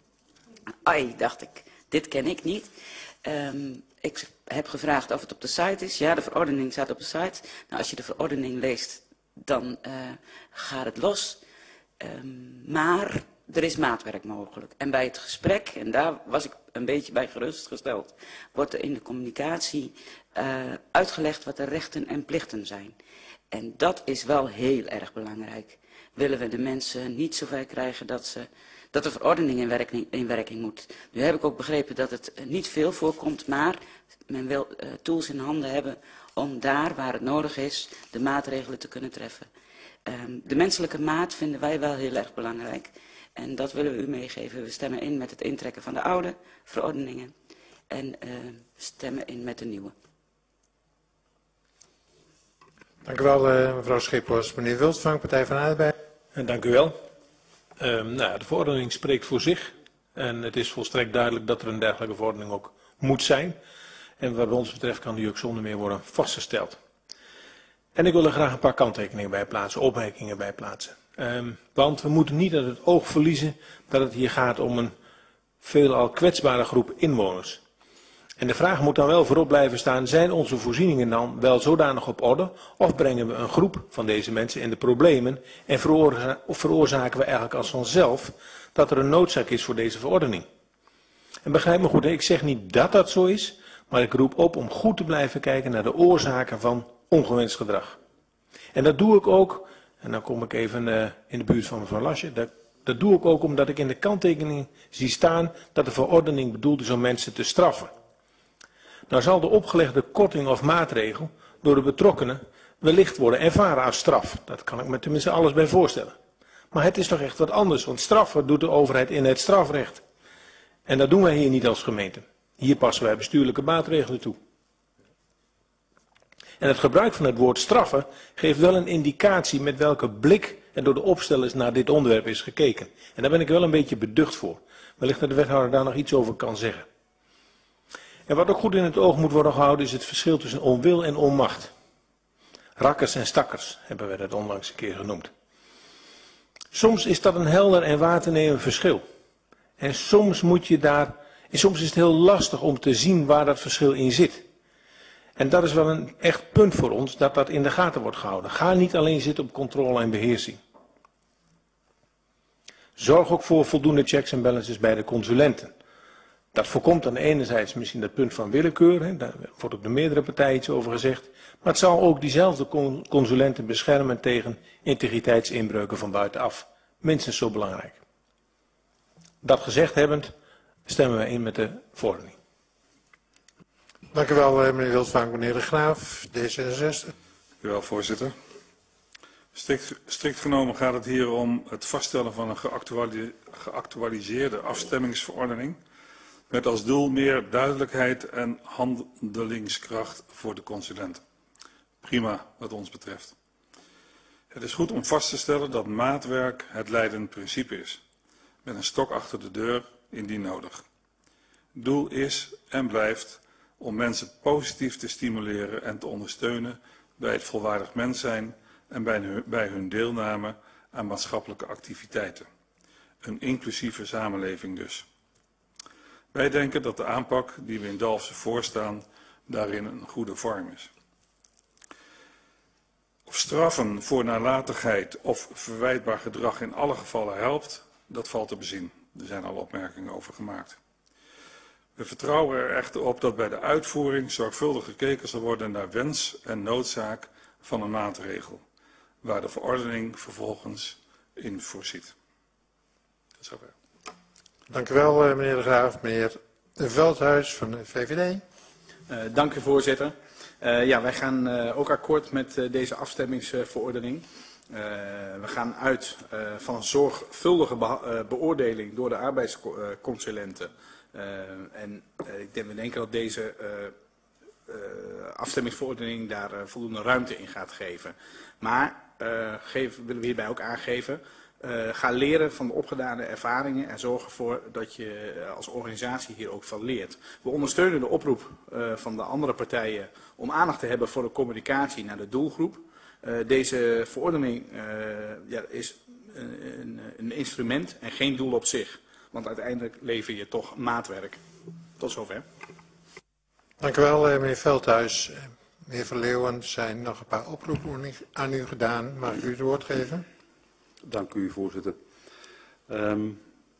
Ai, dacht ik, dit ken ik niet. Um, ik heb gevraagd of het op de site is. Ja, de verordening staat op de site. Nou, als je de verordening leest, dan uh, gaat het los. Um, maar er is maatwerk mogelijk. En bij het gesprek, en daar was ik een beetje bij gerustgesteld, wordt er in de communicatie uh, uitgelegd wat de rechten en plichten zijn. En dat is wel heel erg belangrijk. Willen we de mensen niet zover krijgen dat, ze, dat de verordening in werking, in werking moet. Nu heb ik ook begrepen dat het niet veel voorkomt, maar men wil uh, tools in handen hebben om daar waar het nodig is de maatregelen te kunnen treffen. Um, de menselijke maat vinden wij wel heel erg belangrijk. En dat willen we u meegeven. We stemmen in met het intrekken van de oude verordeningen en uh, stemmen in met de nieuwe. Dank u wel, uh, mevrouw Schiphorst. Meneer Wilsvang, Partij van de Arbeid. Dank u wel. Um, nou, de verordening spreekt voor zich. En het is volstrekt duidelijk dat er een dergelijke verordening ook moet zijn. En wat ons betreft kan die ook zonder meer worden vastgesteld. En ik wil er graag een paar kanttekeningen bij plaatsen, opmerkingen bij plaatsen. Um, want we moeten niet uit het oog verliezen dat het hier gaat om een veelal kwetsbare groep inwoners. En de vraag moet dan wel voorop blijven staan, zijn onze voorzieningen dan wel zodanig op orde, of brengen we een groep van deze mensen in de problemen en veroorza- of veroorzaken we eigenlijk als vanzelf dat er een noodzaak is voor deze verordening. En begrijp me goed, hè? Ik zeg niet dat dat zo is, maar ik roep op om goed te blijven kijken naar de oorzaken van ongewenst gedrag. En dat doe ik ook, en dan kom ik even uh, in de buurt van mevrouw Lasje, dat, dat doe ik ook omdat ik in de kanttekening zie staan dat de verordening bedoeld is om mensen te straffen. Nou zal de opgelegde korting of maatregel door de betrokkenen wellicht worden ervaren als straf. Dat kan ik me tenminste alles bij voorstellen. Maar het is toch echt wat anders, want straffen doet de overheid in het strafrecht. En dat doen wij hier niet als gemeente. Hier passen wij bestuurlijke maatregelen toe. En het gebruik van het woord straffen geeft wel een indicatie met welke blik er door de opstellers naar dit onderwerp is gekeken. En daar ben ik wel een beetje beducht voor. Wellicht dat de wethouder daar nog iets over kan zeggen. En wat ook goed in het oog moet worden gehouden is het verschil tussen onwil en onmacht. Rakkers en stakkers hebben we dat onlangs een keer genoemd. Soms is dat een helder en waar te nemen verschil. En soms moet je daar, en soms is het heel lastig om te zien waar dat verschil in zit. En dat is wel een echt punt voor ons, dat dat in de gaten wordt gehouden. Ga niet alleen zitten op controle en beheersing. Zorg ook voor voldoende checks en balances bij de consulenten. Dat voorkomt dan enerzijds misschien dat punt van willekeur, hè, daar wordt ook door meerdere partijen iets over gezegd. Maar het zal ook diezelfde consulenten beschermen tegen integriteitsinbreuken van buitenaf. Minstens zo belangrijk. Dat gezegd hebbend stemmen we in met de verordening. Dank u wel, meneer Wildvank. Meneer De Graaf, D zesenzestig. Dank u wel, voorzitter. Strikt, strikt genomen gaat het hier om het vaststellen van een geactuali- geactualiseerde afstemmingsverordening. Met als doel meer duidelijkheid en handelingskracht voor de consulenten. Prima wat ons betreft. Het is goed om vast te stellen dat maatwerk het leidend principe is. Met een stok achter de deur indien nodig. Doel is en blijft om mensen positief te stimuleren en te ondersteunen bij het volwaardig mens zijn en bij hun, bij hun deelname aan maatschappelijke activiteiten. Een inclusieve samenleving dus. Wij denken dat de aanpak die we in Dalfsen voorstaan daarin een goede vorm is. Of straffen voor nalatigheid of verwijtbaar gedrag in alle gevallen helpt, dat valt te bezien. Er zijn al opmerkingen over gemaakt. We vertrouwen er echter op dat bij de uitvoering zorgvuldig gekeken zal worden naar wens en noodzaak van een maatregel, waar de verordening vervolgens in voorziet. Tot zover. Dank u wel, meneer De Graaf. Meneer Veldhuis van de V V D. Uh, dank u, voorzitter. Uh, ja, wij gaan uh, ook akkoord met uh, deze afstemmingsverordening. Uh, we gaan uit uh, van een zorgvuldige be uh, beoordeling door de arbeidsconsulenten. Uh, en uh, ik denk, we denken dat deze uh, uh, afstemmingsverordening daar uh, voldoende ruimte in gaat geven. Maar uh, geef, willen we hierbij ook aangeven, uh, ga leren van de opgedane ervaringen en zorg ervoor dat je uh, als organisatie hier ook van leert. We ondersteunen de oproep uh, van de andere partijen om aandacht te hebben voor de communicatie naar de doelgroep. Uh, deze verordening uh, ja, is een, een, een instrument en geen doel op zich. Want uiteindelijk lever je toch maatwerk. Tot zover. Dank u wel, meneer Veldhuis. Meneer Van Leeuwen, er zijn nog een paar oproepen aan u gedaan. Mag ik u het woord geven? Dank u, voorzitter. Um,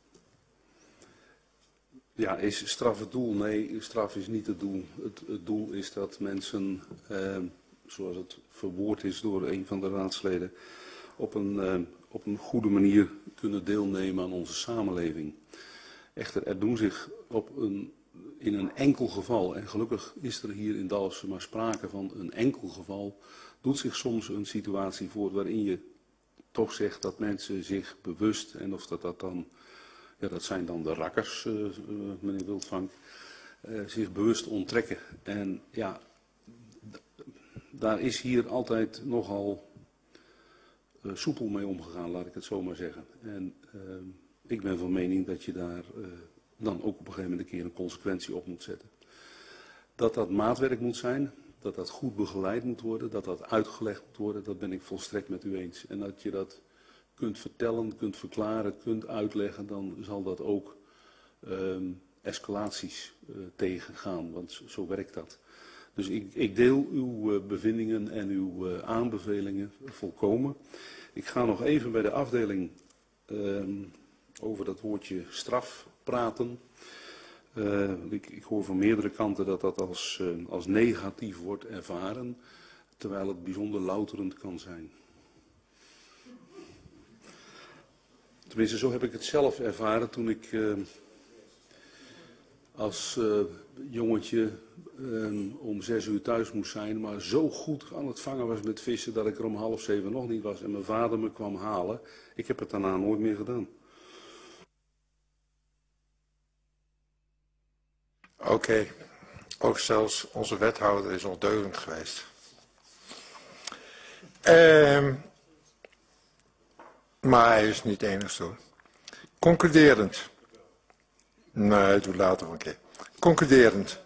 ja, is straf het doel? Nee, straf is niet het doel. Het, het doel is dat mensen, um, zoals het verwoord is door een van de raadsleden, op een, um, op een goede manier kunnen deelnemen aan onze samenleving. Echter, er doen zich op een, in een enkel geval, en gelukkig is er hier in Dalfsen maar sprake van een enkel geval, doet zich soms een situatie voor waarin je toch zegt dat mensen zich bewust, en of dat dat dan, ja dat zijn dan de rakkers, uh, uh, meneer Wildvank, uh, zich bewust onttrekken. En ja, daar is hier altijd nogal uh, soepel mee omgegaan, laat ik het zo maar zeggen. En uh, ik ben van mening dat je daar uh, dan ook op een gegeven moment een keer een consequentie op moet zetten. Dat dat maatwerk moet zijn, dat dat goed begeleid moet worden, dat dat uitgelegd moet worden, dat ben ik volstrekt met u eens. En dat je dat kunt vertellen, kunt verklaren, kunt uitleggen, dan zal dat ook um, escalaties uh, tegengaan, want zo werkt dat. Dus ik, ik deel uw uh, bevindingen en uw uh, aanbevelingen volkomen. Ik ga nog even bij de afdeling uh, over dat woordje straf praten. Uh, ik, ik hoor van meerdere kanten dat dat als, uh, als negatief wordt ervaren, terwijl het bijzonder louterend kan zijn. Tenminste, zo heb ik het zelf ervaren toen ik uh, als uh, jongetje uh, om zes uur thuis moest zijn, maar zo goed aan het vangen was met vissen dat ik er om half zeven nog niet was en mijn vader me kwam halen. Ik heb het daarna nooit meer gedaan. Oké, okay. Ook zelfs onze wethouder is ondeugend geweest. Uh, maar hij is niet enigste hoor. Concluderend. Nee, doe later een keer. Concluderend.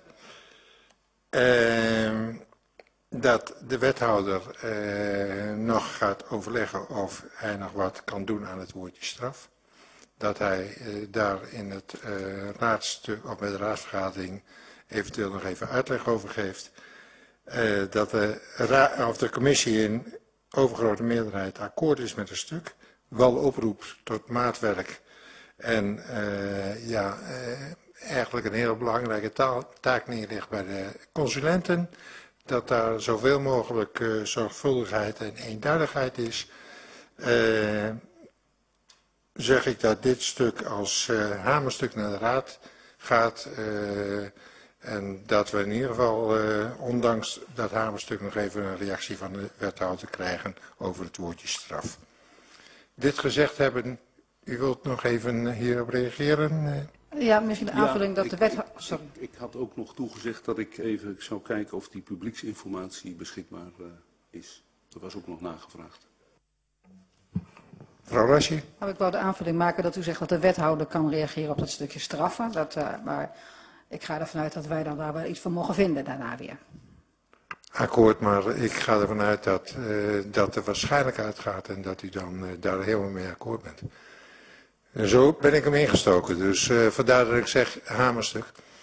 Uh, dat de wethouder uh, nog gaat overleggen of hij nog wat kan doen aan het woordje straf. Dat hij uh, daar in het uh, raadstuk of met de raadsvergadering eventueel nog even uitleg over geeft. Uh, dat de, ra of de commissie in overgrote meerderheid akkoord is met een stuk. Wel oproept tot maatwerk. En uh, ja, uh, eigenlijk een heel belangrijke taal, taak neerlegt bij de consulenten. Dat daar zoveel mogelijk uh, zorgvuldigheid en eenduidigheid is. Uh, zeg ik dat dit stuk als uh, hamerstuk naar de raad gaat. Uh, en dat we in ieder geval, uh, ondanks dat hamerstuk, nog even een reactie van de wethouder krijgen over het woordje straf. Dit gezegd hebben, u wilt nog even hierop reageren? Ja, misschien de aanvulling ja, dat de wethouder... Sorry. Ik, ik had ook nog toegezegd dat ik even zou kijken of die publieksinformatie beschikbaar uh, is. Dat was ook nog nagevraagd. Mevrouw Lassie? Nou, ik wou de aanvulling maken dat u zegt dat de wethouder kan reageren op dat stukje straffen. Dat, uh, maar ik ga ervan uit dat wij dan daar wel iets van mogen vinden daarna weer. Akkoord, maar ik ga ervan uit dat uh, dat er waarschijnlijk uitgaat en dat u dan uh, daar helemaal mee akkoord bent. En zo ben ik hem ingestoken, dus uh, vandaar dat ik zeg hamerstuk.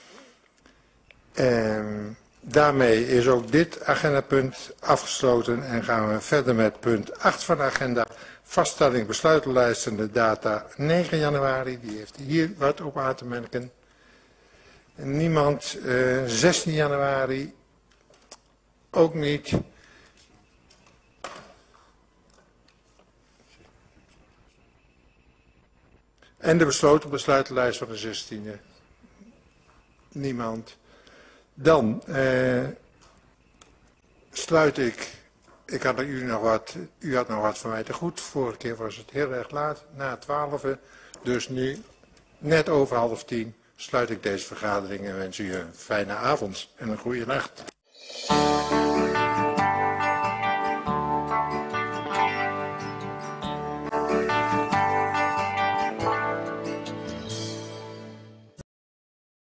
Um, daarmee is ook dit agendapunt afgesloten en gaan we verder met punt acht van de agenda. Vaststelling besluitenlijsten, de data negen januari, die heeft hier wat op aan te merken. Niemand, uh, zestien januari, ook niet. En de besloten besluitenlijst van de zestiende. Niemand. Dan uh, sluit ik, ik had u nog wat, u had nog wat van mij te goed. Vorige keer was het heel erg laat, na twaalf. Dus nu, net over half tien, sluit ik deze vergadering en wens u een fijne avond en een goede nacht.